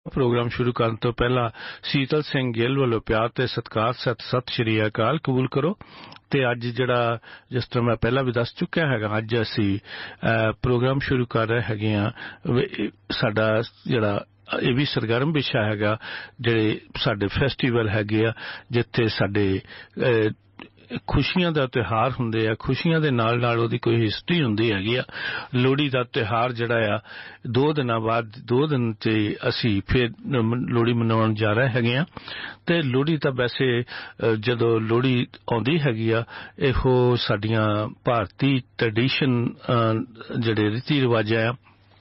Programme शुरू करने तो पहला शीतल सिंह गिल वालों प्यार ते सत्कार सत श्री अकाल कबूल करो। ते अज जिहड़ा जिस तरह मैं पहला भी दस चुकिया है अज असी प्रोग्राम शुरू कर रहे हैं साडा जिहड़ा ਇਹ ਵੀ ਸਰਗਰਮ ਵਿਸ਼ਾ ਹੈਗਾ ਜਿਹੜੇ ਸਾਡੇ ਫੈਸਟੀਵਲ ਹੈਗੇ ਆ ਜਿੱਥੇ ਸਾਡੇ खुशियां दा त्योहार हुंदे आ खुशियां दे नाल नाल ओदी कोई हिस्ट्री हुंदी हैगी आ। लोहड़ी दा त्योहार जिहड़ा आ 2 दिनां बाद 2 दिन ते असी फिर लोहड़ी मनाउण जा रहे हैगे आ। ते लोहड़ी तां वैसे जदों लोहड़ी आउंदी हैगी आ इहो साडीआं भारती ट्रेडिशन जिहड़े रीति रिवाज आ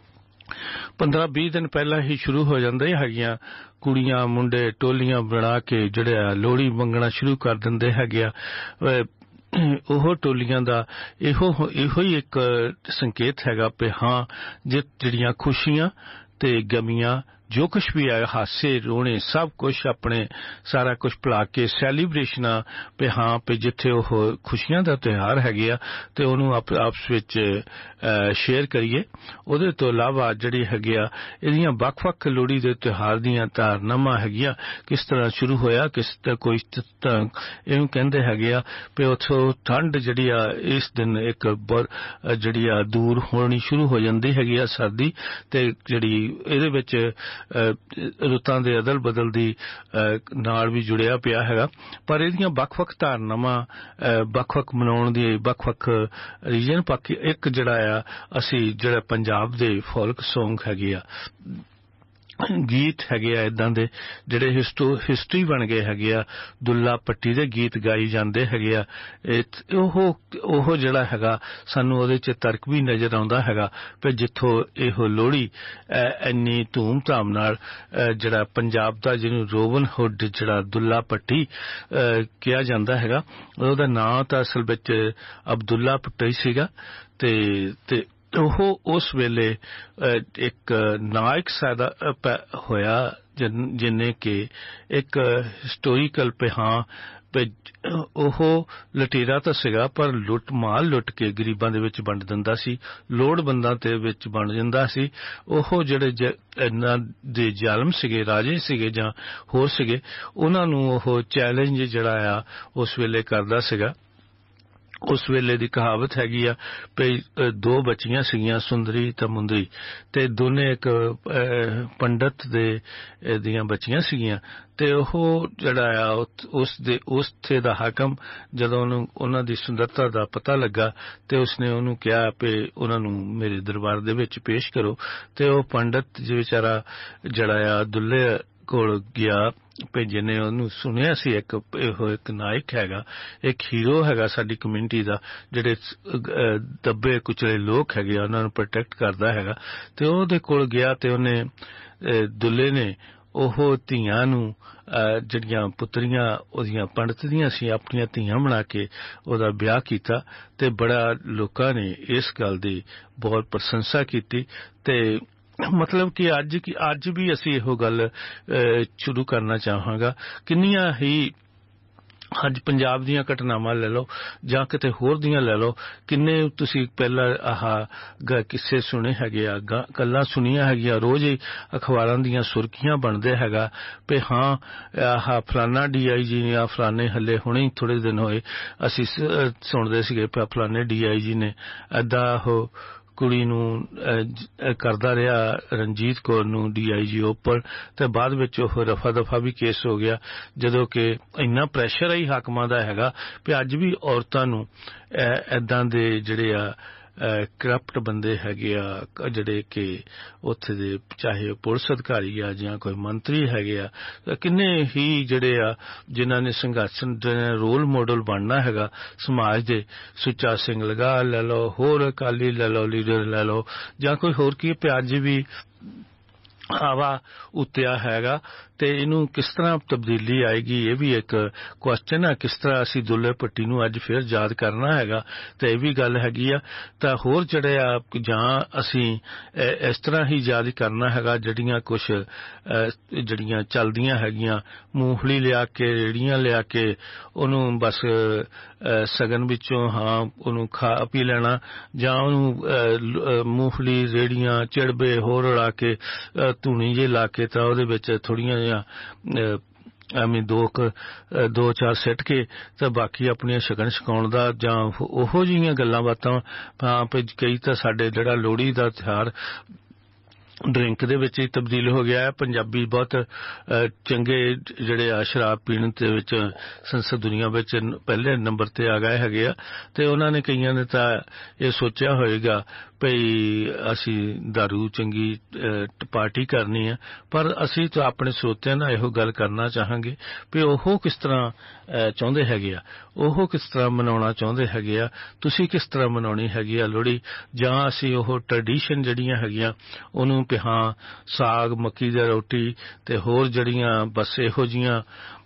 15-20 दिन पहला ही शुरू हो जांदे हैगियां। कुड़ियां मुंडे टोलियां बना के जिहड़े लोहड़ी मंगना शुरू कर दिंदे हैगे आ। ओह टोलियां दा इहो ही एक संकेत हैगा पे हाँ जिहड़ियां खुशियां ते गमियां जो कुछ भी है हासे रोने सब कुछ अपने सारा कुछ भुला के सैलीब्रेशन पे हाँ पे जिथे ओह खुशियां दा त्योहार हैगे आ ते ओनू आपस विच शेयर करिए। ओदे तो इलावा जिहड़ी हैगे आ इहदियां वख-वख लोहड़ी दे त्योहार दियां धारनावां हैगियां किस तरह शुरू होया किस कोई इहनू कहंदे हैगे आ पे उत्थों ठंड जिहड़ी आ इस दिन एक जिहड़ी आ दूर होनी शुरू हो जांदी हैगी आ सर्दी ते जिहड़ी इहदे विच रुतां दे अदल बदल दी नाल भी जुड़िया पिया हैगा। पर इहदियां वख-वख धारनावां वख-वख मनाउण दी वख-वख रीजन बाकी एक जिहड़ा आ असी जिहड़ा पंजाब दे फोल्क सॉन्ग हैगे आ गीत हैगे आ इदां दे जिहड़े हिस्ट्री बन गए हैगे आ दुल्ला पट्टी दे गीत गाई जांदे हैगे आ। ओह जिहड़ा हैगा सानू ओहदे च तर्क भी नजर आउंदा हैगा पे जिथों इहो लोहड़ी इन्नी धूम धाम नाल जिहड़ा पंजाब दा जिहनू रोबन हुड जिहड़ा दुल्ला पट्टी किहा जांदा हैगा ओहदा नाम तां असल विच अब्दुल्ला पट्टी सीगा ते ओह उस वेले एक नायक सादा होया जिन्ने के एक हिस्टोरिकल पे हाँ पे ओह लटेरा तां सीगा पर माल लुट के गरीबां दे विच वंड दिंदा सी लोड़वंदां दे विच वंड दिंदा सी। ओह जिहड़े इन्हां दे जालम सीगे राजे सीगे जां होर सीगे उन्हां नूं ओह चैलेंज जिहड़ा आ उस वेले करदा सीगा। उस वेले दी कहावत हैगी आ पे 2 बच्चियां सीगियां सुंदरी ते मुंदरी ते दोने एक पंडित दे दियां बच्चियां सीगियां ते ओह जिहड़ा आ उस थे दा हाकम जदों उन्हां दी सुंदरता दा पता लगा ते उसने उन्हूं कहा पे उन्हां नूं मेरे दरबार दे विच पेश करो ते ओह पंडित बेचारा जिहड़ा आ दुल्ले कोल गया पे जिन्ने ओनू सुनिया सी एक नायक हैगा एक हीरो हैगा साडी कम्यूनिटी दा जिहड़े दबे कुचले लोग हैगे उन्हां नूं प्रोटेक्ट करदा हैगा ते ओहदे कोल गया ते ओने दुल्ले ने ओह धीआं नूं जिहड़ियां पुत्तरियां ओहदियां पंडित दियां सी अपनियां धीआं बना के ओहदा ब्याह कीता ते बड़ा लोकां ने इस गल दी बहुत प्रशंसा कीती ते मतलब कि अज भी असी इहो गल शुरू करना चाहांगा किन्नियां ही अज पंजाब दियां घटनावां ले लो जां किते होर दियां ले लो किन्ने तुसी पहला किस्से सुने हैगे आ गल्लां सुनियां हैगियां रोज ही अखबारां दियां सुर्खियां बनदे हैगा पे हाँ फलाना DIG ने फलाने हले हुणे ही थोड़े दिन होए असी सुनदे सीगे फलाने DIG ने ऐदा कुड़ी नूं करदा रहा रणजीत कौर नूं DIG उपर ते बाद विच ओह रफा दफा भी केस हो गया जदों कि इन्ना प्रैशर आई हाकमां दा हैगा भी अज भी औरतां नूं ऐदां दे जिहड़े आ करप्ट बंदे हैगे आ जिहड़े कि उत्थे दे चाहे पुलिस अधिकारी आ जां कोई मंत्री हैगे आ किन्ने ही जिहड़े आ जिन्हां ने संघर्ष रोल मॉडल बनना हैगा समाज दे सुच्चा सिंह लगा लै लो होर अकाली लै लो लीडर लै लो जां कोई होर की अज भी हवा उत्तिया हैगा ਤੇ ਇਹਨੂੰ ਕਿਸ ਤਰ੍ਹਾਂ ਤਬਦੀਲੀ ਆਏਗੀ, ਇਹ ਵੀ ਇੱਕ ਕੁਐਸਚਨ ਹੈ। ਕਿਸ ਤਰ੍ਹਾਂ ਅਸੀਂ ਦੁੱਲੇ ਭੱਟੀ ਨੂੰ ਅੱਜ ਫਿਰ ਯਾਦ ਕਰਨਾ ਹੈਗਾ, ਤੇ ਇਹ ਵੀ ਗੱਲ ਹੈਗੀ ਆ। ਤਾਂ ਹੋਰ ਜਿਹੜੇ ਆ ਜਾਂ ਅਸੀਂ ਇਸ ਤਰ੍ਹਾਂ ਹੀ ਯਾਦ ਕਰਨਾ ਹੈਗਾ, ਜਿਹੜੀਆਂ ਕੁਛ ਜਿਹੜੀਆਂ ਚੱਲਦੀਆਂ ਹੈਗੀਆਂ, ਮੂੰਗਫਲੀ ਲਿਆ ਕੇ, ਰੇੜੀਆਂ ਲਿਆ ਕੇ ਉਹਨੂੰ ਬਸ ਸਗਨ ਵਿੱਚੋਂ ਉਹਨੂੰ ਖਾ ਪੀ ਲੈਣਾ, ਜਾਂ ਉਹਨੂੰ ਮੂੰਗਫਲੀ, ਰੇੜੀਆਂ, ਚਿੜਬੇ ਹੋਰ ਉਡਾ ਕੇ ਧੂਣੀ ਜੇ ਲਾ ਕੇ ਤਾਂ ਉਹਦੇ ਵਿੱਚ ਥੋੜ੍ਹੀਆਂ ਜਿਹੀਆਂ ਐਵੇਂ ਦੋ ਚਾਰ ਸਿੱਟ ਕੇ ਤਾਂ ਬਾਕੀ ਆਪਣੀਆਂ ਸ਼ਗਨ ਛਕਾਉਣ ਦਾ, ਜਾਂ ਉਹੋ ਜਿਹੀਆਂ ਗੱਲਾਂ ਬਾਤਾਂ। ਕਈ ਤਾਂ ਸਾਡੇ ਜਿਹੜਾ ਲੋਹੜੀ ਦਾ ਤਿਉਹਾਰ ਡਰਿੰਕ ਦੇ ਵਿੱਚ ਹੀ ਤਬਦੀਲ ਹੋ ਗਿਆ ਹੈ। ਪੰਜਾਬੀ ਬਹੁਤ ਚੰਗੇ ਜਿਹੜੇ ਆ ਸ਼ਰਾਬ ਪੀਣ ਦੇ ਵਿੱਚ ਸੰਸਦ ਦੁਨੀਆ ਵਿੱਚ ਪਹਿਲੇ ਨੰਬਰ ਤੇ ਆ ਗਏ ਹੈਗੇ ਆ, ਤੇ ਉਹਨਾਂ ਨੇ ਕਈਆਂ ਨੇ ਤਾਂ ਇਹ ਸੋਚਿਆ ਹੋਏਗਾ ਭਈ ਅਸੀਂ ਦਾਰੂ ਚੰਗੀ ਪਾਰਟੀ ਕਰਨੀ ਹੈ, ਪਰ ਅਸੀਂ ਤਾਂ ਆਪਣੇ ਸਰੋਤਿਆਂ ਨਾਲ ਇਹੋ ਗੱਲ ਕਰਨਾ ਚਾਹਾਂਗੇ ਵੀ ਉਹ ਕਿਸ ਤਰ੍ਹਾਂ ਚਾਹੁੰਦੇ ਹੈਗੇ ਆ, ਉਹ ਕਿਸ ਤਰ੍ਹਾਂ ਮਨਾਉਣਾ ਚਾਹੁੰਦੇ ਹੈਗੇ ਆ, ਤੁਸੀਂ ਕਿਸ ਤਰ੍ਹਾਂ ਮਨਾਉਣੀ ਹੈਗੀ ਆ ਲੋਹੜੀ, ਜਾਂ ਅਸੀਂ ਉਹ ਟ੍ਰੈਡੀਸ਼ਨ ਜਿਹੜੀਆਂ ਹੈਗੀਆਂ ਉਹਨੂੰ ਕਿ ਹਾਂ ਸਾਗ, ਮੱਕੀ ਦੀ ਰੋਟੀ ਤੇ ਹੋਰ ਜਿਹੜੀਆਂ ਬਸ ਇਹੋ ਜਿਹੀਆਂ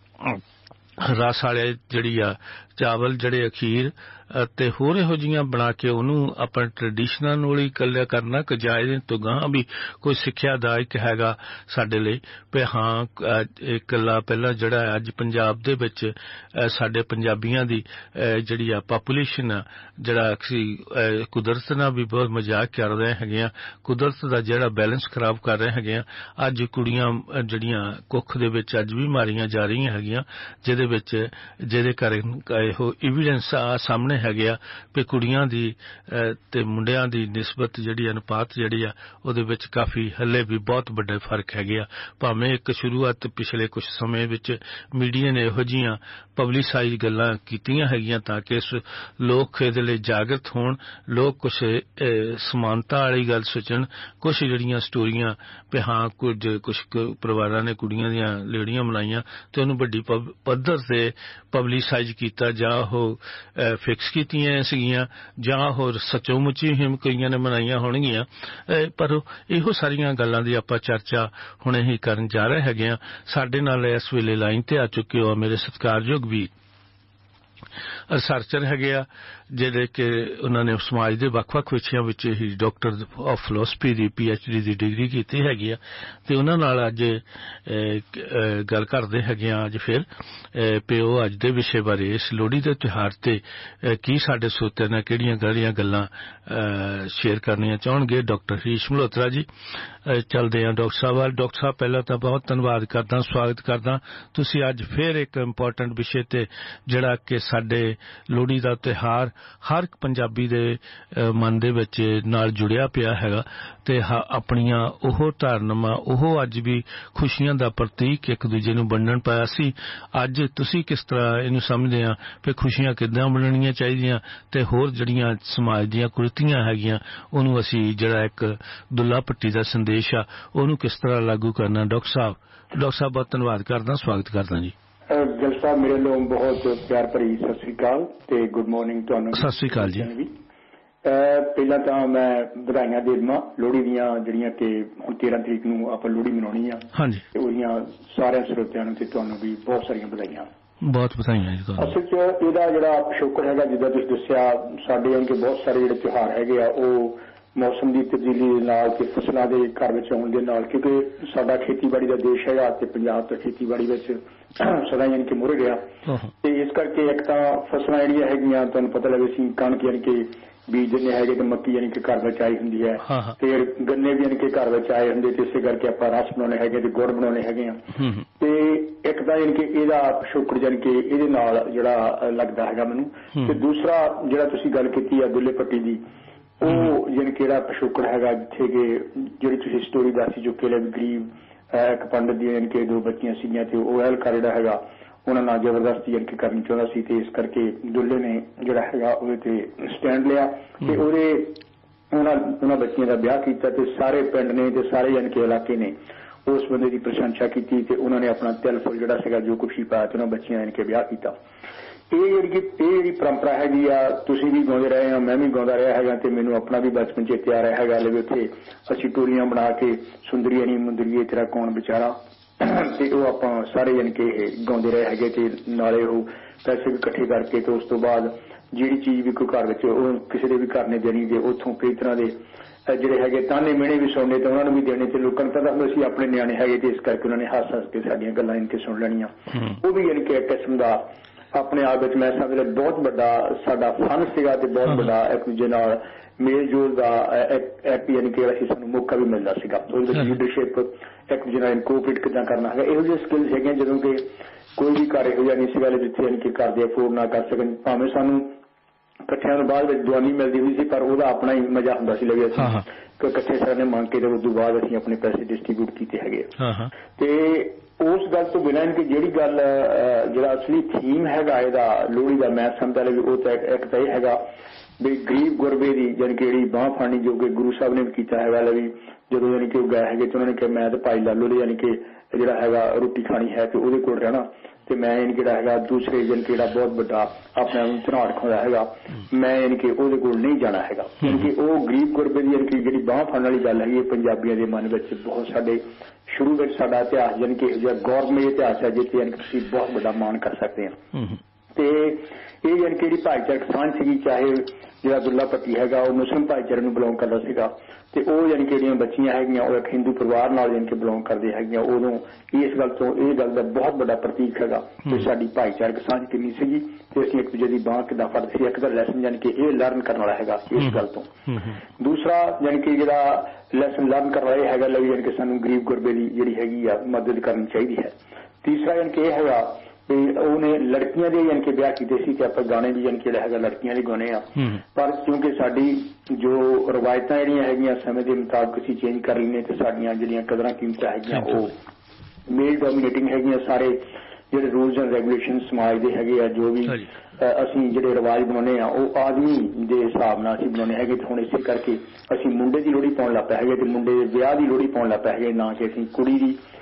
ਰਸ ਵਾਲੇ ਜਿਹੜੀ ਆ ਚਾਵਲ, ਜਿਹੜੇ ਅਖੀਰ ਤੇ ਹੋਰ ਇਹੋ ਜਿਹੀਆਂ ਬਣਾ ਕੇ ਉਹਨੂੰ ਆਪਣੇ ਟ੍ਰੈਡੀਸ਼ਨਾਂ ਨਾਲ ਹੀ ਇਕੱਲਾ ਕਰਨਾ, ਕਿ ਜਾਂ ਇਹਦੇ ਤੋਂ ਗਾਂਹ ਵੀ ਕੋਈ ਸਿੱਖਿਆਦਾਇਕ ਹੈਗਾ ਸਾਡੇ ਲਈ ਵੀ ਹਾਂ ਇਕੱਲਾ ਪਹਿਲਾਂ ਜਿਹੜਾ ਅੱਜ ਪੰਜਾਬ ਦੇ ਵਿੱਚ ਸਾਡੇ ਪੰਜਾਬੀਆਂ ਦੀ ਜਿਹੜੀ ਆ ਪਾਪੂਲੇਸ਼ਨ ਆ, ਜਿਹੜਾ ਅਸੀਂ ਕੁਦਰਤ ਨਾਲ ਵੀ ਬਹੁਤ ਮਜ਼ਾਕ ਕਰ ਰਹੇ ਹੈਗੇ ਆ, ਕੁਦਰਤ ਦਾ ਜਿਹੜਾ ਬੈਲੈਂਸ ਖਰਾਬ ਕਰ ਰਹੇ ਹੈਗੇ ਆ। ਅੱਜ ਕੁੜੀਆਂ ਜਿਹੜੀਆਂ ਕੁੱਖ ਦੇ ਵਿੱਚ ਅੱਜ ਵੀ ਮਾਰੀਆਂ ਜਾ ਰਹੀਆਂ ਹੈਗੀਆਂ, ਜਿਹਦੇ ਕਾਰਨ ਇਹੋ ਐਵੀਡੈਂਸ ਸਾਹਮਣੇ ਹੈਗੇ ਆ ਵੀ ਕੁੜੀਆਂ ਦੀ ਤੇ ਮੁੰਡਿਆਂ ਦੀ ਨਿਸਬਤ ਜਿਹੜੀ ਅਨੁਪਾਤ ਜਿਹੜੀ ਆ ਉਹਦੇ ਵਿੱਚ ਕਾਫੀ ਹੱਲੇ ਵੀ ਬਹੁਤ ਵੱਡੇ ਫਰਕ ਹੈਗੇ ਆ। ਭਾਵੇਂ ਇੱਕ ਸ਼ੁਰੂਆਤ ਪਿਛਲੇ ਕੁਝ ਸਮੇਂ ਵਿੱਚ ਮੀਡੀਆ ਨੇ ਇਹੋ ਜਿਹੀਆਂ ਪਬਲਿਸਾਈਜ਼ ਗੱਲਾਂ ਕੀਤੀਆਂ ਹੈਗੀਆਂ ਤਾਂ ਕਿ ਲੋਕ ਇਹਦੇ ਲਈ ਜਾਗਰਤ ਹੋਣ, ਲੋਕ ਕੁਛ ਸਮਾਨਤਾ ਵਾਲੀ ਗੱਲ ਸੋਚਣ। ਕੁਛ ਜਿਹੜੀਆਂ ਸਟੋਰੀਆਂ ਵੀ ਹਾਂ ਕੁਛ ਪਰਿਵਾਰਾਂ ਨੇ ਕੁੜੀਆਂ ਦੀਆਂ ਲੇੜੀਆਂ ਬਣਾਈਆਂ ਤੇ ਉਹਨੂੰ ਵੱਡੀ ਪੱਧਰ ਤੇ ਪਬਲਿਸਾਈਜ਼ ਕੀਤਾ, ਜਾਂ ਉਹ ਫਿਕਸ ਕੀਤੀਆਂ ਸੀਗੀਆਂ, ਜਾਂ ਹੋਰ ਸੱਚੋ ਮੁੱਚੀ ਹਿਮ ਕਈਆਂ ਨੇ ਮਨਾਈਆਂ ਹੋਣਗੀਆਂ। ਪਰ ਇਹੋ ਸਾਰੀਆਂ ਗੱਲਾਂ ਦੀ ਆਪਾਂ ਚਰਚਾ ਹੁਣੇ ਹੀ ਕਰਨ ਜਾ ਰਹੇ ਹੈਗੇ ਆ। ਸਾਡੇ ਨਾਲ ਇਸ ਵੇਲੇ ਲਾਈਨ ਤੇ ਆ ਚੁੱਕੇ ਹੋ ਮੇਰੇ ਸਤਿਕਾਰਯੋਗ ਵੀ ਰਿਸਰਚਰ ਹੈਗੇ ਆ, ਜਿਹੜੇ ਕਿ ਉਹਨਾਂ ਨੇ ਸਮਾਜ ਦੇ ਵੱਖ-ਵੱਖ ਵਿਸ਼ਿਆਂ ਵਿੱਚ ਹੀ ਡਾਕਟਰ ਆਫ ਫਿਲਾਸਫੀ ਦੀ PhD ਦੀ ਡਿਗਰੀ ਕੀਤੀ ਹੈਗੀ ਆ, ਤੇ ਉਹਨਾਂ ਨਾਲ ਅੱਜ ਗੱਲ ਕਰਦੇ ਹੈਗੇ ਆ ਅੱਜ ਫਿਰ ਵੀ ਉਹ ਅੱਜ ਦੇ ਵਿਸ਼ੇ ਬਾਰੇ, ਇਸ ਲੋਹੜੀ ਦੇ ਤਿਉਹਾਰ ਤੇ ਕੀ ਸਾਡੇ ਸਰੋਤਿਆਂ ਨਾਲ ਕਿਹੜੀਆਂ ਗੱਲਾਂ ਸ਼ੇਅਰ ਕਰਨੀਆਂ ਚਾਹੁਣਗੇ। ਡਾਕਟਰ ਹਰੀਸ਼ ਮਲਹੋਤਰਾ ਜੀ, ਚੱਲਦੇ ਆ ਡਾਕਟਰ ਸਾਹਿਬ ਵੱਲ। ਡਾਕਟਰ ਸਾਹਿਬ, ਪਹਿਲਾਂ ਤਾਂ ਬਹੁਤ ਧੰਨਵਾਦ ਕਰਦਾ, ਸਵਾਗਤ ਕਰਦਾ। ਤੁਸੀਂ ਅੱਜ ਫਿਰ ਇੱਕ ਇੰਪੋਰਟੈਂਟ ਵਿਸ਼ੇ ਤੇ ਜਿਹੜਾ ਕਿ ਸਾਡੇ ਲੋਹੜੀ ਦਾ ਤਿਉਹਾਰ ਹਰ ਪੰਜਾਬੀ ਦੇ ਮਨ ਦੇ ਵਿੱਚ ਨਾਲ ਜੁੜਿਆ ਪਿਆ ਹੈਗਾ, ਤੇ ਆਪਣੀਆਂ ਉਹ ਧਾਰਨਾਵਾਂ, ਉਹ ਅੱਜ ਵੀ ਖੁਸ਼ੀਆਂ ਦਾ ਪ੍ਰਤੀਕ ਇੱਕ ਦੂਜੇ ਨੂੰ ਵੰਡਣ ਪਾਇਆ ਸੀ। ਅੱਜ ਤੁਸੀਂ ਕਿਸ ਤਰ੍ਹਾਂ ਇਹਨੂੰ ਸਮਝਦੇ ਆ ਕਿ ਖੁਸ਼ੀਆਂ ਕਿੱਦਾਂ ਵੰਡਣੀਆਂ ਚਾਹੀਦੀਆਂ, ਤੇ ਹੋਰ ਜਿਹੜੀਆਂ ਸਮਾਜ ਦੀਆਂ ਕੁਰੀਤੀਆਂ ਹੈਗੀਆਂ ਉਹਨੂੰ ਅਸੀਂ ਜਿਹੜਾ ਇੱਕ ਦੁੱਲਾ ਭੱਟੀ ਦਾ ਸੰਦੇਸ਼ ਆ ਉਹਨੂੰ ਕਿਸ ਤਰ੍ਹਾਂ ਲਾਗੂ ਕਰਨਾ। ਡਾਕਟਰ ਸਾਹਿਬ ਬਹੁਤ ਧੰਨਵਾਦ ਕਰਦਾ, ਸਵਾਗਤ ਕਰਦਾ ਜੀ। ਗਿੱਲ ਸਾਹਿਬ, ਮੇਰੇ ਵੱਲੋਂ ਬਹੁਤ ਪਿਆਰ ਭਰੀ ਸਤਿ ਸ੍ਰੀ ਅਕਾਲ ਤੇ ਗੁੱਡ ਮਾਰਨਿੰਗ ਤੁਹਾਨੂੰ। ਸਤਿ ਸ੍ਰੀ ਅਕਾਲ ਜੀ। ਪਹਿਲਾਂ ਤਾਂ ਮੈਂ ਵਧਾਈਆਂ ਦੇ ਦੇਵਾਂ ਲੋਹੜੀ ਦੀਆਂ, ਜਿਹੜੀਆਂ ਕਿ ਹੁਣ 13 ਤਰੀਕ ਨੂੰ ਆਪਾਂ ਲੋਹੜੀ ਮਨਾਉਣੀ ਆ। ਹਾਂਜੀ। ਤੇ ਉਹਦੀਆਂ ਸਾਰਿਆਂ ਸਰੋਤਿਆਂ ਨੂੰ ਤੇ ਤੁਹਾਨੂੰ ਵੀ ਬਹੁਤ ਸਾਰੀਆਂ ਵਧਾਈਆਂ। ਬਹੁਤ ਵਧਾਈਆਂ ਜੀ ਤੁਹਾਨੂੰ। ਅਸਲ 'ਚ ਇਹਦਾ ਜਿਹੜਾ ਪਿਛੋਕੜ ਹੈਗਾ, ਜਿੱਦਾਂ ਤੁਸੀਂ ਦੱਸਿਆ, ਸਾਡੇ ਯਾਨੀ ਕਿ ਬਹੁਤ ਸਾਰੇ ਜਿਹੜੇ ਤਿਉਹਾਰ ਹੈਗੇ ਆ ਉਹ ਮੌਸਮ ਦੀ ਤਬਦੀਲੀ ਦੇ ਨਾਲ ਤੇ ਫਸਲਾਂ ਦੇ ਘਰ ਵਿੱਚ ਆਉਣ ਦੇ ਨਾਲ, ਕਿਉਂਕਿ ਸਾਡਾ ਖੇਤੀਬਾੜੀ ਦਾ ਦੇਸ਼ ਹੈਗਾ ਤੇ ਪੰਜਾਬ ਤਾਂ ਖੇਤੀਬਾੜੀ ਵਿੱਚ ਸਦਾ ਯਾਨੀ ਕਿ ਮੁੜ ਗਿਆ, ਤੇ ਇਸ ਕਰਕੇ ਇੱਕ ਤਾਂ ਫਸਲਾਂ ਜਿਹੜੀਆਂ ਹੈਗੀਆਂ ਤੁਹਾਨੂੰ ਪਤਾ ਲੱਗੇ ਸੀ, ਕਣਕ ਯਾਨੀ ਕਿ ਬੀਜ ਜਿੰਨੇ ਹੈਗੇ ਤੇ ਮੱਕੀ ਯਾਨੀ ਕਿ ਘਰ ਵਿੱਚ ਆਈ ਹੁੰਦੀ ਹੈ, ਤੇ ਗੰਨੇ ਵੀ ਯਾਨੀ ਕਿ ਘਰ ਵਿੱਚ ਆਏ ਹੁੰਦੇ, ਤੇ ਇਸੇ ਕਰਕੇ ਆਪਾਂ ਰਸ ਬਣਾਉਣੇ ਹੈਗੇ ਤੇ ਗੁੜ ਬਣਾਉਣੇ ਹੈਗੇ ਆ। ਤੇ ਇੱਕ ਤਾਂ ਯਾਨੀ ਕਿ ਇਹਦਾ ਪਿਛੋਕੜ ਯਾਨੀ ਕਿ ਇਹਦੇ ਨਾਲ ਜਿਹੜਾ ਲੱਗਦਾ ਹੈਗਾ ਮੈਨੂੰ, ਤੇ ਦੂਸਰਾ ਜਿਹੜਾ ਤੁਸੀਂ ਗੱਲ ਕੀਤੀ ਆ ਦੁੱਲੇ ਭੱਟੀ ਦੀ, ਉਹ ਯਾਨੀ ਕਿ ਜਿਹੜਾ ਪਿਛੋਕੜ ਹੈਗਾ, ਜਿੱਥੇ ਕਿ ਜਿਹੜੀ ਤੁਸੀਂ ਸਟੋਰੀ ਦੱਸੀ ਜੋ ਕਿ ਗਰੀਬ ਇੱਕ ਪੰਡਤ ਦੀ ਯਾਨੀ ਕਿ 2 ਬੱਚੀਆਂ ਸੀਗੀਆਂ ਤੇ ਉਹ ਅਹਿਲਕਾਰ ਜਿਹੜਾ ਹੈਗਾ ਉਹਨਾਂ ਨਾਲ ਜ਼ਬਰਦਸਤੀ ਯਾਨੀ ਕਿ ਕਰਨੀ ਚਾਹੁੰਦਾ ਸੀ, ਤੇ ਇਸ ਕਰਕੇ ਦੁੱਲੇ ਨੇ ਜਿਹੜਾ ਹੈਗਾ ਉਹਦੇ ਤੇ ਸਟੈਂਡ ਲਿਆ ਤੇ ਉਹਨਾਂ ਬੱਚੀਆਂ ਦਾ ਵਿਆਹ ਕੀਤਾ, ਤੇ ਸਾਰੇ ਪਿੰਡ ਨੇ ਤੇ ਸਾਰੇ ਯਾਨੀ ਕਿ ਇਲਾਕੇ ਨੇ ਉਸ ਬੰਦੇ ਦੀ ਪ੍ਰਸ਼ੰਸਾ ਕੀਤੀ, ਤੇ ਉਹਨਾਂ ਨੇ ਆਪਣਾ ਤਿਲ ਫੁੱਲ ਜਿਹੜਾ ਸੀਗਾ ਜੋ ਕੁਛ ਹੀ ਪਾਇਆ ਤੇ ਉਹਨਾਂ ਬੱਚੀਆਂ ਯਾਨੀ ਕਿ ਵਿਆਹ ਕੀਤਾ। ਇਹ ਜਿਹੜੀ ਪਰੰਪਰਾ ਹੈਗੀ ਆ, ਤੁਸੀਂ ਵੀ ਗਾਉਂਦੇ ਰਹੇ ਹੋ, ਮੈਂ ਵੀ ਗਾਉਂਦਾ ਰਿਹਾ ਹੈਗਾ, ਤੇ ਮੈਨੂੰ ਆਪਣਾ ਵੀ ਬਚਪਨ ਚੇਤੇ ਆ ਰਿਹਾ ਹੈਗਾ। ਲੈ ਉੱਥੇ ਅਸੀਂ ਟੋਲੀਆਂ ਬਣਾ ਕੇ ਸੁੰਦਰੀਏ ਨੀ ਮੁੰਦਰੀਏ ਤੇਰਾ ਕੌਣ ਵਿਚਾਰਾ, ਤੇ ਉਹ ਆਪਾਂ ਸਾਰੇ ਯਾਨੀ ਕਿ ਗਾਉਂਦੇ ਰਹੇ ਹੈਗੇ ਤੇ ਨਾਲੇ ਉਹ ਪੈਸੇ ਵੀ ਇਕੱਠੇ ਕਰਕੇ ਤੇ ਉਸ ਤੋਂ ਬਾਅਦ ਜਿਹੜੀ ਚੀਜ਼ ਵੀ ਕੋਈ ਘਰ ਵਿੱਚ ਉਹ ਕਿਸੇ ਦੇ ਵੀ ਘਰ ਨੇ ਦੇਣੀ ਤੇ ਉੱਥੋਂ ਕਈ ਤਰ੍ਹਾਂ ਦੇ ਜਿਹੜੇ ਹੈਗੇ ਤਾਨੇ ਮਿਹਣੇ ਵੀ ਸੁਣਨੇ ਤੇ ਉਹਨਾਂ ਨੂੰ ਵੀ ਦੇਣੇ ਤੇ ਲੋਕਾਂ ਨੂੰ ਪਤਾ ਹੁੰਦਾ ਸੀ ਆਪਣੇ ਨਿਆਣੇ ਹੈਗੇ ਤੇ ਇਸ ਕਰਕੇ ਉਹਨਾਂ ਨੇ ਹੱਸ ਕੇ ਸਾਡੀਆਂ ਗੱਲਾਂ ਇਨਕੇ ਸੁਣ ਲੈਣੀਆਂ। ਉਹ ਵੀ ਯਾਨੀ ਕਿ ਇੱਕ ਕਿਸਮ ਦਾ ਆਪਣੇ ਆਪ ਵਿੱਚ ਮੈਂ ਸਮਝਦਾ ਬਹੁਤ ਵੱਡਾ ਸਾਡਾ ਫਨ ਸੀਗਾ ਤੇ ਬਹੁਤ ਵੱਡਾ ਇੱਕ ਦੂਜੇ ਨਾਲ ਮੇਲ ਜੋਲ ਦਾ ਇੱਕ ਯਾਨੀ ਕਿ ਅਸੀਂ ਸਾਨੂੰ ਮੌਕਾ ਵੀ ਮਿਲਦਾ ਸੀਗਾ। ਉਹਦੇ ਵਿੱਚ ਲੀਡਰਸ਼ਿਪ ਇੱਕ ਦੂਜੇ ਨਾਲ ਇਨਕੋਪਰੇਟ ਕਿੱਦਾਂ ਕਰਨਾ ਹੈਗਾ ਇਹੋ ਜਿਹੇ ਸਕਿੱਲਸ ਹੈਗੀਆਂ ਜਦੋਂ ਕਿ ਕੋਈ ਵੀ ਘਰ ਇਹੋ ਜਿਹਾ ਨਹੀਂ ਸੀਗਾ ਜਿੱਥੇ ਯਾਨੀ ਕਿ ਘਰ ਦੇ ਅਫੋਰਡ ਨਾ ਕਰ ਸਕਣ। ਭਾਵੇਂ ਸਾਨੂੰ ਇਕੱਠਿਆਂ ਤੋਂ ਬਾਅਦ ਵਿੱਚ ਦਵਾਨੀ ਮਿਲਦੀ ਹੋਈ ਸੀ ਪਰ ਉਹਦਾ ਆਪਣਾ ਹੀ ਮਜ਼ਾ ਹੁੰਦਾ ਸੀ ਲੱਗੇ ਅਸੀਂ ਇਕੱਠੇ ਸਾਰਿਆਂ ਨੇ ਮੰਗ ਕੇ ਤੇ ਉਸ ਤੋਂ ਬਾਅਦ ਅਸੀਂ ਆਪਣੇ ਪੈਸੇ ਡਿਸਟਰੀਬਿਊਟ ਕੀਤੇ ਹੈਗੇ। ਤੇ ਉਸ ਗੱਲ ਤੋਂ ਬਿਨਾਂ ਕਿ ਜਿਹੜੀ ਗੱਲ ਜਿਹੜਾ ਅਸਲੀ ਥੀਮ ਹੈਗਾ ਇਹਦਾ ਲੋਹੜੀ ਦਾ ਮੈਂ ਸਮਝਦਾ ਵੀ ਉਹ ਤਾਂ ਇੱਕ ਤਾਂ ਇਹ ਹੈਗਾ ਵੀ ਗਰੀਬ ਗੁਰਬੇ ਦੀ ਯਾਨੀ ਕਿ ਜਿਹੜੀ ਬਾਂਹ ਫਾੜਨੀ ਜੋ ਕਿ ਗੁਰੂ ਸਾਹਿਬ ਨੇ ਵੀ ਕੀਤਾ ਹੈਗਾ ਵੀ ਜਦੋਂ ਯਾਨੀ ਕਿ ਉਹ ਗਏ ਹੈਗੇ ਤੇ ਉਹਨਾਂ ਨੇ ਕਿਹਾ ਮੈਂ ਤੇ ਭਾਈ ਲਾਲੋ ਦੇ ਯਾਨੀ ਕਿ ਜਿਹੜਾ ਹੈਗਾ ਰੋਟੀ ਖਾਣੀ ਹੈ ਤੇ ਉਹਦੇ ਕੋਲ ਰਹਿਣਾ ਤੇ ਮੈਂ ਯਾਨੀ ਜਿਹੜਾ ਹੈਗਾ ਦੂਸਰੇ ਯਾਨੀ ਕਿ ਜਿਹੜਾ ਬਹੁਤ ਵੱਡਾ ਆਪਣੇ ਆਪ ਨੂੰ ਧਨਾੜ ਖਾਂਦਾ ਹੈਗਾ ਮੈਂ ਯਾਨੀ ਕਿ ਉਹਦੇ ਕੋਲ ਨਹੀਂ ਜਾਣਾ ਹੈਗਾ। ਯਾਨੀ ਕਿ ਉਹ ਗਰੀਬ ਗੁਰਬੇ ਦੀ ਯਾਨੀ ਕਿ ਜਿਹੜੀ ਬਾਂਹ ਫੜਨ ਵਾਲੀ ਗੱਲ ਹੈਗੀ ਪੰਜਾਬੀਆਂ ਦੇ ਮਨ ਵਿੱਚ ਬਹੁਤ ਸਾਡੇ ਸ਼ੁਰੂ ਵਿੱਚ ਸਾਡਾ ਇਤਿਹਾਸ ਯਾਨੀ ਕਿ ਜਿਹੜਾ ਗੌਰਵਮਈ ਇਤਿਹਾਸ ਹੈ ਜਿੱਥੇ ਯਾਨੀ ਕਿ ਤੁਸੀਂ ਬਹੁਤ ਵੱਡਾ ਮਾਣ ਕਰ ਸਕਦੇ ਹਾਂ। ਤੇ ਇਹ ਯਾਨੀ ਕਿ ਜਿਹੜੀ ਭਾਈਚਾਰਕ ਸਾਂਝ ਸੀਗੀ ਚਾਹੇ ਜਿਹੜਾ ਦੁੱਲਾ ਭੱਟੀ ਹੈਗਾ ਉਹ ਮੁਸਲਿਮ ਭਾਈਚਾਰੇ ਨੂੰ ਬਿਲੋਂਗ ਕਰਦਾ ਸੀਗਾ ਤੇ ਉਹ ਯਾਨੀ ਕਿ ਜਿਹੜੀਆਂ ਬੱਚੀਆਂ ਹੈਗੀਆਂ ਉਹ ਇੱਕ ਹਿੰਦੂ ਪਰਿਵਾਰ ਨਾਲ ਯਾਨੀ ਕਿ ਬਿਲੋਂਗ ਕਰਦੇ ਹੈਗੀਆਂ ਉਦੋਂ ਇਸ ਗੱਲ ਤੋਂ ਇਹ ਗੱਲ ਦਾ ਬਹੁਤ ਵੱਡਾ ਪ੍ਰਤੀਕ ਹੈਗਾ ਕਿ ਸਾਡੀ ਭਾਈਚਾਰਕ ਸਾਂਝ ਕਿੰਨੀ ਸੀਗੀ ਤੇ ਅਸੀਂ ਇੱਕ ਦੂਜੇ ਦੀ ਬਾਂਹ ਕਿੱਦਾਂ ਫੜਦੇ ਸੀ। ਇੱਕ ਦਾ ਲੈਸਨ ਯਾਨੀ ਕਿ ਇਹ ਲਰਨ ਕਰਨ ਵਾਲਾ ਹੈਗਾ ਇਸ ਗੱਲ ਤੋਂ। ਦੂਸਰਾ ਯਾਨੀ ਕਿ ਜਿਹੜਾ ਲੈਸਨ ਲਰਨ ਕਰਨ ਵਾਲਾ ਇਹ ਹੈਗਾ ਲਈ ਯਾਨੀ ਕਿ ਸਾਨੂੰ ਗਰੀਬ ਗੁਰਬੇ ਦੀ ਜਿਹੜੀ ਹੈਗੀ ਆ ਮਦਦ ਕਰਨੀ ਚਾਹੀਦੀ ਹੈ। ਤੀਸਰਾ ਯਾਨੀ ਕਿ ਇਹ ਹੈਗਾ ਵੀ ਉਹਨੇ ਲੜਕੀਆਂ ਦੇ ਯਾਨੀ ਕਿ ਵਿਆਹ ਕੀਤੇ ਸੀ ਕਿ ਆਪਾਂ ਗਾਣੇ ਵੀ ਯਾਨੀ ਕਿ ਜਿਹੜਾ ਹੈਗਾ ਲੜਕੀਆਂ ਦੇ ਗਾਣੇ ਆ ਪਰ ਕਿਉਂਕਿ ਸਾਡੀ ਜੋ ਰਵਾਇਤਾਂ ਜਿਹੜੀਆਂ ਹੈਗੀਆਂ ਸਮੇਂ ਦੇ ਮੁਤਾਬਕ ਅਸੀਂ ਚੇਂਜ ਕਰ ਲੈਂਦੇ ਤੇ ਸਾਡੀਆਂ ਜਿਹੜੀਆਂ ਕਦਰਾਂ ਕੀਮਤਾਂ ਹੈਗੀਆਂ ਉਹ ਮੇਲ ਡੋਮੀਨੇਟਿੰਗ ਹੈਗੀਆਂ। ਸਾਰੇ ਜਿਹੜੇ ਰੂਲਸ ਐਂਡ ਰੈਗੂਲੇਸ਼ਨ ਸਮਾਜ ਦੇ ਹੈਗੇ ਆ ਜੋ ਵੀ ਅਸੀਂ ਜਿਹੜੇ ਰਿਵਾਜ ਬਣਾਉਂਦੇ ਆ ਉਹ ਆਦਮੀ ਦੇ ਹਿਸਾਬ ਨਾਲ ਅਸੀਂ ਬਣਾਉਂਦੇ ਹੈਗੇ ਤੇ ਹੁਣ ਇਸੇ ਕਰਕੇ ਅਸੀਂ ਮੁੰਡੇ ਦੀ ਲੋਹੜੀ ਪਾਉਣ ਲੱਗ ਪਏ ਹੈਗੇ ਤੇ ਮੁੰਡੇ ਦੇ ਵਿਆਹ ਦੀ ਲੋਹੜੀ ਪਾਉਣ ਲੱਗ ਪਏ ਹੈਗੇ ਨਾ ਕਿ ਅਸੀਂ ਕੁੜੀ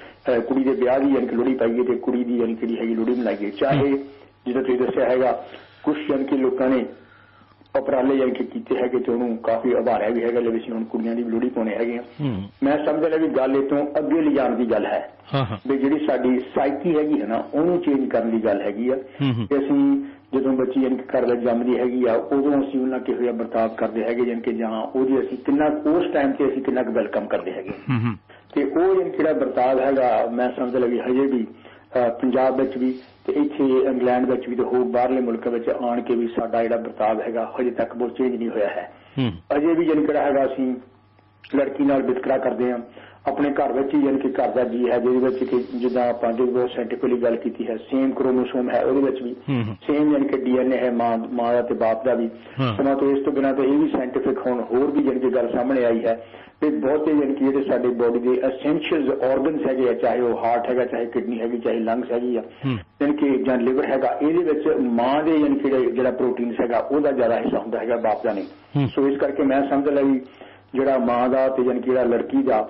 ਦੇ ਵਿਆਹ ਦੀ ਯਾਨੀ ਕਿ ਲੋਹੜੀ ਪਾਈਏ ਤੇ ਕੁੜੀ ਦੀ ਯਾਨੀ ਕਿ ਹੈਗੀ ਲੋਹੜੀ ਮਨਾਈਏ। ਚਾਹੇ ਜਿੱਦਾਂ ਤੁਸੀਂ ਦੱਸਿਆ ਹੈਗਾ ਕੁਛ ਯਾਨੀ ਕਿ ਲੋਕਾਂ ਨੇ ਉਪਰਾਲੇ ਯਾਨੀ ਕਿ ਕੀਤੇ ਹੈਗੇ ਤੇ ਉਹਨੂੰ ਕਾਫੀ ਆਭਾਰਿਆ ਵੀ ਹੈਗਾ ਲਈ ਅਸੀਂ ਹੁਣ ਕੁੜੀਆਂ ਦੀ ਲੋਹੜੀ ਪਾਉਣੇ ਹੈਗੇ ਆ। ਮੈਂ ਸਮਝਦਾ ਵੀ ਗੱਲ ਇਹ ਤੋਂ ਅੱਗੇ ਲਿਜਾਣ ਦੀ ਗੱਲ ਹੈ ਵੀ ਜਿਹੜੀ ਸਾਡੀ ਸਾਈਕੀ ਹੈਗੀ ਹੈ ਨਾ ਉਹਨੂੰ ਚੇਂਜ ਕਰਨ ਦੀ ਗੱਲ ਹੈਗੀ ਆ ਤੇ ਅਸੀਂ ਜਦੋਂ ਬੱਚੀ ਯਾਨੀ ਕਿ ਘਰ ਵਿੱਚ ਜੰਮਦੀ ਹੈਗੀ ਆ ਉਦੋਂ ਅਸੀਂ ਉਹਨਾਂ ਕਿਹੋ ਜਿਹਾ ਵਰਤਾਵ ਕਰਦੇ ਹੈਗੇ ਯਾਨੀ ਕਿ ਜਾਂ ਉਹਦੀ ਅਸੀਂ ਕਿੰਨਾ ਉਸ ਟਾਈਮ ਤੇ ਅਸੀਂ ਕਿੰਨਾ ਕੁ ਵੈਲਕਮ ਕਰਦੇ ਹੈਗੇ ਤੇ ਉਹ ਯਾਨੀ ਜਿਹੜਾ ਵਰਤਾਵ ਹੈਗਾ ਮੈਂ ਸਮਝਦਾ ਵੀ ਹਜੇ ਵੀ ਪੰਜਾਬ ਵਿੱਚ ਵੀ ਤੇ ਇੱਥੇ ਇੰਗਲੈਂਡ ਵਿੱਚ ਵੀ ਤੇ ਹੋਰ ਬਾਹਰਲੇ ਮੁਲਕਾਂ ਵਿੱਚ ਆਣ ਕੇ ਵੀ ਸਾਡਾ ਜਿਹੜਾ ਵਰਤਾਵ ਹੈਗਾ ਹਜੇ ਤੱਕ ਬਹੁਤ ਚੇਂਜ ਨਹੀਂ ਹੋਇਆ ਹੈ। ਅਜੇ ਵੀ ਯਾਨੀ ਕਿਹੜਾ ਹੈਗਾ ਅਸੀਂ ਲੜਕੀ ਨਾਲ ਵਿਤਕਰਾ ਕਰਦੇ ਹਾਂ ਆਪਣੇ ਘਰ ਵਿੱਚ ਹੀ ਯਾਨੀ ਕਿ ਘਰ ਦਾ ਜੀ ਹੈ ਜਿਹਦੇ ਵਿੱਚ ਕਿ ਜਿੱਦਾਂ ਆਪਾਂ ਜੋ ਸਾਇੰਟੀਫਿਕਲੀ ਗੱਲ ਕੀਤੀ ਹੈ ਸੇਮ ਕ੍ਰੋਮੋਸੋਮ ਹੈ ਉਹਦੇ ਵਿੱਚ ਵੀ ਸੇਮ ਯਾਨੀ ਕਿ DNA ਹੈ ਮਾਂ ਦਾ ਤੇ ਬਾਪ ਦਾ ਵੀ ਸਮਾਂ ਤੋਂ ਇਸ ਤੋਂ ਬਿਨਾਂ ਤੇ ਇਹ ਵੀ ਸਾਇੰਟੀਫਿਕ ਹੁਣ ਹੋਰ ਵੀ ਯਾਨੀ ਕਿ ਗੱਲ ਸਾਹਮਣੇ ਆਈ ਹੈ ਤੇ ਬਹੁਤੇ ਯਾਨੀ ਕਿ ਜਿਹੜੇ ਸਾਡੇ ਬੋਡੀ ਦੇ ਐਸੈਂਸ਼ੀਅਲ ਆਰਗਨਸ ਹੈਗੇ ਆ ਚਾਹੇ ਉਹ ਹਾਰਟ ਹੈਗਾ ਚਾਹੇ ਕਿਡਨੀ ਹੈਗੀ ਚਾਹੇ ਲੰਗਸ ਹੈਗੀ ਆ ਯਾਨੀ ਕਿ ਜਾਂ ਲਿਵਰ ਹੈਗਾ ਇਹਦੇ ਵਿੱਚ ਮਾਂ ਦੇ ਯਾਨੀ ਕਿ ਜਿਹੜਾ ਪ੍ਰੋਟੀਨ ਹੈਗਾ ਉਹਦਾ ਜ਼ਿਆਦਾ ਹਿੱਸਾ ਹੁੰਦਾ ਹੈਗਾ ਬਾਪ ਦਾ ਨਹੀਂ। ਸੋ ਇਸ ਕਰਕੇ ਮੈਂ ਸਮਝ ਲਿਆ ਵੀ ਜਿਹੜਾ ਮਾਂ ਦਾ ਤੇ ਯਾਨੀ ਕਿ ਜਿਹੜਾ ਲੜਕੀ ਦਾ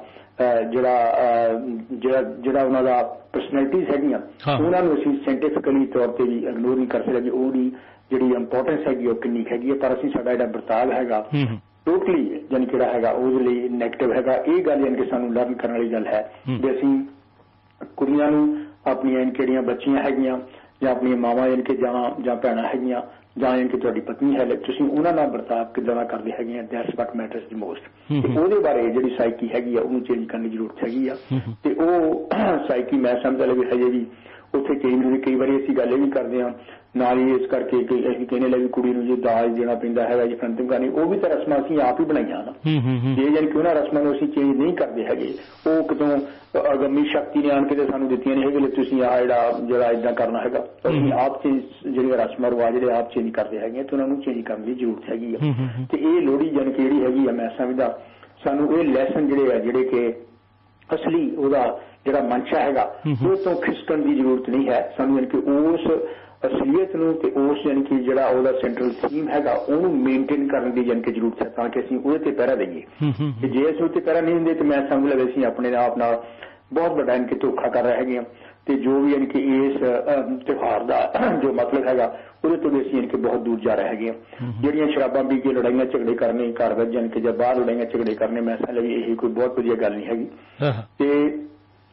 ਜਿਹੜਾ ਉਹਨਾਂ ਦਾ ਪਰਸਨੈਲਿਟੀਜ਼ ਹੈਗੀਆਂ ਉਹਨਾਂ ਨੂੰ ਅਸੀਂ ਸਾਇੰਟੀਫਿਕਲੀ ਤੌਰ ਤੇ ਵੀ ਇਗਨੋਰ ਨਹੀਂ ਕਰ ਸਕਦੇ ਉਹਦੀ ਜਿਹੜੀ ਇੰਪੋਰਟੈਂਸ ਹੈਗੀ ਉਹ ਕਿੰਨੀ ਹੈਗੀ ਹੈ ਪਰ ਅਸੀਂ ਸਾਡਾ ਜਿਹੜਾ ਵਰਤਾਵ ਹੈਗਾ ਟੋਟਲੀ ਯਾਨੀ ਕਿਹੜਾ ਹੈਗਾ ਉਹਦੇ ਲਈ ਨੈਗੇਟਿਵ ਹੈਗਾ। ਇਹ ਗੱਲ ਯਾਨੀ ਕਿ ਸਾਨੂੰ ਲਰਨ ਕਰਨ ਵਾਲੀ ਗੱਲ ਹੈ ਵੀ ਅਸੀਂ ਕੁੜੀਆਂ ਨੂੰ ਆਪਣੀਆਂ ਯਾਨੀ ਜਿਹੜੀਆਂ ਬੱਚੀਆਂ ਹੈਗੀਆਂ ਜਾਂ ਆਪਣੀਆਂ ਮਾਵਾਂ ਯਾਨੀ ਕਿ ਜਾਂ ਭੈਣਾਂ ਹੈਗੀਆਂ ਜਾਂ ਯਾਨੀ ਕਿ ਤੁਹਾਡੀ ਪਤਨੀ ਹੈ ਤੁਸੀਂ ਉਹਨਾਂ ਨਾਲ ਵਰਤਾਵ ਕਿੱਦਾਂ ਦਾ ਕਰਦੇ ਹੈਗੇ ਆ that's what matters the most ਤੇ ਉਹਦੇ ਬਾਰੇ ਜਿਹੜੀ ਸਾਈਕੀ ਹੈਗੀ ਆ ਉਹਨੂੰ ਚੇਂਜ ਕਰਨ ਦੀ ਜ਼ਰੂਰਤ ਹੈਗੀ ਆ ਤੇ ਉਹ ਸਾਈਕੀ ਮੈਂ ਸਮਝਦਾ ਵੀ ਹਜੇ ਵੀ ਉੱਥੇ ਕਈ ਵਾਰੀ ਅਸੀਂ ਗੱਲ ਇਹ ਵੀ ਕਰਦੇ ਹਾਂ ਨਾਲ ਹੀ ਇਸ ਕਰਕੇ ਅਸੀਂ ਕਹਿੰਦੇ ਲੈ ਵੀ ਕੁੜੀ ਨੂੰ ਜੇ ਦਾਜ ਦੇਣਾ ਪੈਂਦਾ ਹੈਗਾ ਜੀ ਫਰੰਤਿੰਗ ਕਰਨੀ ਉਹ ਵੀ ਤਾਂ ਰਸਮਾਂ ਅਸੀਂ ਆਪ ਹੀ ਬਣਾਈਆਂ ਨਾ ਜੇ ਯਾਨੀ ਕਿ ਉਹਨਾਂ ਰਸਮਾਂ ਨੂੰ ਅਸੀਂ ਚੇਂਜ ਨਹੀਂ ਕਰਦੇ ਹੈਗੇ ਉਹ ਕਿਤੋਂ ਅਗੰਮੀ ਸ਼ਕਤੀ ਨੇ ਆਣ ਕੇ ਤੇ ਸਾਨੂੰ ਦਿੱਤੀਆਂ ਨਹੀਂ ਹੈਗੇ ਤੁਸੀਂ ਆਹ ਜਿਹੜਾ ਏਦਾਂ ਕਰਨਾ ਹੈਗਾ ਅਸੀਂ ਆਪ ਜਿਹੜੀਆਂ ਰਸਮਾਂ ਰਿਵਾਜ ਜਿਹੜੇ ਆਪ ਚੇਂਜ ਕਰਦੇ ਹੈਗੇ ਤੇ ਉਹਨਾਂ ਨੂੰ ਚੇਂਜ ਕਰਨ ਦੀ ਜ਼ਰੂਰਤ ਹੈਗੀ ਆ ਤੇ ਇਹ ਲੋਹੜੀ ਯਾਨੀ ਕਿ ਜਿਹੜੀ ਹੈਗੀ ਆ ਮੈਂ ਸਮਝਦਾ ਸਾਨੂੰ ਇਹ ਲੈਸਨ ਜਿਹੜੇ ਆ ਜਿਹੜੇ ਕਿ ਅਸਲੀ ਉਹਦਾ ਜਿਹੜਾ ਮਨਸ਼ਾ ਹੈਗਾ ਉਹ ਤੋਂ ਖਿਸਕਣ ਦੀ ਜ਼ਰੂਰਤ ਨਹੀਂ ਹੈ ਸਾਨੂੰ ਯਾਨੀ ਕਿ ਉਸ ਅਸਲੀਅਤ ਨੂੰ ਤੇ ਉਸ ਯਾਨੀ ਕਿ ਜਿਹੜਾ ਉਹਦਾ ਸੈਂਟਰਲ ਥੀਮ ਹੈਗਾ ਉਹਨੂੰ ਮੇਨਟੇਨ ਕਰਨ ਦੀ ਯਾਨੀ ਕਿ ਜ਼ਰੂਰਤ ਹੈ ਤਾਂ ਕਿ ਅਸੀਂ ਉਹਦੇ ਤੇ ਪਹਿਰਾ ਦਈਏ ਤੇ ਜੇ ਅਸੀਂ ਉਹਦੇ ਤੇ ਪਹਿਰਾ ਨਹੀਂ ਦਿੰਦੇ ਤੇ ਮੈਂ ਸਮਝ ਲਿਆ ਅਸੀਂ ਆਪਣੇ ਆਪ ਨਾਲ ਬਹੁਤ ਵੱਡਾ ਯਾਨੀ ਕਿ ਧੋਖਾ ਕਰ ਰਹੇ ਹੈਗੇ ਹਾਂ ਤੇ ਜੋ ਵੀ ਯਾਨੀ ਕਿ ਇਸ ਤਿਉਹਾਰ ਦਾ ਜੋ ਮਤਲਬ ਹੈਗਾ ਉਹਦੇ ਤੋਂ ਵੀ ਅਸੀਂ ਯਾਨੀ ਕਿ ਬਹੁਤ ਦੂਰ ਜਾ ਰਹੇ ਹੈਗੇ ਹਾਂ। ਜਿਹੜੀਆਂ ਸ਼ਰਾਬਾਂ ਪੀ ਕੇ ਲੜਾਈਆਂ ਝਗੜੇ ਕਰਨੇ ਘਰ ਵਿੱਚ ਯਾਨੀ ਕਿ ਜਾਂ ਬਾਹਰ ਲੜਾਈਆਂ ਝਗੜੇ ਕਰਨੇ ਮੈਂ ਸਮਝ ਲਿਆ ਵੀ ਇਹ ਕੋਈ ਬਹੁਤ ਵਧੀਆ ਗੱਲ ਨਹੀਂ ਹੈਗੀ ਤੇ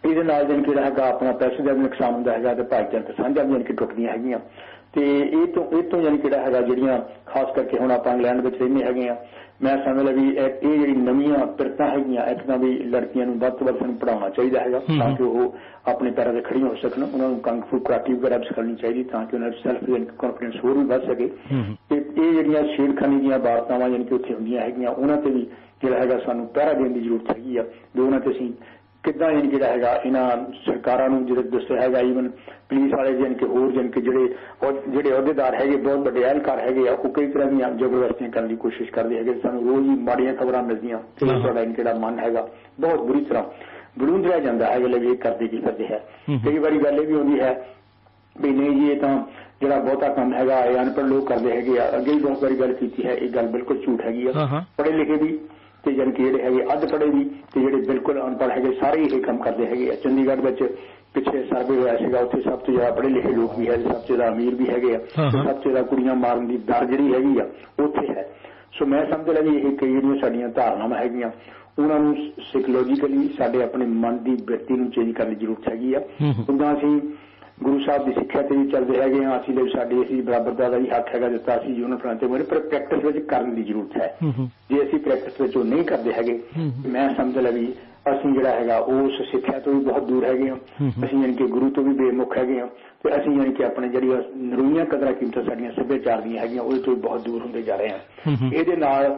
ਇਹਦੇ ਨਾਲ ਜਾਣੀ ਕਿ ਜਿਹੜਾ ਹੈਗਾ ਆਪਣਾ ਪੈਸੇ ਦਾ ਵੀ ਨੁਕਸਾਨ ਹੁੰਦਾ ਹੈਗਾ ਤੇ ਭਾਈਚਾਰਕ ਸਾਂਝਾਂ ਵੀ ਜਾਣੀ ਕਿ ਟੁੱਟਦੀਆਂ ਹੈਗੀਆਂ। ਤੇ ਇਹ ਤੋਂ ਜਾਣੀ ਕਿਹੜਾ ਹੈਗਾ ਜਿਹੜੀਆਂ ਖਾਸ ਕਰਕੇ ਹੁਣ ਆਪਾਂ ਇੰਗਲੈਂਡ ਵਿੱਚ ਰਹਿੰਦੇ ਹੈਗੇ ਆ, ਮੈਂ ਸਮਝਦਾ ਵੀ ਇਹ ਜਿਹੜੀ ਨਵੀਆਂ ਪਿਰਤਾਂ ਹੈਗੀਆਂ ਇੱਕ ਤਾਂ ਵੀ ਲੜਕੀਆਂ ਨੂੰ ਵੱਧ ਤੋਂ ਵੱਧ ਸਾਨੂੰ ਪੜ੍ਹਾਉਣਾ ਚਾਹੀਦਾ ਹੈਗਾ ਤਾਂ ਕਿ ਉਹ ਆਪਣੇ ਪੈਰਾਂ ਤੇ ਖੜੀਆਂ ਹੋ ਸਕਣ, ਉਹਨਾਂ ਨੂੰ ਕੰਗ ਫੂ ਕਰਾਟੇ ਵਗੈਰਾ ਵੀ ਸਿਖਾਉਣੀ ਚਾਹੀਦੀ ਤਾਂ ਕਿ ਉਹਨਾਂ ਦੀ ਸੈਲਫ ਕਾਨਫੀਡੈਂਸ ਹੋਰ ਵੀ ਵੱਧ ਸਕੇ। ਤੇ ਇਹ ਜਿਹੜੀਆਂ ਛੇੜਖਾਨੀ ਦੀਆਂ ਵਾਰਤਾਵਾਂ ਜਾਣੀ ਕਿ ਉੱਥੇ ਹੁੰਦੀਆਂ ਹੈਗੀਆਂ ਉਹਨਾਂ ਤੇ ਵੀ ਜਿਹੜਾ ਹੈਗਾ ਸਾਨੂੰ ਪਹਿਰਾ ਦੇਣ ਦੀ ਜ਼ਰੂਰਤ ਹੈਗੀ ਆ ਵੀ ਉਹਨਾਂ ਤੇ ਅਸੀਂ ਕਿੱਦਾਂ ਜਾਣੀ ਜਿਹੜਾ ਹੈਗਾ ਇਹਨਾਂ ਸਰਕਾਰਾਂ ਨੂੰ ਜਿਹੜੇ ਦੱਸਿਆ ਹੈਗਾ ਈਵਨ ਪੁਲਿਸ ਵਾਲੇ ਜਾਣੀ ਕਿ ਹੋਰ ਜਾਣੀ ਕਿ ਜਿਹੜੇ ਅਹੁਦੇਦਾਰ ਹੈਗੇ ਬਹੁਤ ਵੱਡੇ ਅਹਿਲਕਾਰ ਹੈਗੇ ਆ ਉਹ ਕਈ ਤਰ੍ਹਾਂ ਦੀਆਂ ਜ਼ਬਰਦਸਤੀਆਂ ਕਰਨ ਦੀ ਕੋਸ਼ਿਸ਼ ਕਰਦੇ ਹੈਗੇ। ਸਾਨੂੰ ਰੋਜ਼ ਹੀ ਮਾੜੀਆਂ ਖਬਰਾਂ ਮਿਲਦੀਆਂ ਤੇ ਸਾਡਾ ਜਿਹੜਾ ਮਨ ਹੈਗਾ ਬਹੁਤ ਬੁਰੀ ਤਰ੍ਹਾਂ ਬਲੂੰਦਰਿਆ ਜਾਂਦਾ ਹੈਗਾ ਲਈ ਇਹ ਕਰਦੇ ਕੀ ਕਰਦੇ ਹੈ। ਕਈ ਵਾਰੀ ਗੱਲ ਇਹ ਵੀ ਆਉਂਦੀ ਹੈ ਵੀ ਨਹੀਂ ਜੀ ਇਹ ਤਾਂ ਜਿਹੜਾ ਬਹੁਤਾ ਕੰਮ ਹੈਗਾ ਇਹ ਅਨਪੜ੍ਹ ਲੋਕ ਕਰਦੇ ਹੈਗੇ ਆ। ਅੱਗੇ ਵੀ ਬਹੁਤ ਵਾਰੀ ਗੱਲ ਕੀਤੀ ਹੈ, ਇਹ ਗੱਲ ਬਿਲਕੁਲ ਝੂਠ ਹੈਗੀ ਆ। ਪੜ੍ਹੇ ਲਿਖੇ ਵੀ ਤੇ ਜਾਣੀ ਕਿ ਜਿਹੜੇ ਹੈਗੇ ਅੱਧ ਪੜ੍ਹੇ ਵੀ ਤੇ ਜਿਹੜੇ ਬਿਲਕੁਲ ਅਨਪੜ੍ਹ ਹੈਗੇ ਸਾਰੇ ਇਹ ਕੰਮ ਕਰਦੇ ਹੈਗੇ ਆ। ਚੰਡੀਗੜ੍ਹ ਵਿੱਚ ਪਿੱਛੇ ਸਰਵੇ ਹੋਇਆ ਸੀਗਾ, ਉੱਥੇ ਸਭ ਤੋਂ ਜ਼ਿਆਦਾ ਪੜ੍ਹੇ ਲਿਖੇ ਲੋਕ ਵੀ ਹੈ, ਸਭ ਤੋਂ ਜ਼ਿਆਦਾ ਅਮੀਰ ਵੀ ਹੈਗੇ ਆ, ਸਭ ਤੋਂ ਜ਼ਿਆਦਾ ਕੁੜੀਆਂ ਮਾਰਨ ਦੀ ਦਰ ਜਿਹੜੀ ਹੈਗੀ ਆ ਉੱਥੇ ਹੈ। ਸੋ ਮੈਂ ਸਮਝਦਾ ਵੀ ਇਹ ਕਈ ਜਿਹੜੀਆਂ ਸਾਡੀਆਂ ਧਾਰਨਾਵਾਂ ਹੈਗੀਆਂ ਉਹਨਾਂ ਨੂੰ ਸਾਈਕੋਲੋਜੀਕਲੀ ਸਾਡੇ ਆਪਣੇ ਮਨ ਦੀ ਬਿਰਤੀ ਨੂੰ ਚੇਂਜ ਕਰਨ ਦੀ ਜ਼ਰੂਰਤ ਹੈਗੀ ਆ। ਉਦਾਂ ਅਸੀਂ ਗੁਰੂ ਸਾਹਿਬ ਦੀ ਸਿੱਖਿਆ ਤੇ ਵੀ ਚੱਲਦੇ ਹੈਗੇ ਹਾਂ, ਅਸੀਂ ਅਸੀਂ ਬਰਾਬਰਤਾ ਦਾ ਵੀ ਹੱਕ ਹੈਗਾ ਦਿੱਤਾ ਅਸੀਂ ਜੀਵਨ ਫਰਾਂ ਤੇ ਪਰ ਪ੍ਰੈਕਟਿਸ ਵਿੱਚ ਕਰਨ ਦੀ ਜ਼ਰੂਰਤ ਹੈ। ਜੇ ਅਸੀਂ ਪ੍ਰੈਕਟਿਸ ਵਿੱਚ ਉਹ ਨਹੀਂ ਕਰਦੇ ਹੈਗੇ ਮੈਂ ਸਮਝ ਲਾਂ ਵੀ ਅਸੀਂ ਜਿਹੜਾ ਹੈਗਾ ਉਸ ਸਿੱਖਿਆ ਤੋਂ ਵੀ ਬਹੁਤ ਦੂਰ ਹੈਗੇ ਹਾਂ, ਅਸੀਂ ਯਾਨੀ ਕਿ ਗੁਰੂ ਤੋਂ ਵੀ ਬੇਮੁਖ ਹੈਗੇ ਹਾਂ ਤੇ ਅਸੀਂ ਯਾਨੀ ਕਿ ਆਪਣੇ ਜਿਹੜੀਆਂ ਨਰੂਈਆਂ ਕਦਰਾਂ ਕੀਮਤਾਂ ਸਾਡੀਆਂ ਸੱਭਿਆਚਾਰ ਦੀਆਂ ਹੈਗੀਆਂ ਉਹਦੇ ਤੋਂ ਵੀ ਬਹੁਤ ਦੂਰ ਹੁੰਦੇ ਜਾ ਰਹੇ ਹਾਂ। ਇਹਦੇ ਨਾਲ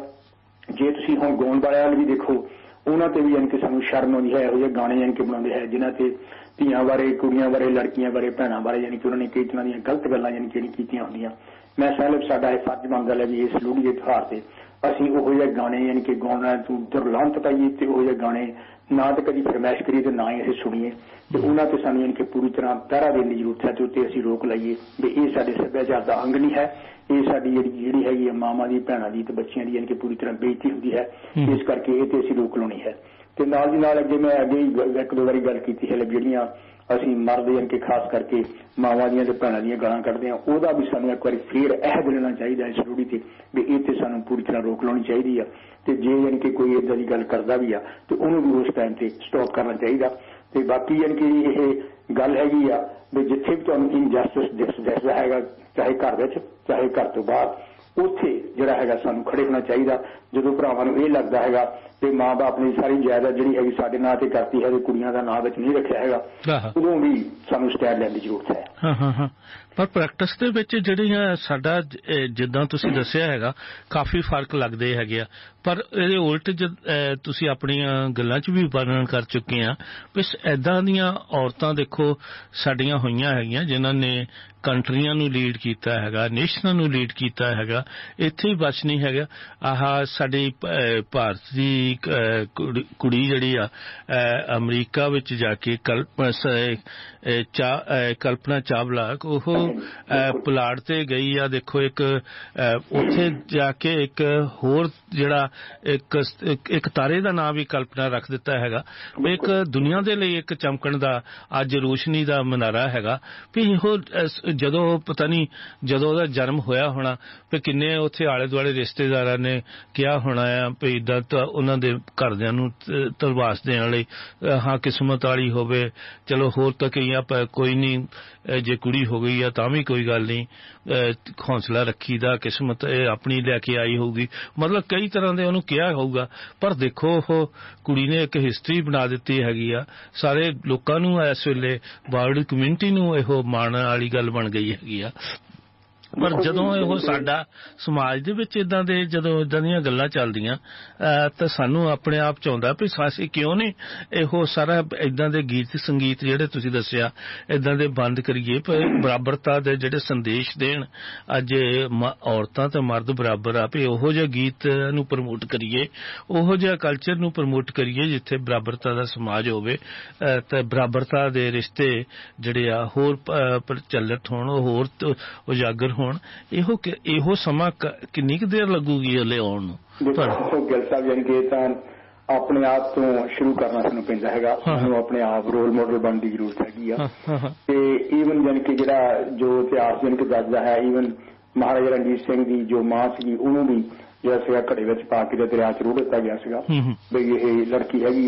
ਜੇ ਤੁਸੀਂ ਹੁਣ ਗਾਉਣ ਵਾਲਿਆਂ ਵੱਲ ਵੀ ਦੇਖੋ ਉਹਨਾਂ ਤੇ ਵੀ ਯਾਨੀ ਕਿ ਸਾਨੂੰ ਸ਼ਰਮ ਆਉਂਦੀ ਹੈ। ਇਹੋ ਜਿਹੇ ਗਾਣੇ ਯਾਨੀ ਕਿ ਬਣਾਉਂਦੇ ਹੈ ਜਿਨ੍ਹਾਂ ਤੇ ਧੀਆਂ ਬਾਰੇ, ਕੁੜੀਆਂ ਬਾਰੇ, ਲੜਕੀਆਂ ਬਾਰੇ, ਭੈਣਾਂ ਬਾਰੇ ਯਾਨੀ ਕਿ ਉਹਨਾਂ ਨੇ ਕਈ ਤਰ੍ਹਾਂ ਦੀਆਂ ਗਲਤ ਗੱਲਾਂ ਯਾਨੀ ਕਿ ਕੀਤੀਆਂ ਹੁੰਦੀਆਂ। ਮੈਂ ਸਾਹਿਬ ਸਾਡਾ ਇਹ ਫਰਜ਼ ਬਣਦਾ ਹੈ ਵੀ ਇਸ ਲੋਹੜੀ ਦੇ ਤਿਉਹਾਰ ਤੇ ਅਸੀਂ ਉਹੋ ਜਿਹੇ ਗਾਣੇ ਯਾਨੀ ਕਿ ਗਾਉਣਾ ਤੋਂ ਦੁਰਲਾਂਤ ਪਾਈਏ ਤੇ ਉਹੋ ਜਿਹੇ ਗਾਣੇ ਨਾ ਤਾਂ ਕਦੀ ਫਰਮਾਇਸ਼ ਕਰੀਏ ਤੇ ਨਾ ਹੀ ਅਸੀਂ ਸੁਣੀਏ ਤੇ ਉਹਨਾਂ ਤੇ ਸਾਨੂੰ ਯਾਨੀ ਕਿ ਪੂਰੀ ਤਰ੍ਹਾਂ ਪਹਿਰਾ ਦੇਣ ਦੀ ਜ਼ਰੂਰਤ ਹੈ ਤੇ ਉੱਤੇ ਅਸੀਂ ਰੋਕ ਲਾਈਏ ਵੀ ਇਹ ਸਾਡੇ ਸੱਭਿਆਚਾਰ ਦਾ ਅੰਗ ਨਹੀਂ ਹੈ। ਇਹ ਸਾਡੀ ਜਿਹੜੀ ਹੈਗੀ ਹੈ ਮਾਵਾਂ ਦੀ, ਭੈਣਾਂ ਦੀ ਤੇ ਬੱਚਿਆਂ ਦੀ ਯਾਨੀ ਕਿ ਪੂਰੀ ਤਰ੍ਹਾਂ ਬੇਇੱਜ਼ਤੀ ਹੁੰਦੀ ਹੈ। ਇਸ ਕਰਕੇ ਇਹ ਤੇ ਅਸੀਂ ਰੋਕ ਲਾਉਣੀ ਹੈ। ਤੇ ਨਾਲ ਦੀ ਨਾਲ ਅੱਗੇ ਮੈਂ ਇੱਕ ਦੋ ਵਾਰੀ ਗੱਲ ਕੀਤੀ ਹੈ ਜਿਹੜੀਆਂ ਅਸੀਂ ਮਰਦ ਯਾਨੀ ਕਿ ਖਾਸ ਕਰਕੇ ਮਾਵਾਂ ਦੀਆਂ ਤੇ ਭੈਣਾਂ ਦੀਆਂ ਗਾਲਾਂ ਕੱਢਦੇ ਹਾਂ ਉਹਦਾ ਵੀ ਸਾਨੂੰ ਇੱਕ ਵਾਰੀ ਫੇਰ ਅਹਿਦ ਲੈਣਾ ਚਾਹੀਦਾ ਇਸ ਲੋਹੜੀ ਤੇ ਵੀ ਇਹ ਤੇ ਸਾਨੂੰ ਪੂਰੀ ਤਰ੍ਹਾਂ ਰੋਕ ਲਾਉਣੀ ਚਾਹੀਦੀ ਆ। ਤੇ ਜੇ ਯਾਨੀ ਕਿ ਕੋਈ ਏਦਾਂ ਦੀ ਗੱਲ ਕਰਦਾ ਵੀ ਆ ਤੇ ਉਹਨੂੰ ਵੀ ਉਸ ਟਾਈਮ ਤੇ ਸਟਾਪ ਕਰਨਾ ਚਾਹੀਦਾ। ਤੇ ਬਾਕੀ ਯਾਨੀ ਕਿ ਇਹ ਗੱਲ ਹੈਗੀ ਆ ਵੀ ਜਿੱਥੇ ਵੀ ਤੁਹਾਨੂੰ ਇਨਜਸਟਿਸ ਦਿਸਦਾ ਹੈਗਾ ਚਾਹੇ ਘਰ ਵਿੱਚ ਚਾਹੇ ਘਰ ਤੋਂ ਬਾਹਰ ਉੱਥੇ ਜਿਹੜਾ ਹੈਗਾ ਸਾਨੂੰ ਖੜੇ ਹੋਣਾ ਚਾਹੀਦਾ। ਜਦੋਂ ਭਰਾਵਾਂ ਨੂੰ ਇਹ ਲੱਗਦਾ ਹੈਗਾ ਤੇ ਮਾਂ ਬਾਪ ਨੇ ਸਾਰੀ ਜਾਇਦਾਦ ਜਿਹੜੀ ਹੈਗੀ ਸਾਡੇ ਨਾਂ ਤੇ ਕਰਤੀ ਹੈ ਤੇ ਕੁੜੀਆਂ ਦਾ ਨਾਂ ਵਿੱਚ ਨਹੀਂ ਰੱਖਿਆ ਹੈਗਾ ਉਦੋਂ ਵੀ ਸਾਨੂੰ ਸਟੈਂਡ ਲੈਣ ਦੀ ਜ਼ਰੂਰਤ ਹੈ। ਪਰ ਪ੍ਰੈਕਟਿਸ ਦੇ ਵਿੱਚ ਜਿਹੜੀਆਂ ਸਾਡਾ ਜਿੱਦਾਂ ਤੁਸੀਂ ਦੱਸਿਆ ਹੈਗਾ ਕਾਫੀ ਫਰਕ ਲੱਗਦੇ ਹੈਗੇ ਆ ਪਰ ਇਹਦੇ ਉਲਟ ਤੁਸੀਂ ਆਪਣੀਆਂ ਗੱਲਾਂ 'ਚ ਵੀ ਵਰਣਨ ਕਰ ਚੁੱਕੇ ਆ ਵੀ ਇੱਦਾਂ ਦੀਆਂ ਔਰਤਾਂ ਦੇਖੋ ਸਾਡੀਆਂ ਹੋਈਆਂ ਹੈਗੀਆਂ ਜਿਨ੍ਹਾਂ ਨੇ ਕੰਟਰੀਆਂ ਨੂੰ ਲੀਡ ਕੀਤਾ ਹੈਗਾ, ਨੇਸ਼ਨਾਂ ਨੂੰ ਲੀਡ ਕੀਤਾ ਹੈਗਾ। ਇੱਥੇ ਹੀ ਬਚ ਨਹੀਂ ਹੈਗਾ। ਆਹ ਸਾਡੀ ਭਾਰਤ ਦੀ ਕੁੜੀ ਜਿਹੜੀ ਆ ਅਮਰੀਕਾ ਵਿੱਚ ਜਾ ਕੇ ਕਲਪਨਾ ਚਾਵਲਾ ਉਹ ਪੁਲਾੜ ਤੇ ਗਈ ਆ। ਦੇਖੋ ਇੱਕ ਉੱਥੇ ਜਾ ਕੇ ਇੱਕ ਹੋਰ ਜਿਹੜਾ ਇੱਕ ਤਾਰੇ ਦਾ ਨਾਂ ਵੀ ਕਲਪਨਾ ਰੱਖ ਦਿੱਤਾ ਹੈਗਾ। ਇੱਕ ਦੁਨੀਆ ਦੇ ਲਈ ਇੱਕ ਚਮਕਣ ਦਾ ਅੱਜ ਰੋਸ਼ਨੀ ਦਾ ਮਨਾਰਾ ਹੈਗਾ ਵੀ ਉਹ ਜਦੋਂ ਪਤਾ ਨਹੀਂ ਜਦੋਂ ਉਹਦਾ ਜਨਮ ਹੋਇਆ ਹੋਣਾ ਵੀ ਕਿੰਨੇ ਉੱਥੇ ਆਲੇ ਦੁਆਲੇ ਰਿਸ਼ਤੇਦਾਰਾਂ ਨੇ ਕਿਹਾ ਹੋਣਾ ਆ ਵੀ ਇੱਦਾਂ ਤਾਂ ਉਹਨਾਂ ਦੇ ਘਰਦਿਆਂ ਨੂੰ ਧਰਵਾਸ ਦੇਣ ਲਈ ਹਾਂ ਕਿਸਮਤ ਵਾਲੀ ਹੋਵੇ ਚਲੋ ਹੋਰ ਤਾਂ ਕਈਆਂ ਕੋਈ ਨਹੀਂ ਜੇ ਕੁੜੀ ਹੋ ਗਈ ਆ ਤਾਂ ਵੀ ਕੋਈ ਗੱਲ ਨਹੀਂ ਹੌਸਲਾ ਰੱਖੀ ਦਾ ਕਿਸਮਤ ਆਪਣੀ ਲੈ ਕੇ ਆਈ ਹੋਊਗੀ ਮਤਲਬ ਕਈ ਤਰ੍ਹਾਂ ਦੇ ਉਹਨੂੰ ਕਿਹਾ ਹੋਊਗਾ। ਪਰ ਦੇਖੋ ਉਹ ਕੁੜੀ ਨੇ ਇੱਕ ਹਿਸਟਰੀ ਬਣਾ ਦਿੱਤੀ ਹੈਗੀ ਆ। ਸਾਰੇ ਲੋਕਾਂ ਨੂੰ ਇਸ ਵੇਲੇ ਵਰਲਡ ਕਮਿਊਨਿਟੀ ਨੂੰ ਇਹੋ ਮਾਣਨ ਵਾਲੀ ਗੱਲ ਬਣ ਗਈ ਹੈਗੀ ਆ। ਪਰ ਜਦੋਂ ਇਹੋ ਸਾਡਾ ਸਮਾਜ ਦੇ ਵਿੱਚ ਇੱਦਾਂ ਦੇ ਜਦੋਂ ਇੱਦਾਂ ਦੀਆਂ ਗੱਲਾਂ ਚੱਲਦੀਆਂ ਤਾਂ ਸਾਨੂੰ ਆਪਣੇ ਆਪ 'ਚ ਆਉਂਦਾ ਵੀ ਅਸੀਂ ਕਿਉਂ ਨਹੀਂ ਇਹੋ ਸਾਰਾ ਇੱਦਾਂ ਦੇ ਗੀਤ ਸੰਗੀਤ ਜਿਹੜੇ ਤੁਸੀਂ ਦੱਸਿਆ ਇੱਦਾਂ ਦੇ ਬੰਦ ਕਰੀਏ ਬਰਾਬਰਤਾ ਦੇ ਜਿਹੜੇ ਸੰਦੇਸ਼ ਦੇਣ ਅੱਜ ਔਰਤਾਂ ਤੇ ਮਰਦ ਬਰਾਬਰ ਆ ਵੀ ਉਹੋ ਜਿਹਾ ਗੀਤ ਨੂੰ ਪ੍ਰਮੋਟ ਕਰੀਏ ਉਹੋ ਜਿਹਾ ਕਲਚਰ ਨੂੰ ਪ੍ਰਮੋਟ ਕਰੀਏ ਜਿੱਥੇ ਬਰਾਬਰਤਾ ਦਾ ਸਮਾਜ ਹੋਵੇ ਤੇ ਬਰਾਬਰਤਾ ਦੇ ਰਿਸ਼ਤੇ ਜਿਹੜੇ ਆ ਹੋਰ ਪ੍ਰਚਲਿਤ ਹੋਣ ਹੋਰ ਉਜਾਗਰ ਹੁਣ ਇਹੋ ਸਮਾਂ ਕਿੰਨੀ ਕੁ ਦੇਰ ਲੱਗੂਗੀ ਲਿਆਉਣ ਨੂੰ? ਗਿੱਲ ਸਾਹਿਬ ਜਾਨੀ ਕਿ ਤਾਂ ਆਪਣੇ ਆਪ ਤੋਂ ਸ਼ੁਰੂ ਕਰਨਾ ਸਾਨੂੰ ਪੈਂਦਾ ਹੈਗਾ। ਸਾਨੂੰ ਆਪਣੇ ਆਪ ਰੋਲ ਮਾਡਲ ਬਣਨ ਦੀ ਜ਼ਰੂਰਤ ਹੈਗੀ ਆ। ਤੇ ਈਵਨ ਜਾਨੀ ਕਿ ਜਿਹੜਾ ਜੋ ਇਤਿਹਾਸ ਜਾਨੀ ਕਿ ਦੱਸਦਾ ਹੈ ਈਵਨ ਮਹਾਰਾਜਾ ਰਣਜੀਤ ਸਿੰਘ ਦੀ ਜੋ ਮਾਂ ਸੀਗੀ ਉਹਨੂੰ ਵੀ ਜਿਹੜਾ ਸੀਗਾ ਘੜੇ ਵਿੱਚ ਪਾ ਕੇ ਦਰਿਆ 'ਚ ਰੋੜ ਦਿੱਤਾ ਗਿਆ ਸੀਗਾ ਵੀ ਇਹ ਲੜਕੀ ਹੈਗੀ ਆ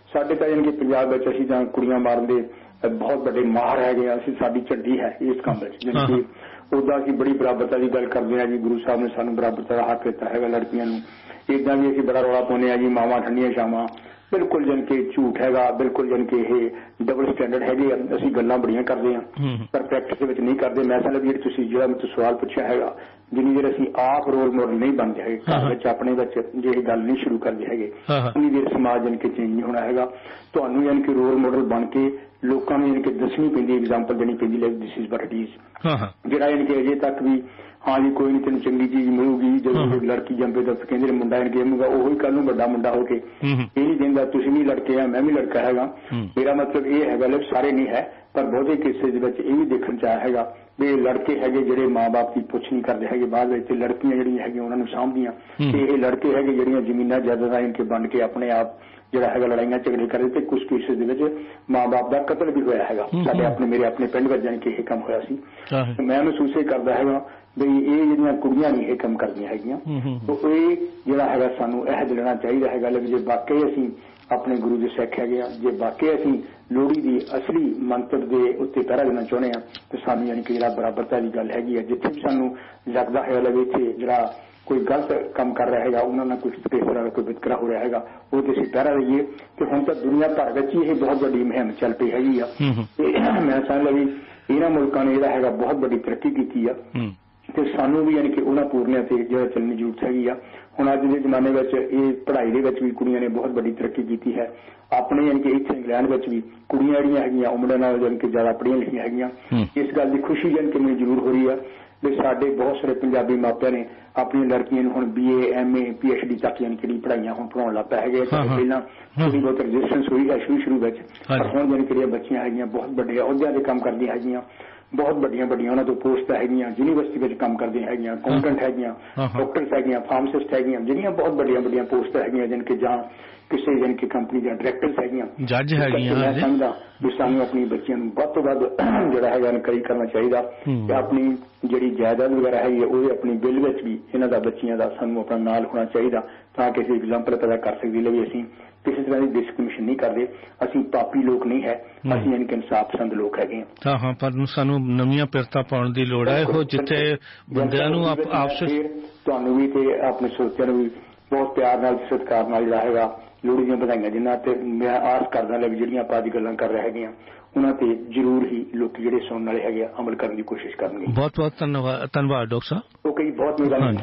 ਸਾਡੇ ਤਾਂ ਯਾਨੀ ਕਿ ਪੰਜਾਬ ਵਿੱਚ ਅਸੀਂ ਤਾਂ ਕੁੜੀਆਂ ਮਾਰਨ ਦੇ ਬਹੁਤ ਵੱਡੇ ਮਾਹਰ ਹੈਗੇ ਆ। ਅਸੀਂ ਸਾਡੀ ਝੰਡੀ ਹੈ ਇਸ ਕੰਮ ਵਿੱਚ। ਯਾਨੀ ਕਿ ਉੱਦਾਂ ਅਸੀਂ ਬੜੀ ਬਰਾਬਰਤਾ ਦੀ ਗੱਲ ਕਰਦੇ ਹਾਂ ਜੀ। ਗੁਰੂ ਸਾਹਿਬ ਨੇ ਸਾਨੂੰ ਬਰਾਬਰਤਾ ਦਾ ਹੱਕ ਦਿੱਤਾ ਹੈਗਾ ਲੜਕੀਆਂ ਨੂੰ। ਇੱਦਾਂ ਵੀ ਅਸੀਂ ਬੜਾ ਰੌਲਾ ਪਾਉਂਦੇ ਹਾਂ ਜੀ, ਮਾਵਾਂ ਠੰਡੀਆਂ ਛਾਵਾਂ। ਬਿਲਕੁਲ ਜਾਣੀ ਕਿ ਝੂਠ ਹੈਗਾ, ਬਿਲਕੁਲ ਜਾਣੀ ਕਿ ਇਹ ਡਬਲ ਸਟੈਂਡਰਡ ਹੈਗੇ ਆ। ਅਸੀਂ ਗੱਲਾਂ ਬੜੀਆਂ ਕਰਦੇ ਹਾਂ ਪਰ ਪ੍ਰੈਕਟਿਸ ਦੇ ਵਿੱਚ ਨਹੀਂ ਕਰਦੇ। ਮੈਂ ਸਮਝਦਾ ਵੀ ਤੁਸੀਂ ਜਿਹੜਾ ਮੈਨੂੰ ਸਵਾਲ ਪੁੱਛਿਆ ਹੈਗਾ, ਜਿੰਨੀ ਦੇਰ ਅਸੀਂ ਆਪ ਰੋਲ ਮਾਡਲ ਨਹੀਂ ਬਣਦੇ ਹੈਗੇ ਘਰ ਵਿੱਚ ਆਪਣੇ ਵਿੱਚ, ਜੇ ਇਹ ਗੱਲ ਨਹੀਂ ਸ਼ੁਰੂ ਕਰਦੇ ਹੈਗੇ, ਉਨੀ ਦੇਰ ਸਮਾਜ ਜਾਣੀ ਕਿ ਚੇਂਜ ਨਹੀਂ ਹੋਣਾ ਹੈਗਾ। ਤੁਹਾਨੂੰ ਜਾਣੀ ਕਿ ਰੋਲ ਮਾਡਲ ਬਣ ਕੇ ਲੋਕਾਂ ਨੂੰ ਜਾਣੀ ਕਿ ਦੱਸਣੀ ਪੈਂਦੀ, ਐਗਜ਼ਾਮਪਲ ਦੇਣੀ ਪੈਂਦੀ, like this is what it is. ਜਿਹੜਾ ਜਾਣੀ ਕਿ ਅਜੇ ਤੱਕ ਵੀ ਹਾਂ ਜੀ ਕੋਈ ਨਹੀਂ ਤੈਨੂੰ ਚੰਗੀ ਚੀਜ਼ ਮਿਲੂਗੀ, ਜਦੋਂ ਲੜਕੀ ਜੰਮੇ ਤਾਂ ਕਹਿੰਦੇ ਮੁੰਡਾ ਜਾਣੀ ਕਿ ਆਊਗਾ, ਉਹੀ ਕੱਲ ਨੂੰ ਵੱਡਾ ਮੁੰਡਾ ਹੋ ਕੇ ਇਹ ਨਹੀਂ ਕਹਿੰਦਾ ਤੁਸੀਂ ਵੀ ਲੜਕੇ ਆ ਮੈਂ ਵੀ ਲੜਕਾ ਹੈਗਾ। ਮੇਰਾ ਮਤਲਬ ਇਹ ਹੈਗਾ ਕਿ ਸਾਰੇ ਨਹੀਂ ਹੈ ਪਰ ਬਹੁਤੇ ਕੇਸਿਸ ਦੇ ਵਿੱਚ ਇਹ ਵੀ ਦੇਖਣ ਚ ਆਇਆ ਹੈਗਾ ਵੀ ਲੜਕੇ ਹੈਗੇ ਜਿਹੜੇ ਮਾਂ-ਬਾਪ ਦੀ ਪੁੱਛ ਨਹੀਂ ਕਰਦੇ ਹੈਗੇ ਬਾਅਦ ਵਿੱਚ, ਲੜਕੀਆਂ ਜਿਹੜੀਆਂ ਹੈਗੀਆਂ ਉਹਨਾਂ ਨੂੰ ਸਾਂਭਦੀਆਂ, ਤੇ ਇਹ ਲੜਕੇ ਹੈਗੇ ਜਿਹੜੀਆਂ ਜ਼ਮੀਨਾਂ ਜਾਇਦਾਦਾਂ ਇਨਕੇ ਵੰਡ ਕੇ ਆਪਣੇ ਆਪ ਜਿਹੜਾ ਹੈਗਾ ਲੜਾਈਆਂ ਝਗੜੇ ਕਰਦੇ। ਤੇ ਕੁਝ ਕੇਸਿਸ ਦੇ ਵਿੱਚ ਮਾਂ-ਬਾਪ ਦਾ ਕਤਲ ਵੀ ਹੋਇਆ ਹੈਗਾ। ਸਾਡੇ ਮੇਰੇ ਆਪਣੇ ਪਿੰਡ ਵਿੱਚ ਜਾਣੀ ਕਿ ਇਹ ਕੰਮ ਹੋਇਆ ਸੀ। ਮੈਂ ਮਹਿਸੂਸ ਇਹ ਕਰਦਾ ਹੈਗਾ ਬਈ ਇਹ ਜਿਹੜੀਆਂ ਕੁੜੀਆਂ ਨਹੀਂ ਇਹ ਕੰਮ ਕਰਦੀਆਂ ਹੈਗੀਆਂ। ਤਾਂ ਇਹ ਜਿਹੜਾ ਹੈਗਾ ਸਾਨੂੰ ਅਹਿਦ ਲੈਣਾ ਚਾਹੀਦਾ ਹੈਗਾ ਕਿ ਜੇ ਵਾਕਈ ਅਸੀਂ ਆਪਣੇ ਗੁਰੂ ਦੇ ਸਿੱਖ ਹੈਗੇ ਆ, ਜੇ ਵਾਕਈ ਅਸੀਂ ਲੋਹੜੀ ਦੀ ਅਸਲੀ ਮੰਤਰ ਦੇ ਉੱਤੇ ਪਹਿਰਾ ਦੇਣਾ ਚਾਹੁੰਦੇ ਹਾਂ ਤੇ ਸਾਨੂੰ ਯਾਨੀ ਕਿ ਜਿਹੜਾ ਬਰਾਬਰਤਾ ਦੀ ਗੱਲ ਹੈਗੀ ਆ, ਜਿੱਥੇ ਵੀ ਸਾਨੂੰ ਲੱਗਦਾ ਹੈਗਾ ਕਿ ਇੱਥੇ ਜਿਹੜਾ ਕੋਈ ਗਲਤ ਕੰਮ ਕਰ ਰਿਹਾ ਹੈਗਾ, ਉਹਨਾਂ ਨਾਲ ਕੁਝ ਇਸ ਤਰ੍ਹਾਂ ਦਾ ਕੋਈ ਵਿਤਕਰਾ ਹੋ ਰਿਹਾ ਹੈਗਾ, ਉਹ ਤੇ ਅਸੀਂ ਪਹਿਰਾ ਦਈਏ। ਤੇ ਹੁਣ ਤਾਂ ਦੁਨੀਆ ਭਰ ਵਿੱਚ ਹੀ ਇਹ ਬਹੁਤ ਵੱਡੀ ਮੁਹਿੰਮ ਚੱਲ ਪਈ ਹੈਗੀ ਆ। ਤੇ ਮੈਂ ਸਮਝਦਾ ਵੀ ਇਹਨਾਂ ਮੁਲਕਾਂ ਨੇ ਜਿਹੜਾ ਹੈਗਾ ਬਹੁਤ ਵੱਡੀ ਤਰੱਕੀ ਕੀਤੀ ਆ ਤੇ ਸਾਨੂੰ ਵੀ ਯਾਨੀ ਕਿ ਉਹਨਾਂ ਪੂਰਨਿਆਂ ਤੇ ਜਿਹੜਾ ਚੱਲਣ ਦੀ ਜ਼ਰੂਰਤ ਹੈਗੀ ਆ। ਹੁਣ ਅੱਜ ਦੇ ਜ਼ਮਾਨੇ ਵਿੱਚ ਇਹ ਪੜ੍ਹਾਈ ਦੇ ਵਿੱਚ ਵੀ ਕੁੜੀਆਂ ਨੇ ਬਹੁਤ ਵੱਡੀ ਤਰੱਕੀ ਕੀਤੀ ਹੈ। ਆਪਣੇ ਯਾਨੀ ਕਿ ਇੱਥੇ ਇੰਗਲੈਂਡ ਵਿੱਚ ਵੀ ਕੁੜੀਆਂ ਜਿਹੜੀਆਂ ਹੈਗੀਆਂ ਉਹ ਮੁੰਡਿਆਂ ਨਾਲ ਯਾਨੀ ਕਿ ਜ਼ਿਆਦਾ ਪੜ੍ਹੀਆਂ ਲਿਖੀਆਂ ਹੈਗੀਆਂ। ਇਸ ਗੱਲ ਦੀ ਖੁਸ਼ੀ ਯਾਨੀ ਕਿ ਮੈਨੂੰ ਜ਼ਰੂਰ ਹੋ ਰਹੀ ਆ ਵੀ ਸਾਡੇ ਬਹੁਤ ਸਾਰੇ ਪੰਜਾਬੀ ਮਾਪਿਆਂ ਨੇ ਆਪਣੀਆਂ ਲੜਕੀਆਂ ਨੂੰ ਹੁਣ BA MA PhD ਤੱਕ ਯਾਨੀ ਕਿ ਪੜ੍ਹਾਈਆਂ ਹੁਣ ਪੜਾਉਣ ਲੱਗ ਪਏ ਹੈਗੇ। ਪਹਿਲਾਂ ਥੋੜੀ ਬਹੁਤ ਰੈਜ਼ਿਸਟੈਂਸ ਹੋਈ ਹੈ ਸ਼ੁਰੂ ਵਿੱਚ, ਪਰ ਹੁਣ ਯਾਨੀ ਕਿ ਬੱਚੀਆਂ ਹੈਗੀਆਂ ਬਹੁਤ ਵੱਡੇ ਅਹੁਦਿਆਂ ਤੇ ਕੰਮ ਕਰਦੀਆਂ ਹੈਗੀਆਂ, ਬਹੁਤ ਵੱਡੀਆਂ ਉਹਨਾਂ ਤੋਂ ਪੋਸਟਾਂ ਹੈਗੀਆਂ, ਯੂਨੀਵਰਸਿਟੀ ਵਿੱਚ ਕੰਮ ਕਰਦੀਆਂ ਹੈਗੀਆਂ, ਅਕਾਊਂਟੈਂਟ ਹੈਗੀਆਂ, ਡਾਕਟਰਸ ਹੈਗੀਆਂ, ਫਾਰਮਾਸਿਸਟ ਹੈਗੀਆਂ, ਜਿਹੜੀਆਂ ਬਹੁਤ ਵੱਡੀਆਂ ਪੋਸਟਾਂ ਹੈਗੀਆਂ ਜਿਨ ਕਿ ਜਾਂ ਕਿਸੇ ਜਾਣੀ ਕਿ ਕੰਪਨੀ ਦੀਆਂ ਡਾਇਰੈਕਟਰਸ ਹੈਗੀਆਂ, ਜੱਜ ਹੈਗੀਆਂ। ਮੈਂ ਸਮਝਦਾ ਵੀ ਸਾਨੂੰ ਆਪਣੀ ਬੱਚਿਆਂ ਨੂੰ ਵੱਧ ਤੋਂ ਵੱਧ ਜਿਹੜਾ ਹੈਗਾ ਇਨਕਰੇਜ ਕਰਨਾ ਚਾਹੀਦਾ ਤੇ ਆਪਣੀ ਜਿਹੜੀ ਜਾਇਦਾਦ ਵਗੈਰਾ ਹੈਗੀ ਉਹ ਆਪਣੀ ਬਿੱਲ ਵਿੱਚ ਵੀ ਇਹਨਾਂ ਦਾ ਬੱਚੀਆਂ ਦਾ ਸਾਨੂੰ ਆਪਣਾ ਨਾਲ ਹੋਣਾ ਚਾਹੀਦਾ ਤਾਂ ਕਿ ਅਸੀਂ ਐਗਜ਼ਾਮਪਲ ਪੈਦਾ ਕਰ ਸਕੀਏ ਵੀ ਅਸੀਂ ਕਿਸੇ ਤਰ੍ਹਾਂ ਦੀ ਡਿਸਕ੍ਰਿਮੀਨੇਸ਼ਨ ਨਹੀਂ ਕਰਦੇ, ਅਸੀਂ ਪਾਪੀ ਲੋਕ ਨਹੀਂ ਹੈ, ਅਸੀਂ ਯਾਨੀ ਕਿ ਇਨਸਾਫ ਪਸੰਦ ਲੋਕ ਹੈਗੇ ਹਾਂ। ਪਰ ਸਾਨੂੰ ਨਵੀਆਂ ਪਿਰਤਾਂ ਪਾਉਣ ਦੀ ਲੋੜ ਹੈ ਉਹ ਜਿੱਥੇ ਬੰਦਿਆਂ ਨੂੰ ਆਪਸ ਤੁਹਾਨੂੰ ਵੀ ਤੇ ਆਪਣੇ ਸਰੋਤਿਆਂ ਨੂੰ ਵੀ ਬਹੁਤ ਪਿਆਰ ਨਾਲ ਸਤਿਕਾਰ ਨਾਲ ਜਿਹੜਾ ਹੈਗਾ ਲੋਹੜੀ ਦੀਆਂ ਵਧਾਈਆਂ ਜਿਨ੍ਹਾਂ ਤੇ ਮੈਂ ਆਸ ਕਰਦਾ ਲੈ ਜਿਹੜੀਆਂ ਆਪਾਂ ਅੱਜ ਗੱਲਾਂ ਕਰ ਰਹੇ ਹੈਗੇ ਆ ਉਹਨਾਂ ਤੇ ਜ਼ਰੂਰ ਹੀ ਲੋਕ ਜਿਹੜੇ ਸੁਣਨ ਵਾਲੇ ਹੈਗੇ ਅਮਲ ਕਰਨ ਦੀ ਕੋਸ਼ਿਸ਼ ਕਰਨਗੇ। ਬਹੁਤ ਬਹੁਤ ਧੰਨਵਾਦ ਡਾਕਟਰ ਸਾਹਿਬ। ਓਕੇ ਜੀ, ਬਹੁਤ ਮਿਹਰਬਾਨੀ।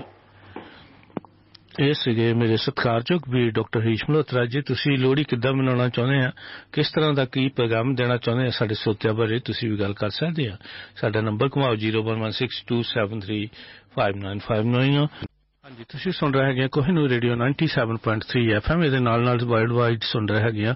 ਇਹ ਸੀਗੇ ਮੇਰੇ ਸਤਿਕਾਰਯੋਗ ਵੀ ਡਾਕਟਰ ਹਰੀਸ਼ ਮਲਹੋਤਰਾ ਜੀ। ਤੁਸੀਂ ਲੋਹੜੀ ਕਿੱਦਾਂ ਮਨਾਉਣਾ ਚਾਹੁੰਦੇ ਆ, ਕਿਸ ਤਰ੍ਹਾਂ ਦਾ ਕੀ ਪੈਗਾਮ ਦੇਣਾ ਚਾਹੁੰਦੇ ਆ ਸਾਡੇ ਸਰੋਤਿਆਂ ਬਾਰੇ, ਤੁਸੀਂ ਵੀ ਗੱਲ ਕਰ ਸਕਦੇ ਆ। ਸਾਡਾ ਨੰਬਰ ਘੁਮਾਓ 011627359959। ਹਾਂਜੀ, ਤੁਸੀਂ ਸੁਣ ਰਹੇ ਹੈਗੇ ਕੋਹਿਨੂਰ ਰੇਡੀਓ 97.3 FM। ਇਹਦੇ ਨਾਲ ਵਰਲਡ ਵਾਈਡ ਸੁਣ ਰਹੇ ਹੈਗੇ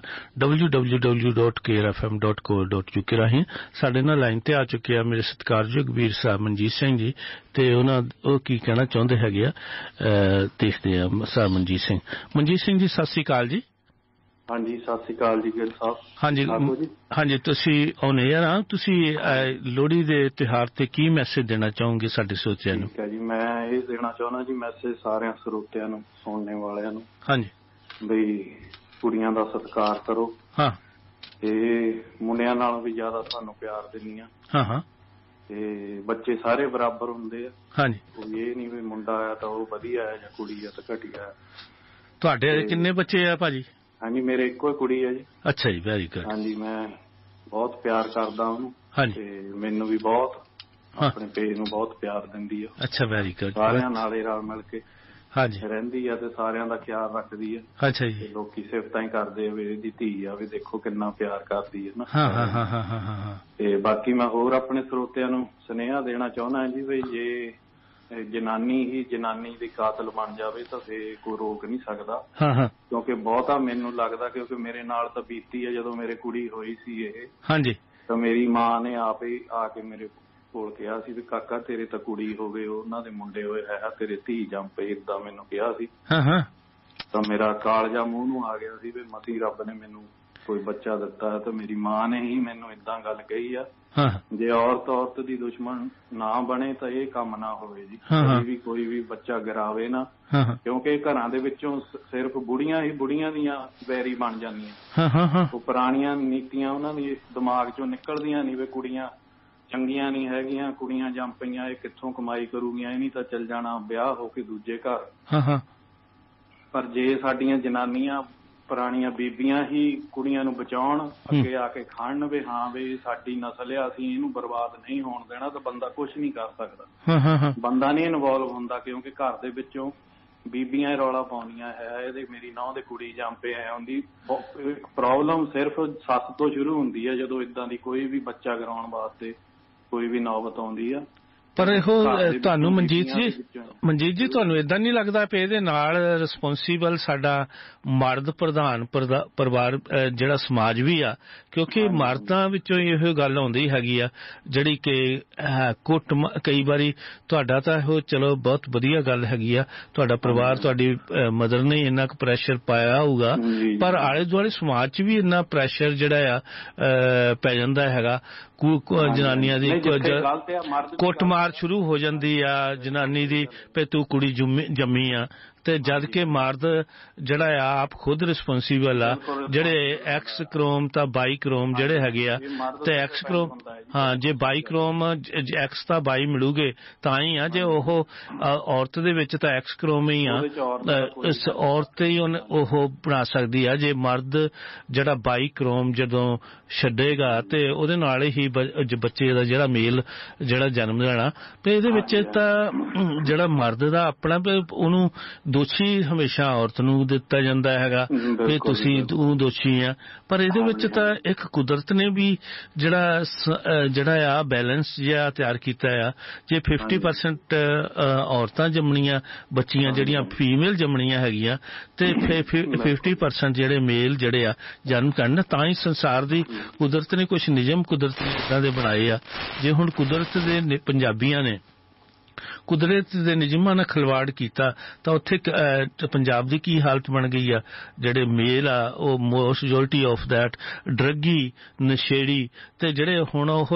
www.krfm.co.uk ਰਾਹੀਂ। ਸਾਡੇ ਨਾਲ ਲਾਈਨ ਤੇ ਆ ਚੁੱਕੇ ਆ ਮੇਰੇ ਸਤਿਕਾਰਯੋਗ ਵੀਰ ਸਾਹਿਬ ਮਨਜੀਤ ਸਿੰਘ ਜੀ ਤੇ ਉਹ ਕੀ ਕਹਿਣਾ ਚਾਹੁੰਦੇ ਹੈਗੇ ਆ ਦੇਖਦੇ ਆ। ਸਰ ਮਨਜੀਤ ਸਿੰਘ ਜੀ ਸਤਿ ਸ੍ਰੀ ਅਕਾਲ ਜੀ। ਹਾਂਜੀ, ਸਤਿ ਸ੍ਰੀ ਅਕਾਲ ਜੀ ਗਿੱਲ ਸਾਹਿਬ। ਹਾਂਜੀ, ਤੁਸੀਂ ਆਉਣੇ ਆ ਨਾ, ਤੁਸੀਂ ਲੋਹੜੀ ਦੇ ਤਿਉਹਾਰ ਤੇ ਕੀ ਮੈਸੇਜ ਦੇਣਾ ਚਾਹੋਗੇ ਸਾਡੇ ਸਰੋਤਿਆਂ ਨੂੰ? ਠੀਕ ਹੈ ਜੀ, ਮੈਂ ਇਹ ਦੇਣਾ ਚਾਹੁੰਦਾ ਜੀ ਮੈਸੇਜ ਸਾਰਿਆਂ ਸਰੋਤਿਆਂ ਨੂੰ, ਸੁਣਨੇ ਵਾਲਿਆਂ ਨੂੰ। ਹਾਂਜੀ, ਬਈ ਕੁੜੀਆਂ ਦਾ ਸਤਿਕਾਰ ਕਰੋ। ਹਾਂ, ਤੇ ਮੁੰਡਿਆਂ ਨਾਲੋਂ ਵੀ ਜ਼ਿਆਦਾ ਤੁਹਾਨੂੰ ਪਿਆਰ ਦਿੰਦੀ ਆ। ਹਾਂ, ਤੇ ਬੱਚੇ ਸਾਰੇ ਬਰਾਬਰ ਹੁੰਦੇ ਆ। ਹਾਂਜੀ, ਕੋਈ ਇਹ ਨਹੀਂ ਵੀ ਮੁੰਡਾ ਆ ਤਾਂ ਉਹ ਵਧੀਆ ਹੈ ਜਾਂ ਕੁੜੀ ਆ ਤਾਂ ਘਟੀਆ ਹੈ। ਤੁਹਾਡੇ ਕਿੰਨੇ ਬੱਚੇ ਆ ਭਾਜੀ? ਹਾਂਜੀ, ਮੇਰੇ ਇੱਕੋ ਹੀ ਕੁੜੀ ਹੈ ਜੀ। ਅੱਛਾ ਜੀ, ਵੈਰੀ ਗੁੱਡ। ਹਾਂਜੀ, ਮੈਂ ਬਹੁਤ ਪਿਆਰ ਕਰਦਾ ਉਹਨੂੰ। ਹਾਂਜੀ, ਤੇ ਮੈਨੂੰ ਵੀ ਬਹੁਤ ਆਪਣੇ ਪੇਜ ਨੂੰ ਬਹੁਤ ਪਿਆਰ ਦਿੰਦੀ ਆ। ਅੱਛਾ, ਵੈਰੀ ਗੁੱਡ। ਸਾਰਿਆਂ ਨਾਲ ਹੀ ਰਲ ਮਿਲ ਕੇ ਹਾਂਜੀ ਰਹਿੰਦੀ ਆ ਤੇ ਸਾਰਿਆਂ ਦਾ ਖਿਆਲ ਰੱਖਦੀ ਆ। ਅੱਛਾ ਜੀ, ਲੋਕੀ ਸਿਫਤਾਂ ਹੀ ਕਰਦੇ ਆ ਵੀ ਇਹਦੀ ਧੀ ਆ, ਵੀ ਦੇਖੋ ਕਿੰਨਾ ਪਿਆਰ ਕਰਦੀ ਹੈ ਨਾ। ਹਾਂ। ਤੇ ਬਾਕੀ ਮੈਂ ਹੋਰ ਆਪਣੇ ਸਰੋਤਿਆਂ ਨੂੰ ਸੁਨੇਹਾ ਦੇਣਾ ਚਾਹੁੰਦਾ ਜੀ ਵੀ ਜੇ ਜਨਾਨੀ ਹੀ ਜਨਾਨੀ ਦੀ ਕਾਤਲ ਬਣ ਜਾਵੇ ਤਾਂ ਫੇਰ ਕੋਈ ਰੋਕ ਨਹੀਂ ਸਕਦਾ। ਕਿਉਂਕਿ ਬਹੁਤਾ ਮੈਨੂੰ ਲੱਗਦਾ, ਕਿਉਂਕਿ ਮੇਰੇ ਨਾਲ ਤਾਂ ਬੀਤੀ ਹੈ ਜਦੋਂ ਮੇਰੇ ਕੁੜੀ ਹੋਈ ਸੀ ਇਹ। ਹਾਂਜੀ, ਤਾਂ ਮੇਰੀ ਮਾਂ ਨੇ ਆਪ ਹੀ ਆ ਕੇ ਮੇਰੇ ਕੋਲ ਕਿਹਾ ਸੀ ਵੀ ਕਾਕਾ ਤੇਰੇ ਤਾਂ ਕੁੜੀ ਹੋਵੇ, ਉਹਨਾਂ ਦੇ ਮੁੰਡੇ ਹੋਏ ਹੈ ਤੇਰੇ ਧੀ ਜੰਮ ਪਈ, ਏਦਾਂ ਮੈਨੂੰ ਕਿਹਾ ਸੀ। ਤਾਂ ਮੇਰਾ ਕਾਲਜਾ ਮੂੰਹ ਨੂੰ ਆ ਗਿਆ ਸੀ ਵੀ ਮਤੀ ਰੱਬ ਨੇ ਮੈਨੂੰ ਕੋਈ ਬੱਚਾ ਦਿੱਤਾ ਤਾਂ ਮੇਰੀ ਮਾਂ ਨੇ ਹੀ ਮੈਨੂੰ ਏਦਾਂ ਗੱਲ ਕਹੀ ਆ, ਜੇ ਔਰਤ ਦੀ ਦੁਸ਼ਮਣ ਨਾ ਬਣੇ ਤਾਂ ਇਹ ਕੰਮ ਨਾ ਹੋਵੇ ਜੀ, ਕਦੀ ਵੀ ਕੋਈ ਵੀ ਬੱਚਾ ਗਿਰਾਵੇ ਨਾ, ਕਿਉਂਕਿ ਘਰਾਂ ਦੇ ਵਿੱਚੋਂ ਸਿਰਫ ਬੁੜੀਆਂ ਹੀ ਬੁੜੀਆਂ ਦੀਆਂ ਵੈਰੀ ਬਣ ਜਾਂਦੀਆਂ। ਉਹ ਪੁਰਾਣੀਆਂ ਨੀਤੀਆਂ ਉਹਨਾਂ ਦੀ ਦਿਮਾਗ ਚੋਂ ਨਿਕਲਦੀਆਂ ਨਹੀਂ ਵੀ ਕੁੜੀਆਂ ਚੰਗੀਆਂ ਨਹੀਂ ਹੈਗੀਆਂ, ਕੁੜੀਆਂ ਜੰਮ ਪਈਆਂ, ਇਹ ਕਿੱਥੋਂ ਕਮਾਈ ਕਰੂਗੀਆਂ, ਇਹ ਨਹੀਂ ਤਾਂ ਚੱਲ ਜਾਣਾ ਵਿਆਹ ਹੋ ਕੇ ਦੂਜੇ ਘਰ। ਪਰ ਜੇ ਸਾਡੀਆਂ ਜਨਾਨੀਆਂ ਪੁਰਾਣੀਆਂ ਬੀਬੀਆਂ ਹੀ ਕੁੜੀਆਂ ਨੂੰ ਬਚਾਉਣ, ਅੱਗੇ ਆ ਕੇ ਖੜਨ ਵੀ ਹਾਂ ਵੀ ਸਾਡੀ ਨਸਲ ਆ, ਅਸੀਂ ਇਹਨੂੰ ਬਰਬਾਦ ਨਹੀਂ ਹੋਣ ਦੇਣਾ, ਤਾਂ ਬੰਦਾ ਕੁਛ ਨਹੀਂ ਕਰ ਸਕਦਾ, ਬੰਦਾ ਨਹੀਂ ਇਨਵੋਲਵ ਹੁੰਦਾ, ਕਿਉਂਕਿ ਘਰ ਦੇ ਵਿੱਚੋਂ ਬੀਬੀਆਂ ਰੌਲਾ ਪਾਉਂਦੀਆਂ ਹੈ ਇਹਦੇ ਮੇਰੀ ਨਹੁੰ ਦੇ ਕੁੜੀ ਜੰਮ ਪਿਆ ਹੈ। ਉਹਦੀ ਪ੍ਰੋਬਲਮ ਸਿਰਫ ਸੱਸ ਤੋਂ ਸ਼ੁਰੂ ਹੁੰਦੀ ਹੈ ਜਦੋਂ ਏਦਾਂ ਦੀ ਕੋਈ ਵੀ ਬੱਚਾ ਕਰਾਉਣ ਵਾਸਤੇ ਕੋਈ ਵੀ ਨੌਬਤ ਆਉਂਦੀ ਆ। ਪਰ ਇਹੋ ਤੁਹਾਨੂੰ ਮਨਜੀਤ ਜੀ ਤੁਹਾਨੂੰ ਏਦਾਂ ਨਹੀਂ ਲੱਗਦਾ ਵੀ ਇਹਦੇ ਨਾਲ ਰਿਸਪੋਂਸੀਬਲ ਸਾਡਾ ਮਰਦ ਪ੍ਰਧਾਨ ਪਰਿਵਾਰ ਜਿਹੜਾ ਸਮਾਜ ਵੀ ਆ, ਕਿਉਂਕਿ ਮਰਦਾਂ ਵਿੱਚੋਂ ਇਹੋ ਗੱਲ ਆਉਂਦੀ ਹੈਗੀ ਆ ਜਿਹੜੀ ਕਿ ਕਈ ਵਾਰੀ ਤੁਹਾਡਾ ਤਾਂ ਇਹੋ ਚਲੋ ਬਹੁਤ ਵਧੀਆ ਗੱਲ ਹੈਗੀ ਆ, ਤੁਹਾਡਾ ਪਰਿਵਾਰ ਤੁਹਾਡੀ ਮਦਰ ਨੇ ਇੰਨਾ ਕੁ ਪ੍ਰੈਸ਼ਰ ਪਾਇਆ ਹੋਊਗਾ, ਪਰ ਆਲੇ ਦੁਆਲੇ ਸਮਾਜ 'ਚ ਵੀ ਇੰਨਾ ਪ੍ਰੈਸ਼ਰ ਜਿਹੜਾ ਆ ਪੈ ਜਾਂਦਾ ਹੈਗਾ, ਜਨਾਨੀਆਂ ਦੀ ਕੁੱਟਮਾਰ ਸ਼ੁਰੂ ਹੋ ਜਾਂਦੀ ਆ ਜਨਾਨੀ ਦੀ ਵੀ ਤੂੰ ਕੁੜੀ ਜੰਮੀ ਆ, ਤੇ ਜਦ ਕਿ ਮਰਦ ਜਿਹੜਾ ਆ ਆਪ ਖੁਦ ਰਿਸਪੋਂਸੀਬਲ ਆ। ਜਿਹੜੇ ਐਕਸ ਕਰੋਮ ਤਾਂ ਬਾਈ ਕਰੋਮ ਜਿਹੜੇ ਹੈਗੇ ਆ, ਤੇ ਐਕਸ ਕਰੋਮ ਜੇ ਬਾਈ ਕਰੋਮ ਐਕਸ ਤਾਂ ਬਾਈ ਮਿਲੂਗੇ ਤਾਂ ਹੀ ਆ, ਜੇ ਉਹ ਔਰਤ ਦੇ ਵਿੱਚ ਤਾਂ ਐਕਸ ਕਰੋਮ ਹੀ ਆ, ਇਸ ਔਰਤ ਹੀ ਉਹ ਬਣਾ ਸਕਦੀ ਆ। ਜੇ ਮਰਦ ਜਿਹੜਾ ਬਾਈ ਕਰੋਮ ਜਦੋਂ ਛੱਡੇਗਾ ਤੇ ਉਹਦੇ ਨਾਲ ਹੀ ਬੱਚੇ ਦਾ ਜਿਹੜਾ ਮੇਲ ਜਿਹੜਾ ਜਨਮ ਲੈਣਾ, ਤੇ ਇਹਦੇ ਵਿੱਚ ਤਾਂ ਜਿਹੜਾ ਮਰਦ ਦਾ ਆਪਣਾ ਉਹਨੂੰ ਦੋਸ਼ੀ ਹਮੇਸ਼ਾ ਔਰਤ ਨੂੰ ਦਿੱਤਾ ਜਾਂਦਾ ਹੈਗਾ ਵੀ ਤੂੰ ਦੋਸ਼ੀ ਆ। ਪਰ ਇਹਦੇ ਵਿੱਚ ਤਾਂ ਇੱਕ ਕੁਦਰਤ ਨੇ ਵੀ ਜਿਹੜਾ ਆ ਬੈਲੈਂਸ ਜਿਹਾ ਤਿਆਰ ਕੀਤਾ ਆ। ਜੇ 50% ਔਰਤਾਂ ਜੰਮਣੀਆਂ ਬੱਚੀਆਂ ਜਿਹੜੀਆਂ ਫੀਮੇਲ ਜੰਮਣੀਆਂ ਹੈਗੀਆਂ ਤੇ 50% ਜਿਹੜੇ ਮੇਲ ਜਿਹੜੇ ਆ ਜਨਮ ਕਰਨ, ਤਾਂ ਹੀ ਸੰਸਾਰ ਦੀ ਕੁਦਰਤ ਨੇ ਕੁਛ ਨਿਯਮ ਕੁਦਰਤ ਨੇ ਇੱਦਾਂ ਦੇ ਬਣਾਏ ਆ। ਜੇ ਹੁਣ ਕੁਦਰਤ ਦੇ ਪੰਜਾਬੀਆਂ ਨੇ ਕੁਦਰਤ ਦੇ ਨਿਯਮਾਂ ਨਾਲ ਖਿਲਵਾੜ ਕੀਤਾ ਤਾਂ ਉੱਥੇ ਪੰਜਾਬ ਦੀ ਕੀ ਹਾਲਤ ਬਣ ਗਈ ਆ। ਜਿਹੜੇ ਮੇਲ ਆ ਉਹ most majority of that druggie ਨਸ਼ੇੜੀ, ਤੇ ਜਿਹੜੇ ਹੁਣ ਉਹ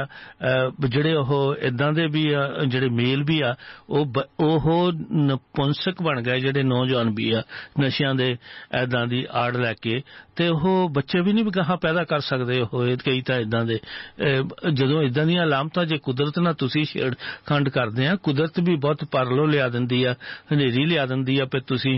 ਜਿਹੜੇ ਉਹ ਏਦਾਂ ਦੇ ਵੀ ਆ, ਜਿਹੜੇ ਮੇਲ ਵੀ ਆ ਉਹ ਨਪੁੰਸਕ ਬਣ ਗਏ, ਜਿਹੜੇ ਨੌਜਵਾਨ ਵੀ ਆ ਨਸ਼ਿਆਂ ਦੇ ਏਦਾਂ ਦੀ ਆੜ ਲੈ ਕੇ, ਤੇ ਉਹ ਬੱਚੇ ਵੀ ਨਹੀਂ ਗਾਹਾਂ ਪੈਦਾ ਕਰ ਸਕਦੇ। ਉਹ ਕਈ ਤਾਂ ਏਦਾਂ ਦੇ ਜਦੋਂ ਏਦਾਂ ਦੀਆਂ ਅਲਾਮਤਾਂ ਜੇ ਕੁਦਰਤ ਨਾਲ ਤੁਸੀਂ ਛੇੜਖੰਡ ਕਰਦੇ ਆ, ਕੁਦਰਤ ਵੀ ਬਹੁਤ ਪਰਲੋ ਲਿਆ ਦਿੰਦੀ ਆ, ਹਨੇਰੀ ਲਿਆ ਦਿੰਦੀ ਆ, ਪਰ ਤੁਸੀਂ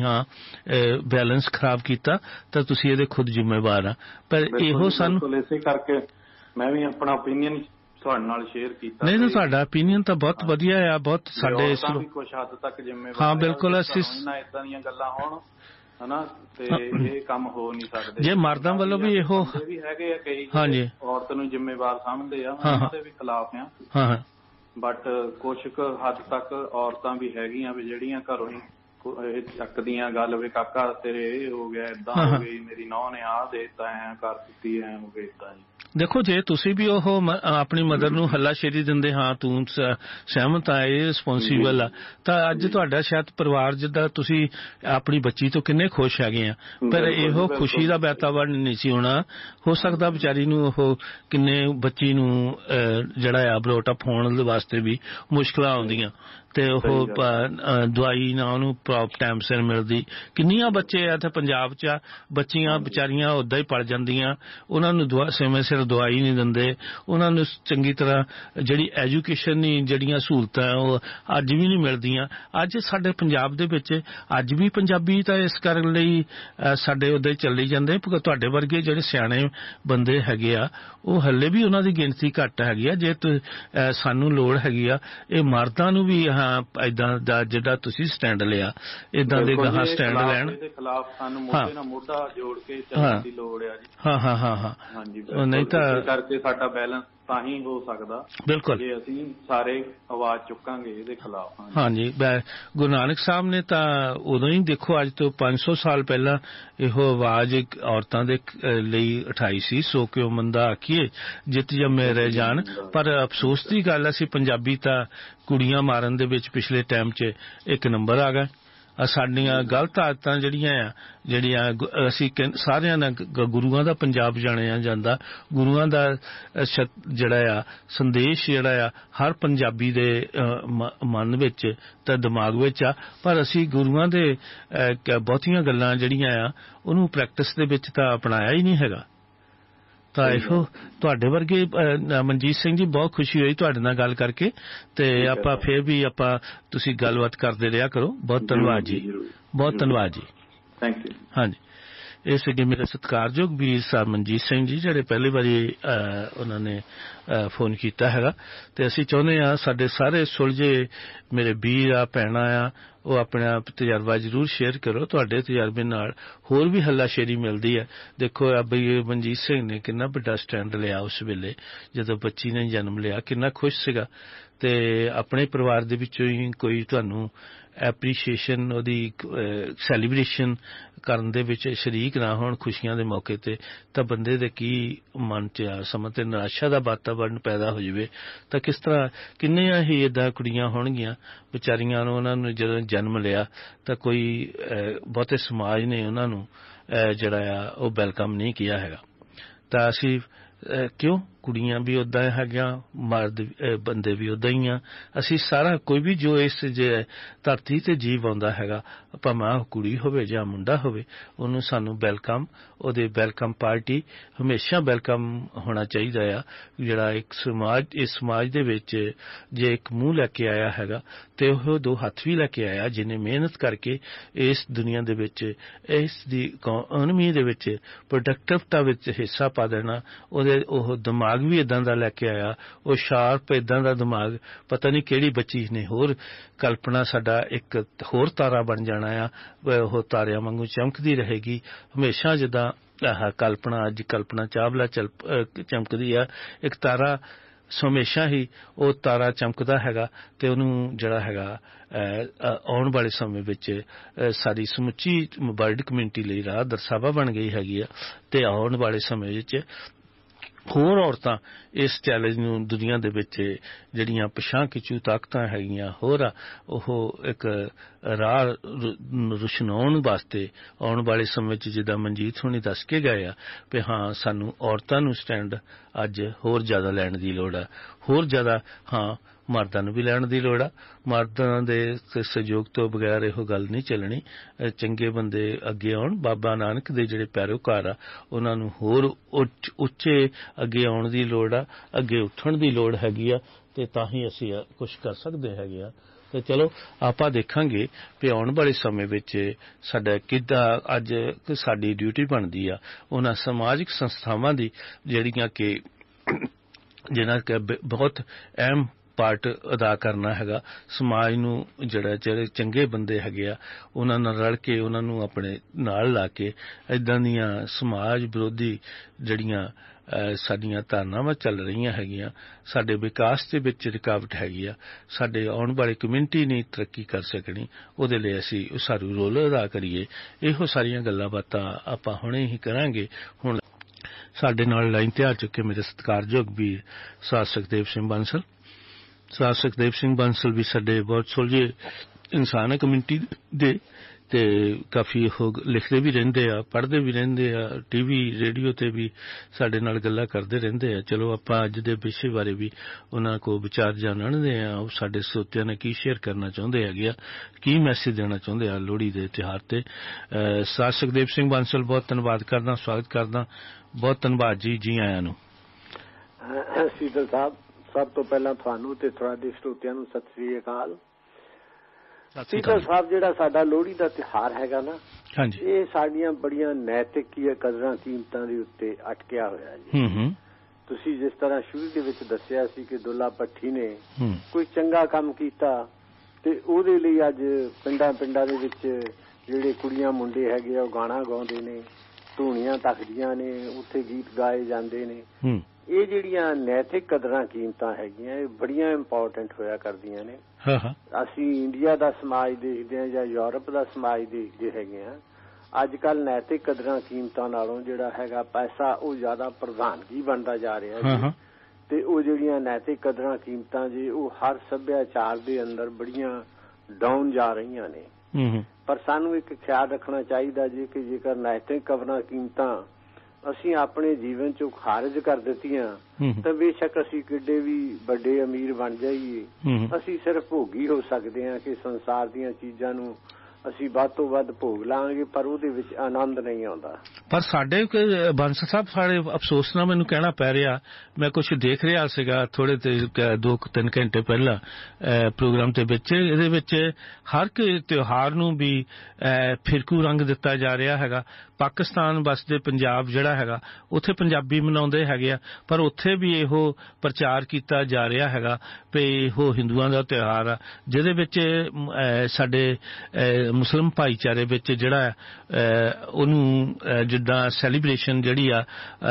ਬੈਲੈਂਸ ਖਰਾਬ ਕੀਤਾ ਤਾਂ ਤੁਸੀਂ ਇਹਦੇ ਖੁਦ ਜ਼ਿੰਮੇਵਾਰ ਆ। ਪਰ ਇਹੋ ਸਾਨੂੰ ਇਸੇ ਕਰਕੇ ਮੈਂ ਵੀ ਆਪਣਾ ਓਪੀਨੀਅਨ ਤੁਹਾਡੇ ਨਾਲ ਸ਼ੇਅਰ ਕੀਤਾ। ਨਹੀਂ ਤਾਂ ਤੁਹਾਡਾ ਓਪੀਨੀਅਨ ਤਾਂ ਬਹੁਤ ਵਧੀਆ ਆ, ਬਹੁਤ ਸਾਡੇ ਕੁਛ ਹੱਦ ਤੱਕ ਜ਼ਿੰਮੇਵਾਰ। ਹਾਂ ਬਿਲਕੁਲ, ਅਸੀਂ ਏਦਾਂ ਦੀਆਂ ਗੱਲਾਂ ਹੋਣ ਹਨਾ ਤੇ ਇਹ ਕੰਮ ਹੋ ਨਹੀਂ ਸਕਦੇ। ਜੇ ਮਰਦਾਂ ਵੱਲੋਂ ਵੀ ਇਹੋ ਵੀ ਹੈਗੇ ਆ ਕਈ ਔਰਤ ਨੂੰ ਜ਼ਿੰਮੇਵਾਰ ਸਮਝਦੇ ਆ, ਉਹਨਾਂ ਦੇ ਵੀ ਖਿਲਾਫ ਆ, ਬਟ ਕੁਛ ਕੁ ਹੱਦ ਤੱਕ ਔਰਤਾਂ ਵੀ ਹੈਗੀਆਂ ਵੀ ਜਿਹੜੀਆਂ ਘਰੋਂ ਹੀ ਇਹ ਚੱਕਦੀਆਂ ਗੱਲ ਵੀ ਕਾਕਾ ਤੇਰੇ ਇਹ ਹੋ ਗਿਆ, ਏਦਾਂ ਹੋ ਗਈ, ਮੇਰੀ ਨਹੁੰ ਨੇ ਆਹ ਦੇ ਦਿੱਤਾ, ਐਂ ਕਰ ਦਿੱਤੀ, ਐਂ ਹੋ ਗਿਆ ਏਦਾਂ ਜੀ। ਦੇਖੋ ਜੇ ਤੁਸੀਂ ਵੀ ਉਹ ਆਪਣੀ ਮਦਰ ਨੂੰ ਹੱਲਾਸ਼ੇਰੀ ਦਿੰਦੇ ਹਾਂ ਤੂੰ ਸਹਿਮਤ ਆ, ਇਹ ਰਿਸਪੋਂਸੀਬਲ ਆ, ਤਾਂ ਅੱਜ ਤੁਹਾਡਾ ਸ਼ਾਇਦ ਪਰਿਵਾਰ ਜਿੱਦਾਂ ਤੁਸੀਂ ਆਪਣੀ ਬੱਚੀ ਤੋਂ ਕਿੰਨੇ ਖੁਸ਼ ਹੈਗੇ ਆ, ਪਰ ਇਹੋ ਖੁਸ਼ੀ ਦਾ ਵਾਤਾਵਰਨ ਨਹੀਂ ਸੀ ਹੋਣਾ। ਹੋ ਸਕਦਾ ਵਿਚਾਰੀ ਨੂੰ ਉਹ ਕਿੰਨੇ ਬੱਚੀ ਨੂੰ ਜਿਹੜਾ ਆ ਬਰੋਟ ਅਪ ਹੋਣ ਵਾਸਤੇ ਵੀ ਮੁਸ਼ਕਿਲਾਂ ਆਉਂਦੀਆਂ, ਤੇ ਉਹ ਦਵਾਈ ਨਾ ਉਹਨੂੰ ਟਾਈਮ ਸਿਰ ਮਿਲਦੀ। ਕਿੰਨੀਆਂ ਬੱਚੇ ਆ ਇੱਥੇ ਪੰਜਾਬ 'ਚ ਬੱਚੀਆਂ ਵਿਚਾਰੀਆਂ ਉੱਦਾਂ ਹੀ ਪਲ ਜਾਂਦੀਆਂ, ਉਹਨਾਂ ਨੂੰ ਸਮੇਂ ਸਿਰ ਦਵਾਈ ਨਹੀਂ ਦਿੰਦੇ, ਉਹਨਾਂ ਨੂੰ ਚੰਗੀ ਤਰ੍ਹਾਂ ਜਿਹੜੀ ਐਜੂਕੇਸ਼ਨ ਦੀ ਜਿਹੜੀਆਂ ਸਹੂਲਤਾਂ ਉਹ ਅੱਜ ਵੀ ਨਹੀਂ ਮਿਲਦੀਆਂ। ਅੱਜ ਸਾਡੇ ਪੰਜਾਬ ਦੇ ਵਿੱਚ ਅੱਜ ਵੀ ਪੰਜਾਬੀ ਤਾਂ ਇਸ ਕਰਨ ਲਈ ਸਾਡੇ ਉੱਦਾਂ ਹੀ ਚੱਲੀ ਜਾਂਦੇ, ਤੁਹਾਡੇ ਵਰਗੇ ਜਿਹੜੇ ਸਿਆਣੇ ਬੰਦੇ ਹੈਗੇ ਆ ਉਹ ਹਲੇ ਵੀ ਉਹਨਾਂ ਦੀ ਗਿਣਤੀ ਘੱਟ ਹੈਗੀ ਆ। ਜੇ ਸਾਨੂੰ ਲੋੜ ਹੈਗੀ ਆ ਇਹ ਮਰਦਾਂ ਨੂੰ ਵੀ ਏਦਾਂ ਦਾ ਜਿਹੜਾ ਤੁਸੀਂ ਸਟੈਂਡ ਲਿਆ ਏਦਾਂ ਦੇ ਗਾਹਾਂ ਸਟੈਂਡ ਲੈਣ ਦੇ ਖਿਲਾਫ ਸਾਨੂੰ ਮੋਢੇ ਨਾਲ ਮੋਢਾ ਜੋੜ ਕੇ ਚੱਲਣ ਦੀ ਲੋੜ ਆ ਜੀ। ਹਾਂਜੀ ਨਹੀਂ ਤਾਂ ਕਰਕੇ ਸਾਡਾ ਬੈਲੈਂਸ ਤਾਂ ਹੀ ਹੋ ਸਕਦਾ ਬਿਲਕੁਲ ਜੇ ਅਸੀਂ ਸਾਰੇ ਆਵਾਜ਼ ਚੁੱਕਾਂਗੇ ਇਹਦੇ ਖਿਲਾਫ। ਹਾਂਜੀ ਗੁਰੂ ਨਾਨਕ ਸਾਹਿਬ ਨੇ ਤਾਂ ਉਦੋਂ ਹੀ ਦੇਖੋ ਅੱਜ ਤੋਂ 500 ਸਾਲ ਪਹਿਲਾਂ ਇਹੋ ਆਵਾਜ਼ ਔਰਤਾਂ ਦੇ ਲਈ ਉਠਾਈ ਸੀ, ਸੋ ਕਿਉਂ ਮੰਦਾ ਆਖੀਏ ਜਿੱਤ ਜੰਮੇ ਰਹਿ ਜਾਣ। ਪਰ ਅਫਸੋਸ ਦੀ ਗੱਲ ਅਸੀਂ ਪੰਜਾਬੀ ਤਾਂ ਕੁੜੀਆਂ ਮਾਰਨ ਦੇ ਵਿੱਚ ਪਿਛਲੇ ਟਾਈਮ 'ਚ 1 ਨੰਬਰ ਆ ਗਏ। ਸਾਡੀਆਂ ਗਲਤ ਆਦਤਾਂ ਜਿਹੜੀਆਂ ਅਸੀਂ ਸਾਰਿਆਂ ਨਾਲ ਗੁਰੂਆਂ ਦਾ ਪੰਜਾਬ ਜਾਣਿਆ ਜਾਂਦਾ, ਗੁਰੂਆਂ ਦਾ ਜਿਹੜਾ ਆ ਸੰਦੇਸ਼ ਜਿਹੜਾ ਆ ਹਰ ਪੰਜਾਬੀ ਦੇ ਮਨ ਵਿੱਚ ਤੇ ਦਿਮਾਗ ਵਿੱਚ ਆ, ਪਰ ਅਸੀਂ ਗੁਰੂਆਂ ਦੇ ਬਹੁਤੀਆਂ ਗੱਲਾਂ ਜਿਹੜੀਆਂ ਆ ਉਹਨੂੰ ਪ੍ਰੈਕਟਿਸ ਦੇ ਵਿੱਚ ਤਾਂ ਅਪਣਾਇਆ ਹੀ ਨਹੀਂ ਹੈਗਾ। ਤਾਂ ਇਹੋ ਤੁਹਾਡੇ ਵਰਗੇ ਮਨਜੀਤ ਸਿੰਘ ਜੀ ਬਹੁਤ ਖੁਸ਼ੀ ਹੋਈ ਤੁਹਾਡੇ ਨਾਲ ਗੱਲ ਕਰਕੇ, ਤੇ ਆਪਾਂ ਫਿਰ ਵੀ ਤੁਸੀਂ ਗੱਲਬਾਤ ਕਰਦੇ ਰਿਹਾ ਕਰੋ। ਬਹੁਤ ਧੰਨਵਾਦ ਜੀ, ਬਹੁਤ ਧੰਨਵਾਦ ਜੀ, ਥੈਂਕ ਯੂ। ਹਾਂਜੀ, ਇਹ ਸੀਗੇ ਮੇਰੇ ਸਤਿਕਾਰਯੋਗ ਵੀਰ ਸਾਹਿਬ ਮਨਜੀਤ ਸਿੰਘ ਜੀ, ਜਿਹੜੇ ਪਹਿਲੀ ਵਾਰੀ ਉਹਨਾਂ ਨੇ ਫੋਨ ਕੀਤਾ ਹੈਗਾ। ਤੇ ਅਸੀਂ ਚਾਹੁੰਦੇ ਹਾਂ ਸਾਡੇ ਸਾਰੇ ਸੁਲਝੇ ਮੇਰੇ ਵੀਰ ਆ ਭੈਣਾਂ ਆ ਉਹ ਆਪਣਾ ਤਜਰਬਾ ਜ਼ਰੂਰ ਸ਼ੇਅਰ ਕਰੋ। ਤੁਹਾਡੇ ਤਜਰਬੇ ਨਾਲ ਹੋਰ ਵੀ ਹੱਲਾਸ਼ੇਰੀ ਮਿਲਦੀ ਹੈ। ਦੇਖੋ ਬਈ ਮਨਜੀਤ ਸਿੰਘ ਨੇ ਕਿੰਨਾ ਵੱਡਾ ਸਟੈਂਡ ਲਿਆ ਉਸ ਵੇਲੇ ਜਦੋਂ ਬੱਚੀ ਨੇ ਜਨਮ ਲਿਆ, ਕਿੰਨਾ ਖੁਸ਼ ਸੀਗਾ। ਤੇ ਆਪਣੇ ਪਰਿਵਾਰ ਦੇ ਵਿੱਚੋਂ ਹੀ ਕੋਈ ਤੁਹਾਨੂੰ ਐਪਰੀਸ਼ੀਏਸ਼ਨ ਉਹਦੀ ਸੈਲੀਬ੍ਰੇਸ਼ਨ ਕਰਨ ਦੇ ਵਿੱਚ ਸ਼ਰੀਕ ਨਾ ਹੋਣ ਖੁਸ਼ੀਆਂ ਦੇ ਮੌਕੇ ਤੇ, ਤਾਂ ਬੰਦੇ ਦੇ ਕੀ ਮਨ 'ਚ ਆ ਸਮਾਂ ਤੇ ਨਿਰਾਸ਼ਾ ਦਾ ਵਾਤਾਵਰਨ ਪੈਦਾ ਹੋ ਜਾਵੇ। ਤਾਂ ਕਿਸ ਤਰ੍ਹਾਂ ਕਿੰਨੀਆਂ ਹੀ ਏਦਾਂ ਕੁੜੀਆਂ ਹੋਣਗੀਆਂ ਵਿਚਾਰੀਆਂ ਨੂੰ, ਉਹਨਾਂ ਨੂੰ ਜਦੋਂ ਜਨਮ ਲਿਆ ਤਾਂ ਕੋਈ ਬਹੁਤੇ ਸਮਾਜ ਨੇ ਉਹਨਾਂ ਨੂੰ ਜਿਹੜਾ ਆ ਉਹ ਵੈਲਕਮ ਨਹੀਂ ਕੀਤਾ ਹੈਗਾ। ਤਾਂ ਅਸੀਂ ਕਿਉਂ ਕੁੜੀਆਂ ਵੀ ਉੱਦਾਂ ਹੈਗੀਆਂ, ਮਰਦ ਬੰਦੇ ਵੀ ਉੱਦਾਂ ਹੀ ਆ। ਅਸੀਂ ਸਾਰਾ ਕੋਈ ਵੀ ਜੋ ਇਸ ਧਰਤੀ ਤੇ ਜੀਵ ਆਉਂਦਾ ਹੈਗਾ, ਭਾਵੇਂ ਉਹ ਕੁੜੀ ਹੋਵੇ ਜਾਂ ਮੁੰਡਾ ਹੋਵੇ, ਉਹਨੂੰ ਸਾਨੂੰ ਵੈਲਕਮ, ਉਹਦੇ ਵੈਲਕਮ ਪਾਰਟੀ ਹਮੇਸ਼ਾ ਵੈਲਕਮ ਹੋਣਾ ਚਾਹੀਦਾ ਆ। ਜਿਹੜਾ ਇੱਕ ਇਸ ਸਮਾਜ ਦੇ ਵਿੱਚ ਜੇ ਇੱਕ ਮੂੰਹ ਲੈ ਕੇ ਆਇਆ ਹੈਗਾ ਤੇ ਉਹ ਦੋ ਹੱਥ ਵੀ ਲੈ ਕੇ ਆਇਆ, ਜਿਹਨੇ ਮਿਹਨਤ ਕਰਕੇ ਇਸ ਦੁਨੀਆ ਦੇ ਵਿੱਚ ਇਸ ਦੀ ਇਕੋਨਮੀ ਦੇ ਵਿੱਚ ਪ੍ਰੋਡਕਟਿਵਤਾ ਵਿੱਚ ਹਿੱਸਾ ਪਾ ਦੇਣਾ। ਉਹ ਦਿਮਾਗ ਵੀ ਏਦਾਂ ਦਾ ਲੈ ਕੇ ਆਇਆ, ਉਹ ਸ਼ਾਰਪ ਏਦਾਂ ਦਾ ਦਿਮਾਗ, ਪਤਾ ਨਹੀਂ ਕਿਹੜੀ ਬੱਚੀ ਨੇ ਹੋਰ ਕਲਪਨਾ ਸਾਡਾ ਇੱਕ ਹੋਰ ਤਾਰਾ ਬਣ ਜਾਣਾ ਆ। ਉਹ ਤਾਰਿਆਂ ਵਾਂਗੂ ਚਮਕਦੀ ਰਹੇਗੀ ਹਮੇਸ਼ਾ, ਜਿੱਦਾਂ ਕਲਪਨਾ ਅੱਜ ਕਲਪਨਾ ਚਾਵਲਾ ਚਮਕਦੀ ਆ ਇੱਕ ਤਾਰਾ, ਹਮੇਸ਼ਾ ਹੀ ਉਹ ਤਾਰਾ ਚਮਕਦਾ ਹੈਗਾ। ਤੇ ਉਹਨੂੰ ਜਿਹੜਾ ਹੈਗਾ ਆਉਣ ਵਾਲੇ ਸਮੇਂ ਵਿੱਚ ਸਾਡੀ ਸਮੁੱਚੀ ਵਰਲਡ ਕਮਿਊਨਿਟੀ ਲਈ ਰਾਹ ਦਰਸਾਵਾ ਬਣ ਗਈ ਹੈਗੀ ਆ। ਤੇ ਆਉਣ ਵਾਲੇ ਸਮੇਂ ਵਿੱਚ ਹੋਰ ਔਰਤਾਂ ਇਸ ਚੈਲੰਜ ਨੂੰ ਦੁਨੀਆ ਦੇ ਵਿੱਚ ਜਿਹੜੀਆਂ ਪਛਾਂ ਖਿੱਚੂ ਤਾਕਤਾਂ ਹੈਗੀਆਂ ਹੋਰ ਆ, ਉਹ ਇੱਕ ਰਾਹ ਰੁਸ਼ਨਾਉਣ ਵਾਸਤੇ ਆਉਣ ਵਾਲੇ ਸਮੇਂ 'ਚ ਜਿੱਦਾਂ ਮਨਜੀਤ ਹੋਣੀ ਦੱਸ ਕੇ ਗਏ ਆ ਵੀ ਹਾਂ ਸਾਨੂੰ ਔਰਤਾਂ ਨੂੰ ਸਟੈਂਡ ਅੱਜ ਹੋਰ ਜ਼ਿਆਦਾ ਲੈਣ ਦੀ ਲੋੜ ਆ, ਹੋਰ ਜ਼ਿਆਦਾ ਹਾਂ ਮਰਦਾਂ ਨੂੰ ਵੀ ਲੈਣ ਦੀ ਲੋੜ ਆ। ਮਰਦਾਂ ਦੇ ਸਹਿਯੋਗ ਤੋਂ ਬਗੈਰ ਇਹੋ ਗੱਲ ਨਹੀਂ ਚੱਲਣੀ। ਚੰਗੇ ਬੰਦੇ ਅੱਗੇ ਆਉਣ, ਬਾਬਾ ਨਾਨਕ ਦੇ ਜਿਹੜੇ ਪੈਰੋਕਾਰ ਆ ਉਹਨਾਂ ਨੂੰ ਹੋਰ ਉੱਚੇ ਅੱਗੇ ਆਉਣ ਦੀ ਲੋੜ ਆ, ਅੱਗੇ ਉੱਠਣ ਦੀ ਲੋੜ ਹੈਗੀ ਆ, ਤੇ ਤਾਂ ਹੀ ਅਸੀਂ ਕੁਝ ਕਰ ਸਕਦੇ ਹੈਗੇ ਆ। ਤੇ ਚਲੋ ਆਪਾਂ ਦੇਖਾਂਗੇ ਵੀ ਆਉਣ ਵਾਲੇ ਸਮੇਂ ਵਿੱਚ ਸਾਡਾ ਕਿੱਦਾਂ ਅੱਜ ਸਾਡੀ ਡਿਊਟੀ ਬਣਦੀ ਆ ਉਹਨਾਂ ਸਮਾਜਿਕ ਸੰਸਥਾਵਾਂ ਦੀ ਜਿਹੜੀਆਂ ਕਿ ਜਿਹਨਾਂ ਕਿ ਬਹੁਤ ਅਹਿਮ ਪਾਰਟ ਅਦਾ ਕਰਨਾ ਹੈਗਾ। ਸਮਾਜ ਨੂੰ ਜਿਹੜੇ ਚੰਗੇ ਬੰਦੇ ਹੈਗੇ ਆ ਉਹਨਾਂ ਨਾਲ ਰਲ ਕੇ, ਉਹਨਾਂ ਨੂੰ ਆਪਣੇ ਨਾਲ ਲਾ ਕੇ ਇੱਦਾਂ ਦੀਆਂ ਸਮਾਜ ਵਿਰੋਧੀ ਜਿਹੜੀਆਂ ਸਾਡੀਆਂ ਧਾਰਨਾਵਾਂ ਚੱਲ ਰਹੀਆਂ ਹੈਗੀਆਂ, ਸਾਡੇ ਵਿਕਾਸ ਦੇ ਵਿੱਚ ਰੁਕਾਵਟ ਹੈਗੀ ਆ, ਸਾਡੇ ਆਉਣ ਵਾਲੀ ਕਮਿਊਨਿਟੀ ਨਹੀਂ ਤਰੱਕੀ ਕਰ ਸਕਣੀ, ਉਹਦੇ ਲਈ ਅਸੀਂ ਉਸਾਰੂ ਰੋਲ ਅਦਾ ਕਰੀਏ। ਇਹੋ ਸਾਰੀਆਂ ਗੱਲਾਂ ਬਾਤਾਂ ਆਪਾਂ ਹੁਣੇ ਹੀ ਕਰਾਂਗੇ। ਹੁਣ ਸਾਡੇ ਨਾਲ ਲਾਈਨ ਤੇ ਆ ਚੁੱਕੇ ਮੇਰੇ ਸਤਿਕਾਰਯੋਗ ਵੀਰ ਸਾਧ ਸੁਖਦੇਵ ਸਿੰਘ ਬਾਂਸਲ। ਸਾਧ ਸੁਖਦੇਵ ਸਿੰਘ ਬਾਂਸਲ ਵੀ ਸਾਡੇ ਬਹੁਤ ਸੁਲਝੇ ਇਨਸਾਨ ਹੈ ਕਮਿਊਨਿਟੀ ਦੇ, ਤੇ ਕਾਫੀ ਉਹ ਲਿਖਦੇ ਵੀ ਰਹਿੰਦੇ ਆ, ਪੜ੍ਹਦੇ ਵੀ ਰਹਿੰਦੇ ਆ, ਟੀਵੀ ਰੇਡੀਓ ਤੇ ਵੀ ਸਾਡੇ ਨਾਲ ਗੱਲਾਂ ਕਰਦੇ ਰਹਿੰਦੇ ਆ। ਚਲੋ ਆਪਾਂ ਅੱਜ ਦੇ ਵਿਸ਼ੇ ਬਾਰੇ ਵੀ ਉਹਨਾਂ ਕੋਲ ਵਿਚਾਰ ਜਾਣਦੇ ਆ, ਉਹ ਸਾਡੇ ਸਰੋਤਿਆਂ ਨੇ ਕੀ ਸ਼ੇਅਰ ਕਰਨਾ ਚਾਹੁੰਦੇ ਹੈਗੇ ਆ, ਕੀ ਮੈਸੇਜ ਦੇਣਾ ਚਾਹੁੰਦੇ ਆ ਲੋਹੜੀ ਦੇ ਤਿਉਹਾਰ ਤੇ। ਸਾਧ ਸੁਖਦੇਵ ਸਿੰਘ ਬਾਂਸਲ ਬਹੁਤ ਧੰਨਵਾਦ ਕਰਦਾ, ਸਵਾਗਤ ਕਰਦਾ, ਬਹੁਤ ਧੰਨਵਾਦ ਜੀ, ਜੀ ਆਇਆਂ ਨੂੰ। ਸੀਤਲ ਸਾਹਿਬ, ਸਭ ਤੋਂ ਪਹਿਲਾਂ ਤੁਹਾਨੂੰ ਤੇ ਤੁਹਾਡੇ ਸਰੋਤਿਆਂ ਨੂੰ ਸਤਿ ਸ੍ਰੀ ਅਕਾਲ। ਸੀਤਲ ਸਾਹਿਬ, ਜਿਹੜਾ ਸਾਡਾ ਲੋਹੜੀ ਦਾ ਤਿਉਹਾਰ ਹੈਗਾ ਨਾ, ਇਹ ਸਾਡੀਆਂ ਬੜੀਆਂ ਨੈਤਿਕ ਕਦਰਾਂ ਕੀਮਤਾਂ ਦੇ ਉੱਤੇ ਅਟਕਿਆ ਹੋਇਆ ਜੀ। ਤੁਸੀਂ ਜਿਸ ਤਰ੍ਹਾਂ ਸ਼ੁਰੂ ਦੇ ਵਿੱਚ ਦੱਸਿਆ ਸੀ ਕਿ ਦੁੱਲਾ ਭੱਟੀ ਨੇ ਕੋਈ ਚੰਗਾ ਕੰਮ ਕੀਤਾ ਤੇ ਉਹਦੇ ਲਈ ਅੱਜ ਪਿੰਡਾਂ ਦੇ ਵਿੱਚ ਜਿਹੜੇ ਕੁੜੀਆਂ ਮੁੰਡੇ ਹੈਗੇ ਆ ਉਹ ਗਾਣਾ ਗਾਉਂਦੇ ਨੇ, ਧੂਣੀਆਂ ਤੱਕਦੀਆਂ ਨੇ, ਉੱਥੇ ਗੀਤ ਗਾਏ ਜਾਂਦੇ ਨੇ। ਇਹ ਜਿਹੜੀਆਂ ਨੈਤਿਕ ਕਦਰਾਂ ਕੀਮਤਾਂ ਹੈਗੀਆਂ ਇਹ ਬੜੀਆਂ ਇੰਪੋਰਟੈਂਟ ਹੋਇਆ ਕਰਦੀਆਂ ਨੇ। ਅਸੀਂ ਇੰਡੀਆ ਦਾ ਸਮਾਜ ਦੇਖਦੇ ਹਾਂ ਜਾਂ ਯੂਰਪ ਦਾ ਸਮਾਜ ਦੇਖਦੇ ਹੈਗੇ ਹਾਂ, ਅੱਜ ਕੱਲ੍ਹ ਨੈਤਿਕ ਕਦਰਾਂ ਕੀਮਤਾਂ ਨਾਲੋਂ ਜਿਹੜਾ ਹੈਗਾ ਪੈਸਾ ਉਹ ਜ਼ਿਆਦਾ ਪ੍ਰਧਾਨਗੀ ਬਣਦਾ ਜਾ ਰਿਹਾ ਜੀ। ਤੇ ਉਹ ਜਿਹੜੀਆਂ ਨੈਤਿਕ ਕਦਰਾਂ ਕੀਮਤਾਂ ਜੀ ਉਹ ਹਰ ਸੱਭਿਆਚਾਰ ਦੇ ਅੰਦਰ ਬੜੀਆਂ ਡਾਊਨ ਜਾ ਰਹੀਆਂ ਨੇ। ਪਰ ਸਾਨੂੰ ਇੱਕ ਖਿਆਲ ਰੱਖਣਾ ਚਾਹੀਦਾ ਜੀ ਕਿ ਜੇਕਰ ਨੈਤਿਕ ਕਦਰਾਂ ਕੀਮਤਾਂ ਅਸੀਂ ਆਪਣੇ ਜੀਵਨ ਚੋਂ ਖਾਰਿਜ ਕਰ ਦਿੱਤੀਆਂ ਤਾਂ ਬੇਸ਼ੱਕ ਅਸੀਂ ਕਿੱਡੇ ਵੀ ਵੱਡੇ ਅਮੀਰ ਬਣ ਜਾਈਏ, ਅਸੀਂ ਸਿਰਫ ਭੋਗੀ ਹੋ ਸਕਦੇ ਹਾਂ ਕਿ ਸੰਸਾਰ ਦੀਆਂ ਚੀਜ਼ਾਂ ਨੂੰ ਅਸੀਂ ਵੱਧ ਤੋਂ ਵੱਧ ਭੋਗ ਲਾਂਗੇ, ਪਰ ਉਹਦੇ ਵਿੱਚ ਆਨੰਦ ਨਹੀਂ ਆਉਂਦਾ। ਪਰ ਸਾਡੇ ਬੰਸ ਸਾਹਿਬ, ਸਾਡੇ ਅਫਸੋਸ ਨਾਲ ਮੈਨੂੰ ਕਹਿਣਾ ਪੈ ਰਿਹਾ, ਮੈਂ ਕੁਛ ਦੇਖ ਰਿਹਾ ਸੀਗਾ ਥੋੜੇ 2-3 ਘੰਟੇ ਪਹਿਲਾਂ ਪ੍ਰੋਗਰਾਮ ਦੇ ਵਿੱਚ, ਇਹਦੇ ਵਿੱਚ ਹਰ ਤਿਉਹਾਰ ਨੂੰ ਵੀ ਫਿਰਕੂ ਰੰਗ ਦਿੱਤਾ ਜਾ ਰਿਹਾ ਹੈਗਾ। ਪਾਕਿਸਤਾਨ ਵਸਦੇ ਪੰਜਾਬ ਜਿਹੜਾ ਹੈਗਾ ਉੱਥੇ ਪੰਜਾਬੀ ਮਨਾਉਂਦੇ ਹੈਗੇ ਆ, ਪਰ ਉੱਥੇ ਵੀ ਇਹੋ ਪ੍ਰਚਾਰ ਕੀਤਾ ਜਾ ਰਿਹਾ ਹੈਗਾ ਵੀ ਇਹੋ ਹਿੰਦੂਆਂ ਦਾ ਤਿਉਹਾਰ ਆ, ਜਿਹਦੇ ਵਿੱਚ ਸਾਡੇ ਮੁਸਲਿਮ ਭਾਈਚਾਰੇ ਵਿੱਚ ਜਿਹੜਾ ਉਹਨੂੰ ਜਿੱਦਾਂ ਸੈਲੀਬ੍ਰੇਸ਼ਨ ਜਿਹੜੀ ਆ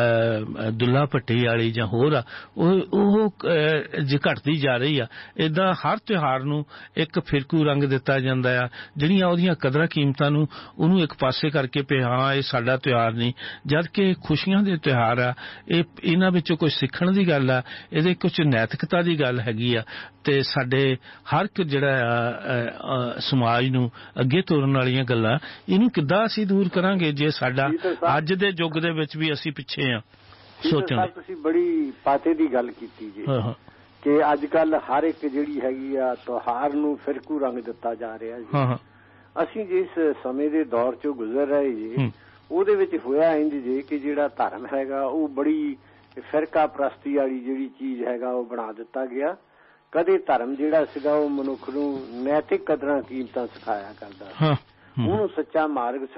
ਦੁੱਲਾ ਭੱਟੀ ਵਾਲੀ ਜਾਂ ਹੋਰ ਆ ਉਹ ਘਟਦੀ ਜਾ ਰਹੀ ਆ। ਏਦਾਂ ਹਰ ਤਿਉਹਾਰ ਨੂੰ ਇੱਕ ਫਿਰਕੂ ਰੰਗ ਦਿੱਤਾ ਜਾਂਦਾ ਆ, ਜਿਹੜੀਆਂ ਉਹਦੀਆਂ ਕਦਰਾਂ ਕੀਮਤਾਂ ਨੂੰ ਉਹਨੂੰ ਇੱਕ ਪਾਸੇ ਕਰਕੇ ਵੀ ਹਾਂ ਇਹ ਸਾਡਾ ਤਿਉਹਾਰ ਨਹੀਂ, ਜਦ ਕਿ ਖੁਸ਼ੀਆਂ ਦੇ ਤਿਉਹਾਰ ਆ। ਇਹਨਾਂ ਵਿੱਚੋਂ ਕੁਝ ਸਿੱਖਣ ਦੀ ਗੱਲ ਆ, ਇਹਦੇ ਕੁਝ ਨੈਤਿਕਤਾ ਦੀ ਗੱਲ ਹੈਗੀ ਆ, ਤੇ ਸਾਡੇ ਹਰ ਇੱਕ ਜਿਹੜਾ ਸਮਾਜ ਨੂੰ ਅੱਗੇ ਤੋਰਨ ਵਾਲੀਆਂ ਗੱਲਾਂ, ਇਹਨੂੰ ਕਿੱਦਾਂ ਅਸੀਂ ਦੂਰ ਕਰਾਂਗੇ ਜੇ ਸਾਡਾ ਅੱਜ ਦੇ ਯੁੱਗ ਦੇ ਵਿੱਚ ਵੀ ਅਸੀਂ ਪਿੱਛੇ ਆ ਸੋਚਣ ਦੇ। ਤੁਸੀਂ ਬੜੀ ਪਾਤੇ ਦੀ ਗੱਲ ਕੀਤੀ ਜੀ ਕਿ ਅੱਜ ਕੱਲ ਹਰ ਇੱਕ ਜਿਹੜੀ ਹੈਗੀ ਆ ਤਿਉਹਾਰ ਨੂੰ ਫਿਰਕੂ ਰੰਗ ਦਿੱਤਾ ਜਾ ਰਿਹਾ ਜੀ। ਅਸੀਂ ਜਿਸ ਸਮੇਂ ਦੇ ਦੌਰ ਚੋਂ ਗੁਜ਼ਰ ਰਹੇ ਜੀ, ਉਹਦੇ ਵਿੱਚ ਹੋਇਆ ਇੰਝ ਜੇ ਕਿ ਜਿਹੜਾ ਧਰਮ ਹੈਗਾ ਉਹ ਬੜੀ ਫਿਰਕਾ ਪ੍ਰਸਤੀ ਵਾਲੀ ਜਿਹੜੀ ਚੀਜ਼ ਹੈਗਾ ਉਹ ਬਣਾ ਦਿੱਤਾ ਗਿਆ। ਕਦੇ ਧਰਮ ਜਿਹੜਾ ਸੀਗਾ ਉਹ ਮਨੁੱਖ ਨੂੰ ਨੈਤਿਕ ਕਦਰਾਂ ਕੀਮਤਾਂ ਸਿਖਾਇਆ ਕਰਦਾ, ਉਹਨੂੰ ਸੱਚਾ ਮਾਰਗ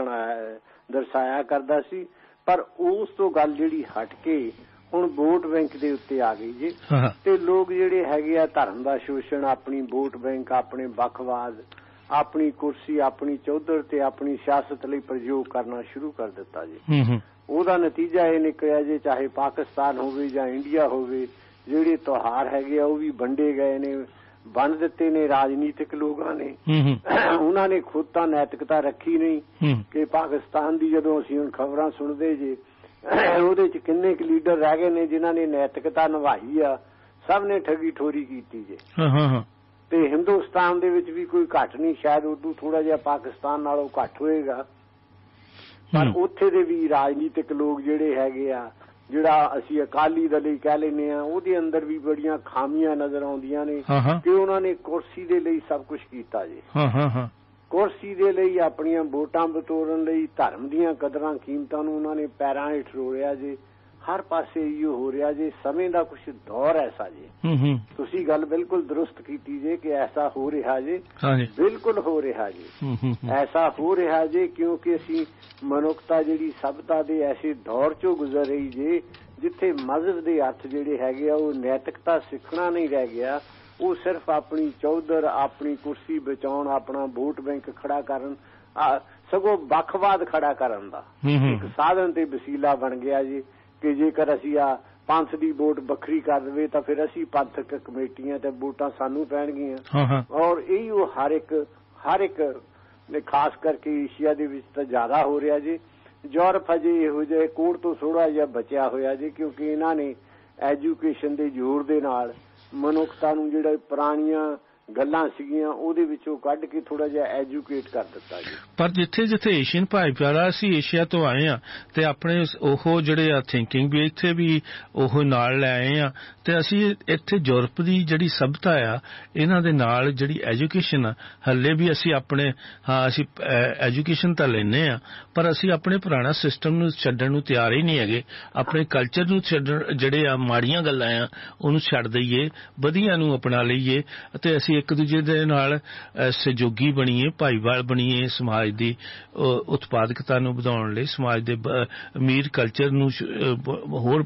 ਦਰਸਾਇਆ ਕਰਦਾ ਸੀ, ਪਰ ਉਸ ਤੋਂ ਗੱਲ ਜਿਹੜੀ ਹਟ ਕੇ ਹੁਣ ਵੋਟ ਬੈਂਕ ਦੇ ਉੱਤੇ ਆ ਗਈ ਜੀ। ਤੇ ਲੋਕ ਜਿਹੜੇ ਹੈਗੇ ਆ ਧਰਮ ਦਾ ਸ਼ੋਸ਼ਣ, ਆਪਣੀ ਵੋਟ ਬੈਂਕ, ਆਪਣੇ ਵੱਖਵਾਦ, ਆਪਣੀ ਕੁਰਸੀ, ਆਪਣੀ ਚੌਧਰ ਤੇ ਆਪਣੀ ਸਿਆਸਤ ਲਈ ਪ੍ਰਯੋਗ ਕਰਨਾ ਸ਼ੁਰੂ ਕਰ ਦਿੱਤਾ ਜੀ। ਉਹਦਾ ਨਤੀਜਾ ਇਹ ਨਿਕਲਿਆ ਜੇ ਚਾਹੇ ਪਾਕਿਸਤਾਨ ਹੋਵੇ ਜਾਂ ਇੰਡੀਆ ਹੋਵੇ, ਜਿਹੜੇ ਤਿਉਹਾਰ ਹੈਗੇ ਆ ਉਹ ਵੀ ਵੰਡੇ ਗਏ ਨੇ, ਵੰਡ ਦਿੱਤੇ ਨੇ ਰਾਜਨੀਤਿਕ ਲੋਕਾਂ ਨੇ। ਉਹਨਾਂ ਨੇ ਖੁਦ ਤਾਂ ਨੈਤਿਕਤਾ ਰੱਖੀ ਨਹੀਂ ਕਿ ਪਾਕਿਸਤਾਨ ਦੀ ਜਦੋਂ ਅਸੀਂ ਹੁਣ ਖਬਰਾਂ ਸੁਣਦੇ ਜੇ ਉਹਦੇ ਚ ਕਿੰਨੇ ਕੁ ਲੀਡਰ ਰਹਿ ਗਏ ਨੇ ਜਿਨ੍ਹਾਂ ਨੇ ਨੈਤਿਕਤਾ ਨਿਭਾਈ ਆ, ਸਭ ਨੇ ਠੱਗੀ ਠੋਰੀ ਕੀਤੀ ਜੇ। ਤੇ ਹਿੰਦੁਸਤਾਨ ਦੇ ਵਿੱਚ ਵੀ ਕੋਈ ਘੱਟ ਨਹੀਂ, ਸ਼ਾਇਦ ਉਦੋਂ ਥੋੜਾ ਜਿਹਾ ਪਾਕਿਸਤਾਨ ਨਾਲੋਂ ਘੱਟ ਹੋਏਗਾ, ਪਰ ਉੱਥੇ ਦੇ ਵੀ ਰਾਜਨੀਤਿਕ ਲੋਕ ਜਿਹੜੇ ਹੈਗੇ ਆ, ਜਿਹੜਾ ਅਸੀਂ ਅਕਾਲੀ ਦਲ ਹੀ ਕਹਿ ਲੈਂਦੇ ਆ, ਉਹਦੇ ਅੰਦਰ ਵੀ ਬੜੀਆਂ ਖਾਮੀਆਂ ਨਜ਼ਰ ਆਉਂਦੀਆਂ ਨੇ ਕਿ ਉਹਨਾਂ ਨੇ ਕੁਰਸੀ ਦੇ ਲਈ ਸਭ ਕੁਝ ਕੀਤਾ ਜੀ। ਕੁਰਸੀ ਦੇ ਲਈ, ਆਪਣੀਆਂ ਵੋਟਾਂ ਬਟੋਰਨ ਲਈ ਧਰਮ ਦੀਆਂ ਕਦਰਾਂ ਕੀਮਤਾਂ ਨੂੰ ਉਹਨਾਂ ਨੇ ਪੈਰਾਂ ਹੇਠ ਰੋੜਿਆ ਜੀ। ਹਰ ਪਾਸੇ ਇਹੋ ਹੋ ਰਿਹਾ ਜੀ। ਸਮੇਂ ਦਾ ਕੁਛ ਦੌਰ ਐਸਾ ਜੀ। ਤੁਸੀਂ ਗੱਲ ਬਿਲਕੁਲ ਦਰੁਸਤ ਕੀਤੀ ਜੇ ਕਿ ਐਸਾ ਹੋ ਰਿਹਾ ਜੀ, ਬਿਲਕੁਲ ਹੋ ਰਿਹਾ ਜੀ, ਐਸਾ ਹੋ ਰਿਹਾ ਜੀ, ਕਿਉਂਕਿ ਅਸੀਂ ਮਨੁੱਖਤਾ ਜਿਹੜੀ ਸਭਤਾ ਦੇ ਐਸੇ ਦੌਰ ਚੋਂ ਗੁਜ਼ਰ ਰਹੀ ਜੇ ਜਿੱਥੇ ਮਜ਼ਹਬ ਦੇ ਅਰਥ ਜਿਹੜੇ ਹੈਗੇ ਆ ਉਹ ਨੈਤਿਕਤਾ ਸਿੱਖਣਾ ਨਹੀਂ ਰਹਿ ਗਿਆ, ਉਹ ਸਿਰਫ ਆਪਣੀ ਚੌਧਰ, ਆਪਣੀ ਕੁਰਸੀ ਬਚਾਉਣ, ਆਪਣਾ ਵੋਟ ਬੈਂਕ ਖੜਾ ਕਰਨ, ਸਗੋਂ ਵੱਖਵਾਦ ਖੜਾ ਕਰਨ ਦਾ ਇੱਕ ਸਾਧਨ ਤੇ ਵਸੀਲਾ ਬਣ ਗਿਆ ਜੀ ਕਿ ਜੇਕਰ ਅਸੀਂ ਪੰਥ ਦੀ ਵੋਟ ਵੱਖਰੀ ਕਰ ਦੇਵੇ ਤਾਂ ਫਿਰ ਅਸੀਂ ਪੰਥਕ ਕਮੇਟੀਆਂ ਤੇ ਵੋਟਾਂ ਸਾਨੂੰ ਪੈਣਗੀਆਂ। ਔਰ ਇਹ ਉਹ ਹਰ ਇੱਕ ਨੇ ਖਾਸ ਕਰਕੇ ਏਸ਼ੀਆ ਦੇ ਵਿੱਚ ਤਾਂ ਜ਼ਿਆਦਾ ਹੋ ਰਿਹਾ ਜੀ। ਯੂਰਪ ਹਜੇ ਇਹੋ ਜਿਹੇ ਕੋੜ ਤੋਂ ਥੋੜਾ ਜਿਹਾ ਬਚਿਆ ਹੋਇਆ ਜੀ, ਕਿਉਂਕਿ ਇਹਨਾਂ ਨੇ ਐਜੂਕੇਸ਼ਨ ਦੇ ਜ਼ੋਰ ਦੇ ਨਾਲ ਮਨੁੱਖਤਾ ਨੂੰ ਜਿਹੜਾ ਪੁਰਾਣੀਆਂ ਗੱਲਾਂ ਸੀਗੀਆਂ ਉਹਦੇ ਵਿੱਚੋਂ ਕੱਢ ਕੇ ਥੋੜਾ ਜਿਹਾ ਐਜੂਕੇਟ ਕਰ ਦਿੱਤਾ ਜੀ। ਪਰ ਜਿੱਥੇ ਜਿੱਥੇ ਏਸ਼ੀਅਨ ਭਾਈਚਾਰਾ, ਅਸੀਂ ਏਸ਼ੀਆ ਤੋਂ ਆਏ ਆ ਤੇ ਆਪਣੇ ਉਹ ਜਿਹੜੇ ਆ ਥਿੰਕਿੰਗ ਵੀ ਇੱਥੇ ਵੀ ਉਹ ਨਾਲ ਲੈ ਆਏ ਆ, ਤੇ ਅਸੀਂ ਇੱਥੇ ਯੂਰਪ ਦੀ ਜਿਹੜੀ ਸਭਤਾ ਆ ਇਹਨਾਂ ਦੇ ਨਾਲ ਜਿਹੜੀ ਐਜੂਕੇਸ਼ਨ ਆ, ਹੱਲੇ ਵੀ ਅਸੀਂ ਆਪਣੇ ਅਸੀਂ ਐਜੂਕੇਸ਼ਨ ਤਾਂ ਲੈਂਦੇ ਆ, ਪਰ ਅਸੀਂ ਆਪਣੇ ਪੁਰਾਣਾ ਸਿਸਟਮ ਨੂੰ ਛੱਡਣ ਨੂੰ ਤਿਆਰ ਹੀ ਨਹੀਂ ਹੈਗੇ। ਆਪਣੇ ਕਲਚਰ ਨੂੰ ਛੱਡਣ, ਜਿਹੜੇ ਆ ਮਾੜੀਆਂ ਗੱਲਾਂ ਆ ਉਹਨੂੰ ਛੱਡ ਦਈਏ, ਵਧੀਆ ਨੂੰ ਅਪਣਾ ਲਈਏ ਅਤੇ ਅਸੀਂ ਇੱਕ ਦੂਜੇ ਦੇ ਨਾਲ ਸਹਿਯੋਗੀ ਬਣੀਏ, ਭਾਈਵਾਲ ਬਣੀਏ। ਸਮਾਜ ਦੀ ਉਤਪਾਦਕਤਾ ਨੂੰ ਵਧਾਉਣ ਲਈ, ਸਮਾਜ ਦੇ ਅਮੀਰ ਕਲਚਰ ਨੂੰ ਹੋਰ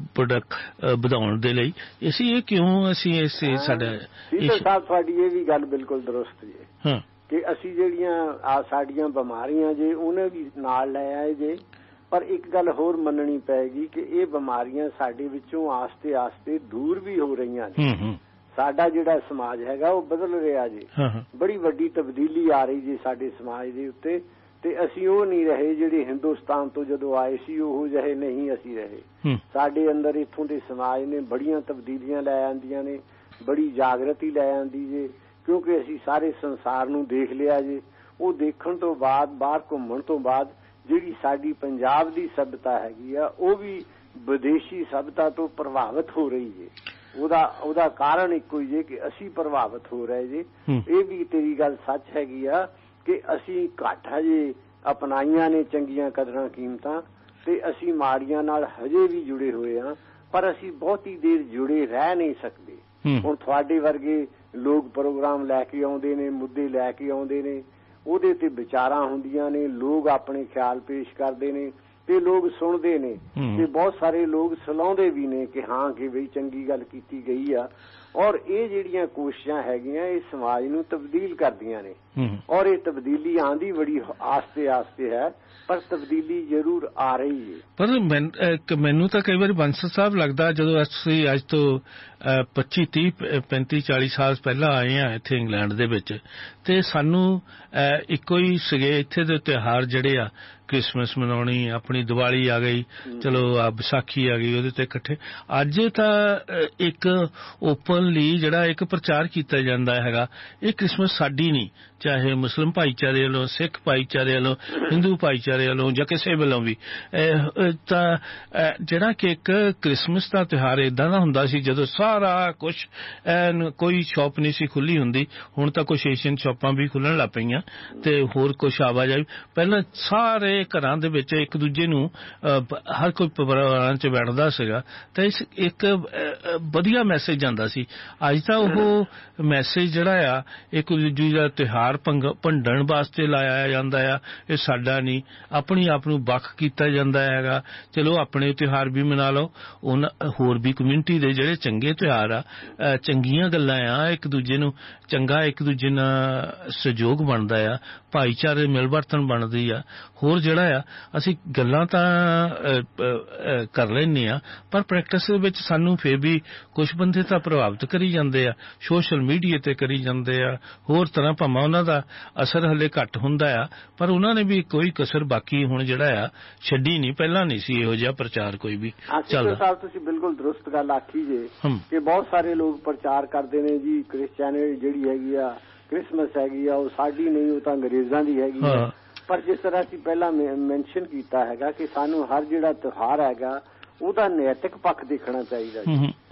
ਵਧਾਉਣ ਦੇ ਲਈ ਅਸੀਂ ਇਹ ਕਿਉਂ ਅਸੀਂ ਸਾਡਾ ਸਾਹਿਬ ਤੁਹਾਡੀ ਇਹ ਵੀ ਗੱਲ ਬਿਲਕੁਲ ਦਰੁਸਤ ਜੀ ਕਿ ਅਸੀਂ ਜਿਹੜੀਆਂ ਸਾਡੀਆਂ ਬਿਮਾਰੀਆਂ ਜੇ ਉਹਨੇ ਵੀ ਨਾਲ ਲੈ ਆਏ ਜੇ, ਪਰ ਇੱਕ ਗੱਲ ਹੋਰ ਮੰਨਣੀ ਪਏਗੀ ਕਿ ਇਹ ਬਿਮਾਰੀਆਂ ਸਾਡੇ ਵਿੱਚੋਂ ਆਸਤੇ ਆਸਤੇ ਦੂਰ ਵੀ ਹੋ ਰਹੀਆਂ ਨੇ। ਸਾਡਾ ਜਿਹੜਾ ਸਮਾਜ ਹੈਗਾ ਉਹ ਬਦਲ ਰਿਹਾ ਜੀ, ਬੜੀ ਵੱਡੀ ਤਬਦੀਲੀ ਆ ਰਹੀ ਜੀ ਸਾਡੇ ਸਮਾਜ ਦੇ ਉੱਤੇ, ਤੇ ਅਸੀਂ ਉਹ ਨਹੀਂ ਰਹੇ ਜਿਹੜੇ ਹਿੰਦੁਸਤਾਨ ਤੋਂ ਜਦੋਂ ਆਏ ਸੀ ਉਹ ਜਿਹੇ ਨਹੀਂ ਅਸੀਂ ਰਹੇ। ਸਾਡੇ ਅੰਦਰ ਇੱਥੋਂ ਦੇ ਸਮਾਜ ਨੇ ਬੜੀਆਂ ਤਬਦੀਲੀਆਂ ਲੈ ਆਂਦੀਆਂ ਨੇ, ਬੜੀ ਜਾਗਰਤੀ ਲੈ ਆਂਦੀ ਜੇ, ਕਿਉਂਕਿ ਅਸੀਂ ਸਾਰੇ ਸੰਸਾਰ ਨੂੰ ਦੇਖ ਲਿਆ ਜੀ। ਉਹ ਦੇਖਣ ਤੋਂ ਬਾਅਦ, ਬਾਹਰ ਘੁੰਮਣ ਤੋਂ ਬਾਅਦ ਜਿਹੜੀ ਸਾਡੀ ਪੰਜਾਬ ਦੀ ਸਭਿਅਤਾ ਹੈਗੀ ਆ ਉਹ ਵੀ ਵਿਦੇਸ਼ੀ ਸਭਿਅਤਾ ਤੋਂ ਪ੍ਰਭਾਵਿਤ ਹੋ ਰਹੀ ਹੈ। ਉਹਦਾ ਕਾਰਨ ਇੱਕੋ ਹੀ ਹੈ ਕਿ ਅਸੀਂ ਪ੍ਰਭਾਵਿਤ ਹੋ ਰਹੇ ਜੇ। ਇਹ ਵੀ ਤੇਰੀ ਗੱਲ ਸੱਚ ਹੈਗੀ ਆ ਕਿ ਅਸੀਂ ਘੱਟ ਹਜੇ ਅਪਣਾਈਆਂ ਨੇ ਚੰਗੀਆਂ ਕਦਰਾਂ ਕੀਮਤਾਂ, ਤੇ ਅਸੀਂ ਮਾੜੀਆਂ ਨਾਲ ਹਜੇ ਵੀ ਜੁੜੇ ਹੋਏ ਹਾਂ, ਪਰ ਅਸੀਂ ਬਹੁਤੀ ਦੇਰ ਜੁੜੇ ਰਹਿ ਨਹੀਂ ਸਕਦੇ। ਹੁਣ ਤੁਹਾਡੇ ਵਰਗੇ ਲੋਕ ਪ੍ਰੋਗਰਾਮ ਲੈ ਕੇ ਆਉਂਦੇ ਨੇ, ਮੁੱਦੇ ਲੈ ਕੇ ਆਉਂਦੇ ਨੇ, ਉਹਦੇ ਤੇ ਵਿਚਾਰਾਂ ਹੁੰਦੀਆਂ ਨੇ, ਲੋਕ ਆਪਣੇ ਖਿਆਲ ਪੇਸ਼ ਕਰਦੇ ਨੇ ਤੇ ਲੋਕ ਸੁਣਦੇ ਨੇ, ਤੇ ਬਹੁਤ ਸਾਰੇ ਲੋਕ ਸਲਾਹੁੰਦੇ ਵੀ ਨੇ ਕਿ ਹਾਂ ਕਿ ਬਈ ਚੰਗੀ ਗੱਲ ਕੀਤੀ ਗਈ ਆ। ਔਰ ਇਹ ਜਿਹੜੀਆਂ ਕੋਸ਼ਿਸ਼ਾਂ ਹੈਗੀਆਂ ਇਹ ਸਮਾਜ ਨੂੰ ਤਬਦੀਲ ਕਰਦੀਆਂ ਨੇ, ਔਰ ਇਹ ਤਬਦੀਲੀ ਆਂਦੀ ਬੜੀ ਆਸਤੇ ਆਸਤੇ ਹੈ, ਪਰ ਤਬਦੀਲੀ ਜ਼ਰੂਰ ਆ ਰਹੀ ਹੈ। ਪਰ ਮੈਨੂੰ ਤਾਂ ਕਈ ਵਾਰੀ ਬਾਂਸਲ ਸਾਹਿਬ ਲੱਗਦਾ, ਜਦੋਂ ਅਸੀਂ ਅੱਜ ਤੋਂ 25, 30, 35, 40 ਸਾਲ ਪਹਿਲਾਂ ਆਏ ਹਾਂ ਇੱਥੇ ਇੰਗਲੈਂਡ ਦੇ ਵਿੱਚ, ਤੇ ਸਾਨੂੰ ਇੱਕੋ ਹੀ ਸੀਗੇ ਇੱਥੇ ਦੇ ਤਿਉਹਾਰ ਜਿਹੜੇ ਆ, ਕ੍ਰਿਸਮਸ ਮਨਾਉਣੀ, ਆਪਣੀ ਦੀਵਾਲੀ ਆ ਗਈ, ਚਲੋ ਆ ਵਿਸਾਖੀ ਆ ਗਈ, ਉਹਦੇ ਤੇ ਇਕੱਠੇ। ਅੱਜ ਤਾਂ ਇੱਕ ਓਪਨਲੀ ਜਿਹੜਾ ਇੱਕ ਪ੍ਰਚਾਰ ਕੀਤਾ ਜਾਂਦਾ ਹੈਗਾ, ਇਹ ਕ੍ਰਿਸਮਸ ਸਾਡੀ ਨਹੀਂ, ਚਾਹੇ ਮੁਸਲਿਮ ਭਾਈਚਾਰੇ ਵੱਲੋਂ, ਸਿੱਖ ਭਾਈਚਾਰੇ ਵੱਲੋਂ, ਹਿੰਦੂ ਭਾਈਚਾਰੇ ਵੱਲੋਂ ਜਾਂ ਕਿਸੇ ਵੱਲੋਂ ਵੀ। ਤਾਂ ਜਿਹੜਾ ਕਿ ਇੱਕ ਕ੍ਰਿਸਮਸ ਦਾ ਤਿਉਹਾਰ ਏਦਾਂ ਦਾ ਹੁੰਦਾ ਸੀ ਜਦੋਂ ਸਾਰਾ ਕੁਛ, ਕੋਈ ਸ਼ਾਪ ਨਹੀਂ ਸੀ ਖੁੱਲੀ ਹੁੰਦੀ, ਹੁਣ ਤਾਂ ਕੁਛ ਏਸ਼ੀਅਨ ਸ਼ਾਪਾਂ ਵੀ ਖੁੱਲਣ ਲੱਗ ਪਈਆਂ ਤੇ ਹੋਰ ਕੁਛ ਆਵਾਜਾਈ। ਪਹਿਲਾਂ ਸਾਰੇ ਘਰਾਂ ਦੇ ਵਿੱਚ ਇੱਕ ਦੂਜੇ ਨੂੰ ਹਰ ਕੋਈ ਪਰਿਵਾਰਾਂ 'ਚ ਬੈਠਦਾ ਸੀਗਾ, ਤਾਂ ਇੱਕ ਵਧੀਆ ਮੈਸੇਜ ਜਾਂਦਾ ਸੀ। ਅੱਜ ਤਾਂ ਉਹ ਮੈਸੇਜ ਜਿਹੜਾ ਆ ਇੱਕ ਦੂਜੇ ਦਾ ਤਿਉਹਾਰ ਭੰਡਣ ਵਾਸਤੇ ਲਾਇਆ ਜਾਂਦਾ ਆ, ਇਹ ਸਾਡਾ ਨਹੀਂ, ਆਪਣੀ ਆਪ ਨੂੰ ਵੱਖ ਕੀਤਾ ਜਾਂਦਾ ਹੈਗਾ। ਚਲੋ ਆਪਣੇ ਤਿਉਹਾਰ ਵੀ ਮਨਾ ਲਓ, ਉਹਨਾਂ ਹੋਰ ਵੀ ਕਮਿਊਨਿਟੀ ਦੇ ਜਿਹੜੇ ਚੰਗੇ ਤਿਉਹਾਰ ਆ, ਚੰਗੀਆਂ ਗੱਲਾਂ ਆ, ਇੱਕ ਦੂਜੇ ਨੂੰ ਚੰਗਾ, ਇੱਕ ਦੂਜੇ ਨਾਲ ਸਹਿਯੋਗ ਬਣਦਾ ਆ, ਭਾਈਚਾਰੇ ਮਿਲ ਵਰਤਣ ਬਣਦੀ ਆ। ਹੋਰ ਜਿਹੜਾ ਆ ਅਸੀਂ ਗੱਲਾਂ ਤਾਂ ਕਰ ਲੈਂਦੇ ਆ, ਪਰ ਪ੍ਰੈਕਟਿਸ ਦੇ ਵਿੱਚ ਸਾਨੂੰ ਫਿਰ ਵੀ ਕੁਛ ਬੰਦੇ ਤਾਂ ਪ੍ਰਭਾਵਿਤ ਕਰੀ ਜਾਂਦੇ ਆ, ਸੋਸ਼ਲ ਮੀਡੀਆ ਤੇ ਕਰੀ ਜਾਂਦੇ ਆ, ਹੋਰ ਤਰ੍ਹਾਂ ਭਾਵੇਂ ਉਹਨਾਂ ਦਾ ਅਸਰ ਹਲੇ ਘੱਟ ਹੁੰਦਾ ਆ, ਪਰ ਉਹਨਾਂ ਨੇ ਵੀ ਕੋਈ ਕਸਰ ਬਾਕੀ ਹੁਣ ਜਿਹੜਾ ਆ ਛੱਡੀ ਨਹੀਂ। ਪਹਿਲਾਂ ਨਹੀਂ ਸੀ ਇਹੋ ਜਿਹਾ ਪ੍ਰਚਾਰ ਕੋਈ ਵੀ ਚੱਲਦਾ। ਸਾਹਿਬ ਤੁਸੀਂ ਬਿਲਕੁਲ ਦਰੁਸਤ ਗੱਲ ਆਖੀ ਜੇ ਕਿ ਬਹੁਤ ਸਾਰੇ ਲੋਕ ਪ੍ਰਚਾਰ ਕਰਦੇ ਨੇ ਜੀ ਕ੍ਰਿਸਚੈਨਿਟੀ ਜਿਹੜੀ ਹੈਗੀ ਆ, ਕ੍ਰਿਸਮਸ ਹੈਗੀ ਆ, ਉਹ ਸਾਡੀ ਨਹੀਂ, ਉਹ ਤਾਂ ਅੰਗਰੇਜ਼ਾਂ ਦੀ ਹੈਗੀ ਆ। ਪਰ ਜਿਸ ਤਰ੍ਹਾਂ ਅਸੀਂ ਪਹਿਲਾਂ ਮੈਂਸ਼ਨ ਕੀਤਾ ਹੈਗਾ ਕਿ ਸਾਨੂੰ ਹਰ ਜਿਹੜਾ ਤਿਉਹਾਰ ਹੈਗਾ ਉਹਦਾ ਨੈਤਿਕ ਪੱਖ ਦੇਖਣਾ ਚਾਹੀਦਾ।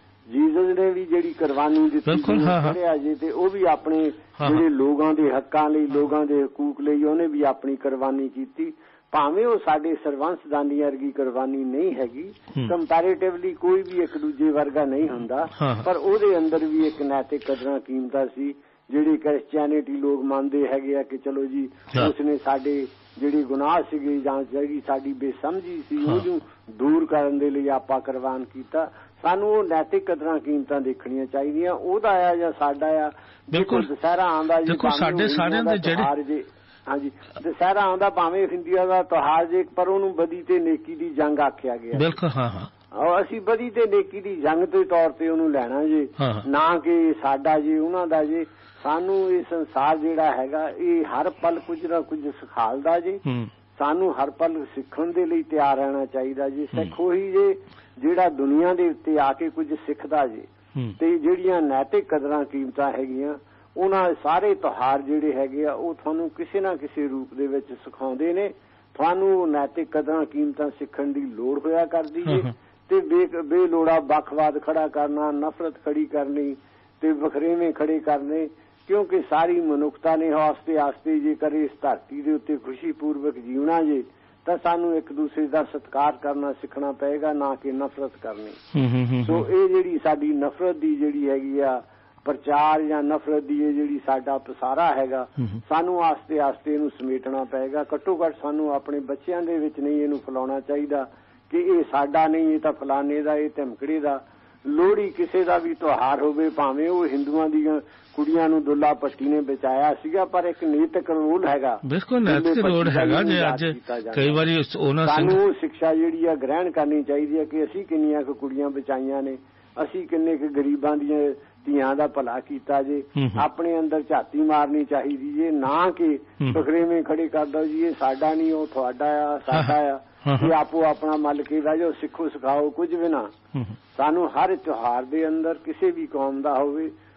ਜੀਸਸ ਨੇ ਵੀ ਜਿਹੜੀ ਕੁਰਬਾਨੀ ਦਿੱਤੀ ਜੀ, ਤੇ ਉਹ ਵੀ ਆਪਣੇ ਜਿਹੜੇ ਲੋਕਾਂ ਦੇ ਹੱਕਾਂ ਲਈ, ਲੋਕਾਂ ਦੇ ਹਕੂਕ ਲਈ ਉਹਨੇ ਵੀ ਆਪਣੀ ਕੁਰਬਾਨੀ ਕੀਤੀ। ਭਾਵੇਂ ਉਹ ਸਾਡੇ ਸਰਵੰਸਦਾਨੀ ਵਰਗੀ ਕੁਰਬਾਨੀ ਨਹੀਂ ਹੈਗੀ, ਕੰਪੈਰੇਟਿਵਲੀ ਕੋਈ ਵੀ ਇੱਕ ਦੂਜੇ ਵਰਗਾ ਨਹੀਂ ਹੁੰਦਾ, ਪਰ ਉਹਦੇ ਅੰਦਰ ਵੀ ਇੱਕ ਨੈਤਿਕ ਕਦਰਾਂ ਕੀਮਤਾਂ ਸੀ ਜਿਹੜੀ ਕ੍ਰਿਸਚੈਨਿਟੀ ਲੋਕ ਮੰਨਦੇ ਹੈਗੇ ਆ ਕਿ ਚਲੋ ਜੀ ਉਸਨੇ ਸਾਡੇ ਜਿਹੜੀ ਗੁਨਾਹ ਸੀਗੇ ਜਾਂ ਜਿਹੜੀ ਸਾਡੀ ਬੇਸਮਝੀ ਸੀ ਉਹਨੂੰ ਦੂਰ ਕਰਨ ਦੇ ਲਈ ਆਪਾਂ ਕੁਰਬਾਨ ਕੀਤਾ। ਸਾਨੂੰ ਉਹ ਨੈਤਿਕ ਕਦਰਾਂ ਕੀਮਤਾਂ ਦੇਖਣੀਆਂ ਚਾਹੀਦੀਆਂ, ਉਹਦਾ ਆ ਜਾਂ ਸਾਡਾ ਆ। ਬਿਲਕੁਲ ਦੁਸਹਿਰਾ ਆਉਂਦਾ ਜੀ, ਸਾਡੇ ਸਾਰਿਆਂ ਦੇ ਜਿਹੜੇ ਹਾਂਜੀ ਦੁਸਹਿਰਾ ਆਉਂਦਾ ਭਾਵੇਂ ਹਿੰਦੂਆਂ ਦਾ ਤਿਉਹਾਰ ਜੇ, ਪਰ ਉਹਨੂੰ ਬਦੀ ਤੇ ਨੇਕੀ ਦੀ ਜੰਗ ਆਖਿਆ ਗਿਆ। ਬਿਲਕੁਲ ਅਸੀਂ ਬਦੀ ਤੇ ਨੇਕੀ ਦੀ ਜੰਗ ਦੇ ਤੌਰ ਤੇ ਉਹਨੂੰ ਲੈਣਾ ਜੇ, ਨਾ ਕਿ ਸਾਡਾ ਜੇ ਉਹਨਾਂ ਦਾ ਜੇ। ਸਾਨੂੰ ਇਹ ਸੰਸਾਰ ਜਿਹੜਾ ਹੈਗਾ ਇਹ ਹਰ ਪਲ ਕੁਝ ਨਾ ਕੁਝ ਸਿਖਾਲਦਾ ਜੀ, ਸਾਨੂੰ ਹਰ ਪਲ ਸਿੱਖਣ ਦੇ ਲਈ ਤਿਆਰ ਰਹਿਣਾ ਚਾਹੀਦਾ ਜੀ। ਸਿੱਖ ਉਹੀ ਜੇ ਜਿਹੜਾ ਦੁਨੀਆ ਦੇ ਉੱਤੇ ਆ ਕੇ ਕੁਝ ਸਿੱਖਦਾ ਜੇ, ਤੇ ਜਿਹੜੀਆਂ ਨੈਤਿਕ ਕਦਰਾਂ ਕੀਮਤਾਂ ਹੈਗੀਆਂ ਉਹਨਾਂ ਸਾਰੇ ਤਿਉਹਾਰ ਜਿਹੜੇ ਹੈਗੇ ਆ ਉਹ ਤੁਹਾਨੂੰ ਕਿਸੇ ਨਾ ਕਿਸੇ ਰੂਪ ਦੇ ਵਿੱਚ ਸਿਖਾਉਂਦੇ ਨੇ। ਤੁਹਾਨੂੰ ਨੈਤਿਕ ਕਦਰਾਂ ਕੀਮਤਾਂ ਸਿੱਖਣ ਦੀ ਲੋੜ ਹੋਇਆ ਕਰਦੀ ਹੈ, ਤੇ ਬੇਲੋੜਾ ਵੱਖਵਾਦ ਖੜਾ ਕਰਨਾ, ਨਫ਼ਰਤ ਖੜੀ ਕਰਨੀ ਤੇ ਵਖਰੇਵੇਂ ਖੜੇ ਕਰਨੇ, ਕਿਉਂਕਿ ਸਾਰੀ ਮਨੁੱਖਤਾ ਨੇ ਆਸਤੇ ਆਸਤੇ ਜੇਕਰ ਇਸ ਧਰਤੀ ਦੇ ਉੱਤੇ ਖੁਸ਼ੀਪੂਰਵਕ ਜੀਉਣਾ ਜੇ ਤਾਂ ਸਾਨੂੰ ਇੱਕ ਦੂਸਰੇ ਦਾ ਸਤਿਕਾਰ ਕਰਨਾ ਸਿੱਖਣਾ ਪਏਗਾ, ਨਾ ਕਿ ਨਫ਼ਰਤ ਕਰਨੀ। ਸੋ ਇਹ ਜਿਹੜੀ ਸਾਡੀ ਨਫ਼ਰਤ ਦੀ ਜਿਹੜੀ ਹੈਗੀ ਆ ਪ੍ਰਚਾਰ ਜਾਂ ਨਫ਼ਰਤ ਦੀ ਇਹ ਜਿਹੜੀ ਸਾਡਾ ਪਸਾਰਾ ਹੈਗਾ, ਸਾਨੂੰ ਆਸਤੇ ਆਸਤੇ ਇਹਨੂੰ ਸਮੇਟਣਾ ਪਏਗਾ। ਘੱਟੋ ਘੱਟ ਸਾਨੂੰ ਆਪਣੇ ਬੱਚਿਆਂ ਦੇ ਵਿੱਚ ਨਹੀਂ ਇਹਨੂੰ ਫੈਲਾਉਣਾ ਚਾਹੀਦਾ ਕਿ ਇਹ ਸਾਡਾ ਨਹੀਂ, ਇਹ ਤਾਂ ਫਲਾਣੇ ਦਾ, ਇਹ ਧਮਕੜੇ ਦਾ। ਲੋਹੜੀ ਕਿਸੇ ਦਾ ਵੀ ਤਿਉਹਾਰ ਹੋਵੇ, ਭਾਵੇਂ ਉਹ ਹਿੰਦੂਆਂ ਦੀਆਂ ਕੁੜੀਆਂ ਨੂੰ ਦੁੱਲਾ ਭੱਟੀ ਨੇ ਬਚਾਇਆ ਸੀਗਾ, ਪਰ ਇੱਕ ਨੈਤਿਕ ਰੋਲ ਹੈਗਾ। ਬਿਲਕੁਲ ਨੈਤਿਕ ਰੋਲ ਹੈਗਾ ਜੇ ਅੱਜ ਕਈ ਵਾਰੀ ਸਾਨੂੰ ਸਿੱਖਿਆ ਜਿਹੜੀ ਆ ਗ੍ਰਹਿਣ ਕਰਨੀ ਚਾਹੀਦੀ ਹੈ ਕਿ ਅਸੀਂ ਕਿੰਨੀਆਂ ਕੁ ਕੁੜੀਆਂ ਬਚਾਈਆਂ ਨੇ, ਅਸੀਂ ਕਿੰਨੇ ਕੁ ਗਰੀਬਾਂ ਦੀਆਂ ਧੀਆਂ ਦਾ ਭਲਾ ਕੀਤਾ ਜੇ। ਆਪਣੇ ਅੰਦਰ ਝਾਤੀ ਮਾਰਨੀ ਚਾਹੀਦੀ ਜੇ, ਨਾ ਕਿ ਬਖਰੇਵੇਂ ਖੜੇ ਕਰਦਾ ਜੀ ਇਹ ਸਾਡਾ ਨਹੀਂ, ਉਹ ਤੁਹਾਡਾ ਆ, ਸਾਡਾ ਆ, ਇਹ ਆਪੋ ਆਪਣਾ ਮੱਲ ਕੇ ਬਹਿ ਜਾਓ, ਸਿੱਖੋ ਸਿਖਾਓ ਕੁਝ ਵੀ ਨਾ। ਸਾਨੂੰ ਹਰ ਤਿਉਹਾਰ ਦੇ ਅੰਦਰ ਕਿਸੇ ਵੀ ਕੌਮ ਦਾ ਹੋਵੇ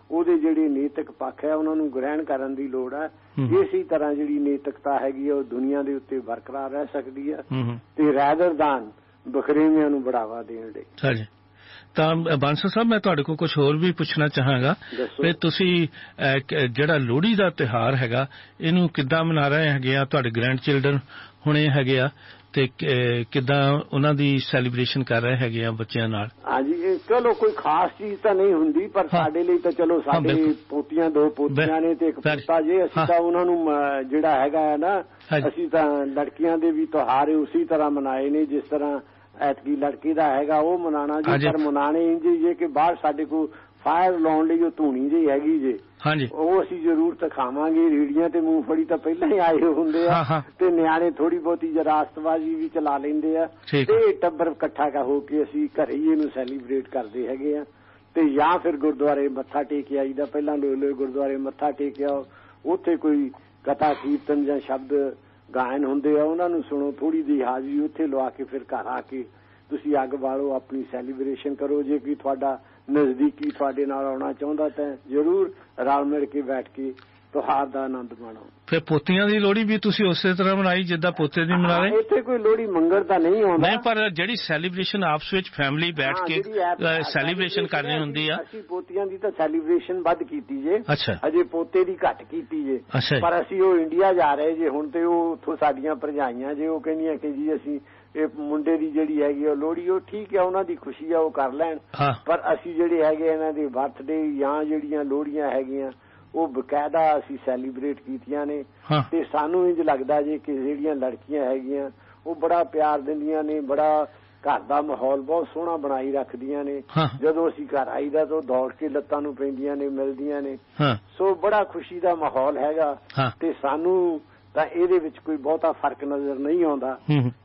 ਉਹਦੇ ਜਿਹੜੇ ਨੈਤਿਕ ਪੱਖ ਹੈ ਉਹਨਾਂ ਨੂੰ ਗ੍ਰਹਿਣ ਕਰਨ ਦੀ ਲੋੜ ਹੈ। ਇਸੇ ਤਰ੍ਹਾਂ ਜਿਹੜੀ ਨੈਤਿਕਤਾ ਹੈਗੀ ਆ ਉਹ ਦੁਨੀਆ ਦੇ ਉੱਤੇ ਬਰਕਰਾਰ ਰਹਿ ਸਕਦੀ ਹੈ ਤੇ ਰੈਦਰ ਦਾਨ ਬਖਰੇਵਿਆਂ ਨੂੰ ਬੜਾਵਾ ਦੇਣ ਲਈ। ਤਾਂ ਬਾਂਸਲ ਸਾਹਿਬ ਮੈਂ ਤੁਹਾਡੇ ਕੋਲ ਕੁਛ ਹੋਰ ਵੀ ਪੁੱਛਣਾ ਚਾਹਾਂਗਾ ਵੀ ਤੁਸੀਂ ਜਿਹੜਾ ਲੋਹੜੀ ਦਾ ਤਿਉਹਾਰ ਹੈਗਾ ਇਹਨੂੰ ਕਿੱਦਾਂ ਮਨਾ ਰਹੇ ਹੈਗੇ ਆ? ਤੁਹਾਡੇ ਗ੍ਰੈਂਡ ਚਿਲਡਰਨ ਹੁਣੇ ਹੈਗੇ ਆ ਤੇ ਕਿੱਦਾਂ ਉਹਨਾਂ ਦੀ ਸੈਲੀਬ੍ਰੇਸ਼ਨ ਕਰ ਰਹੇ ਹੈਗੇ ਆ ਬੱਚਿਆਂ ਨਾਲ? ਹਾਂਜੀ ਚਲੋ ਕੋਈ ਖਾਸ ਚੀਜ਼ ਤਾਂ ਨਹੀਂ ਹੁੰਦੀ ਪਰ ਸਾਡੇ ਲਈ ਤਾਂ ਚਲੋ ਸਾਡੇ ਪੋਤੀਆਂ 2 ਪੋਤੀਆਂ ਨੇ ਤੇ 1 ਪੋਤਾ ਜੇ ਅਸੀਂ ਤਾਂ ਉਹਨਾਂ ਨੂੰ ਜਿਹੜਾ ਹੈਗਾ ਨਾ ਅਸੀਂ ਤਾਂ ਲੜਕੀਆਂ ਦੇ ਵੀ ਤਿਉਹਾਰ ਉਸੇ ਤਰ੍ਹਾਂ ਮਨਾਏ ਨੇ ਜਿਸ ਤਰ੍ਹਾਂ ਐਤਕੀ ਲੜਕੀ ਦਾ ਹੈਗਾ ਉਹ ਮਨਾਉਣਾ ਜੀ। ਪਰ ਮਨਾਣੇ ਇੰਝ ਜੇ ਕਿ ਬਾਹਰ ਸਾਡੇ ਕੋਲ ਫਾਇਰ ਲਾਉਣ ਲਈ ਉਹ ਧੂਣੀ ਜਿਹੀ ਹੈਗੀ ਜੇ ਉਹ ਅਸੀਂ ਜ਼ਰੂਰ ਖਾਵਾਂਗੇ। ਰੇੜੀਆਂ ਤੇ ਮੂੰਗਫਲੀ ਤਾਂ ਪਹਿਲਾਂ ਹੀ ਆਏ ਹੁੰਦੇ ਆ ਤੇ ਨਿਆਣੇ ਥੋੜੀ ਬਹੁਤੀ ਜਰਾਸਤਬਾਜ਼ੀ ਵੀ ਚਲਾ ਲੈਂਦੇ ਆ ਤੇ ਟੱਬਰ ਇਕੱਠਾ ਹੋ ਕੇ ਅਸੀਂ ਘਰੇ ਹੀ ਇਹਨੂੰ ਸੈਲੀਬ੍ਰੇਟ ਕਰਦੇ ਹੈਗੇ ਆ। ਤੇ ਜਾਂ ਫਿਰ ਗੁਰਦੁਆਰੇ ਮੱਥਾ ਟੇਕ ਆਈਦਾ। ਪਹਿਲਾਂ ਲੋਏ ਗੁਰਦੁਆਰੇ ਮੱਥਾ ਟੇਕਿਆ, ਉੱਥੇ ਕੋਈ ਕਥਾ ਕੀਰਤਨ ਜਾਂ ਸ਼ਬਦ ਗਾਇਨ ਹੁੰਦੇ ਆ ਉਹਨਾਂ ਨੂੰ ਸੁਣੋ, ਥੋੜੀ ਜਿਹੀ ਹਾਜ਼ਰੀ ਉੱਥੇ ਲਵਾ ਕੇ ਫਿਰ ਘਰ ਆ ਕੇ ਤੁਸੀਂ ਅੱਗ ਬਾਲੋ, ਆਪਣੀ ਸੈਲੀਬ੍ਰੇਸ਼ਨ ਕਰੋ। ਜੇ ਕੋਈ ਤੁਹਾਡਾ ਨਜ਼ਦੀਕੀ ਤੁਹਾਡੇ ਨਾਲ ਆਉਣਾ ਚਾਹੁੰਦਾ ਤਾਂ ਜ਼ਰੂਰ ਰਲ ਮਿਲ ਕੇ ਬੈਠ ਕੇ ਤਿਉਹਾਰ ਦਾ ਆਨੰਦ ਮਾਣੋ। ਫਿਰ ਪੋਤੀਆਂ ਦੀ ਲੋਹੜੀ ਵੀ ਤੁਸੀਂ ਉਸੇ ਤਰ੍ਹਾਂ ਮਨਾਈ ਜਿੱਦਾਂ ਪੋਤੇ ਦੀ ਮਨਾ ਰਹੇ? ਇੱਥੇ ਕੋਈ ਲੋਹੜੀ ਮੰਗਣ ਤਾਂ ਨਹੀਂ ਆਉਂਦਾ ਨਹੀਂ, ਪਰ ਜਿਹੜੀ ਸੈਲੀਬ੍ਰੇਸ਼ਨ ਆਪਸ ਵਿੱਚ ਫੈਮਿਲੀ ਬੈਠ ਕੇ ਸੈਲੀਬ੍ਰੇਸ਼ਨ ਕਰਨੀ ਹੁੰਦੀ ਆ। ਅਸੀਂ ਪੋਤੀਆਂ ਦੀ ਤਾਂ ਸੈਲੀਬ੍ਰੇਸ਼ਨ ਵੱਧ ਕੀਤੀ ਜੇ, ਅਜੇ ਪੋਤੇ ਦੀ ਘੱਟ ਕੀਤੀ ਜੇ। ਪਰ ਅਸੀਂ ਉਹ ਇੰਡੀਆ ਜਾ ਰਹੇ ਜੇ ਹੁਣ ਤੇ ਉਹ ਉੱਥੋਂ ਸਾਡੀਆਂ ਭਰਜਾਈਆਂ ਜੇ ਉਹ ਕਹਿੰਦੀਆਂ ਕਿ ਜੀ ਅਸੀਂ ਇਹ ਮੁੰਡੇ ਦੀ ਜਿਹੜੀ ਹੈਗੀ ਉਹ ਲੋਹੜੀ ਉਹ ਠੀਕ ਹੈ ਉਹਨਾਂ ਦੀ ਖੁਸ਼ੀ ਆ ਉਹ ਕਰ ਲੈਣ, ਪਰ ਅਸੀਂ ਜਿਹੜੇ ਹੈਗੇ ਇਹਨਾਂ ਦੇ ਬਰਥਡੇ ਜਾਂ ਜਿਹੜੀਆਂ ਲੋਹੜੀਆਂ ਹੈਗੀਆਂ ਉਹ ਬਕਾਇਦਾ ਅਸੀਂ ਸੈਲੀਬ੍ਰੇਟ ਕੀਤੀਆਂ ਨੇ। ਤੇ ਸਾਨੂੰ ਇੰਝ ਲੱਗਦਾ ਜੇ ਕਿ ਜਿਹੜੀਆਂ ਲੜਕੀਆਂ ਹੈਗੀਆਂ ਉਹ ਬੜਾ ਪਿਆਰ ਦਿੰਦੀਆਂ ਨੇ, ਬੜਾ ਘਰ ਦਾ ਮਾਹੌਲ ਬਹੁਤ ਸੋਹਣਾ ਬਣਾਈ ਰੱਖਦੀਆਂ ਨੇ। ਜਦੋਂ ਅਸੀਂ ਘਰ ਆਈਦਾ ਤਾਂ ਉਹ ਦੌੜ ਕੇ ਲੱਤਾਂ ਨੂੰ ਪੈਂਦੀਆਂ ਨੇ, ਮਿਲਦੀਆਂ ਨੇ। ਸੋ ਬੜਾ ਖੁਸ਼ੀ ਦਾ ਮਾਹੌਲ ਹੈਗਾ ਤੇ ਸਾਨੂੰ ਤਾਂ ਇਹਦੇ ਵਿੱਚ ਕੋਈ ਬਹੁਤਾ ਫਰਕ ਨਜ਼ਰ ਨਹੀਂ ਆਉਂਦਾ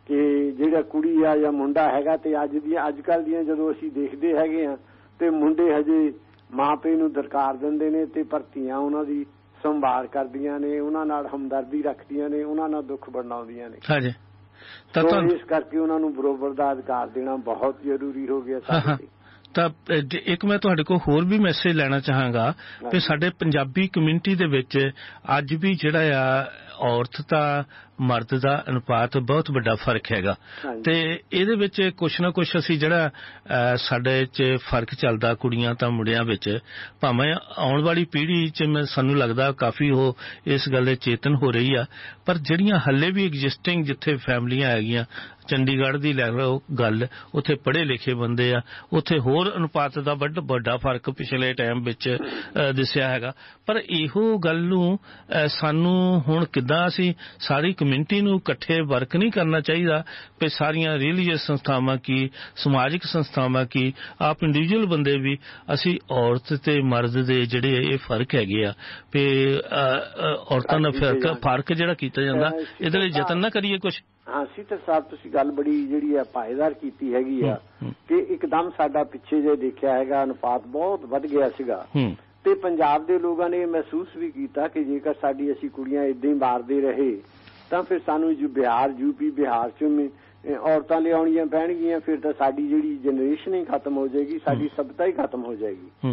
ਕਿ ਜਿਹੜਾ ਕੁੜੀ ਆ ਜਾਂ ਮੁੰਡਾ ਹੈਗਾ। ਤੇ ਅੱਜ ਕੱਲ੍ਹ ਦੀਆਂ ਜਦੋਂ ਅਸੀਂ ਦੇਖਦੇ ਹੈਗੇ ਆ ਤੇ ਮੁੰਡੇ ਹਜੇ ਮਾਂ ਪਿਓ ਨੂੰ ਦਰਕਾਰ ਦਿੰਦੇ ਨੇ ਤੇ ਪਰ ਧੀਆਂ ਉਹਨਾਂ ਦੀ ਸੰਭਾਲ ਕਰਦੀਆਂ ਨੇ, ਉਹਨਾਂ ਨਾਲ ਹਮਦਰਦੀ ਰੱਖਦੀਆਂ ਨੇ, ਉਹਨਾਂ ਨਾਲ ਦੁੱਖ ਵੰਡਾਉਂਦੀਆਂ ਨੇ। ਇਸ ਕਰਕੇ ਉਹਨਾਂ ਨੂੰ ਬਰੋਬਰ ਦਾ ਅਧਿਕਾਰ ਦੇਣਾ ਬਹੁਤ ਜ਼ਰੂਰੀ ਹੋ ਗਿਆ ਸਾਡੇ ਲਈ। ਤਾਂ ਇੱਕ ਮੈਂ ਤੁਹਾਡੇ ਕੋਲ ਹੋਰ ਵੀ ਮੈਸੇਜ ਲੈਣਾ ਚਾਹਾਂਗਾ ਕਿ ਸਾਡੇ ਪੰਜਾਬੀ ਕਮਿਊਨਿਟੀ ਦੇ ਵਿੱਚ ਅੱਜ ਵੀ ਜਿਹੜਾ ਆ ਔਰਤ ਤਾਂ ਮਰਦ ਦਾ ਅਨੁਪਾਤ ਬਹੁਤ ਵੱਡਾ ਫਰਕ ਹੈਗਾ ਤੇ ਇਹਦੇ ਵਿੱਚ ਕੁਛ ਨਾ ਕੁਛ ਅਸੀਂ ਜਿਹੜਾ ਸਾਡੇ 'ਚ ਫਰਕ ਚੱਲਦਾ ਕੁੜੀਆਂ ਤਾਂ ਮੁੰਡਿਆਂ ਵਿੱਚ, ਭਾਵੇਂ ਆਉਣ ਵਾਲੀ ਪੀੜ੍ਹੀ 'ਚ ਸਾਨੂੰ ਲੱਗਦਾ ਕਾਫੀ ਉਹ ਇਸ ਗੱਲ ਦੇ ਚੇਤਨ ਹੋ ਰਹੀ ਆ, ਪਰ ਜਿਹੜੀਆਂ ਹੱਲੇ ਵੀ ਐਗਜ਼ਿਸਟਿੰਗ ਜਿੱਥੇ ਫੈਮਲੀਆਂ ਹੈਗੀਆਂ, ਚੰਡੀਗੜ੍ਹ ਦੀ ਲੈ ਲਓ ਗੱਲ, ਉੱਥੇ ਪੜ੍ਹੇ ਲਿਖੇ ਬੰਦੇ ਆ, ਉੱਥੇ ਹੋਰ ਅਨੁਪਾਤ ਦਾ ਵੱਡਾ ਫਰਕ ਪਿਛਲੇ ਟਾਈਮ ਵਿੱਚ ਦਿਸਿਆ ਹੈਗਾ। ਪਰ ਇਹੋ ਗੱਲ ਨੂੰ ਸਾਨੂੰ ਹੁਣ ਕਿੱਦਾਂ ਅਸੀਂ ਸਾਰੀ ਕਮਿਊਨਿਟੀ ਨੂੰ ਇਕੱਠੇ ਵਰਕ ਨਹੀਂ ਕਰਨਾ ਚਾਹੀਦਾ ਕਿ ਸਾਰੀਆਂ ਰਿਲੀਜੀਅਸ ਸੰਸਥਾਵਾਂ ਕੀ, ਸਮਾਜਿਕ ਸੰਸਥਾਵਾਂ ਕੀ, ਆਪ ਇੰਡੀਵਿਜੂਅਲ ਬੰਦੇ ਵੀ ਅਸੀਂ ਔਰਤ ਤੇ ਮਰਦ ਦੇ ਜਿਹੜੇ ਇਹ ਫਰਕ ਹੈਗੇ ਆ ਵੀ ਔਰਤਾਂ ਦਾ ਫਰਕ ਜਿਹੜਾ ਕੀਤਾ ਜਾਂਦਾ ਇਹਦੇ ਲਈ ਯਤਨ ਨਾ ਕਰੀਏ ਕੁਛ? ਹਾਂ ਸੀਤਲ ਸਾਹਿਬ ਤੁਸੀਂ ਗੱਲ ਬੜੀ ਜਿਹੜੀ ਆ ਪਾਏਦਾਰ ਕੀਤੀ ਹੈਗੀ ਆ ਕਿ ਇੱਕਦਮ ਸਾਡਾ ਪਿੱਛੇ ਜੇ ਦੇਖਿਆ ਹੈਗਾ ਅਨੁਪਾਤ ਬਹੁਤ ਵੱਧ ਗਿਆ ਸੀਗਾ ਤੇ ਪੰਜਾਬ ਦੇ ਲੋਕਾਂ ਨੇ ਮਹਿਸੂਸ ਵੀ ਕੀਤਾ ਕਿ ਜੇਕਰ ਸਾਡੀ ਅਸੀਂ ਕੁੜੀਆਂ ਏਦਾਂ ਹੀ ਮਾਰਦੇ ਰਹੇ ਤਾਂ ਫਿਰ ਸਾਨੂੰ ਬਿਹਾਰ ਯੂਪੀ ਬਿਹਾਰ 'ਚ ਔਰਤਾਂ ਲਿਆਉਣੀਆਂ ਪੈਣਗੀਆਂ, ਫਿਰ ਤਾਂ ਸਾਡੀ ਜਿਹੜੀ ਜਨਰੇਸ਼ਨ ਹੀ ਖਤਮ ਹੋ ਜਾਏਗੀ, ਸਾਡੀ ਸਭਿਅਤਾ ਹੀ ਖਤਮ ਹੋ ਜਾਏਗੀ।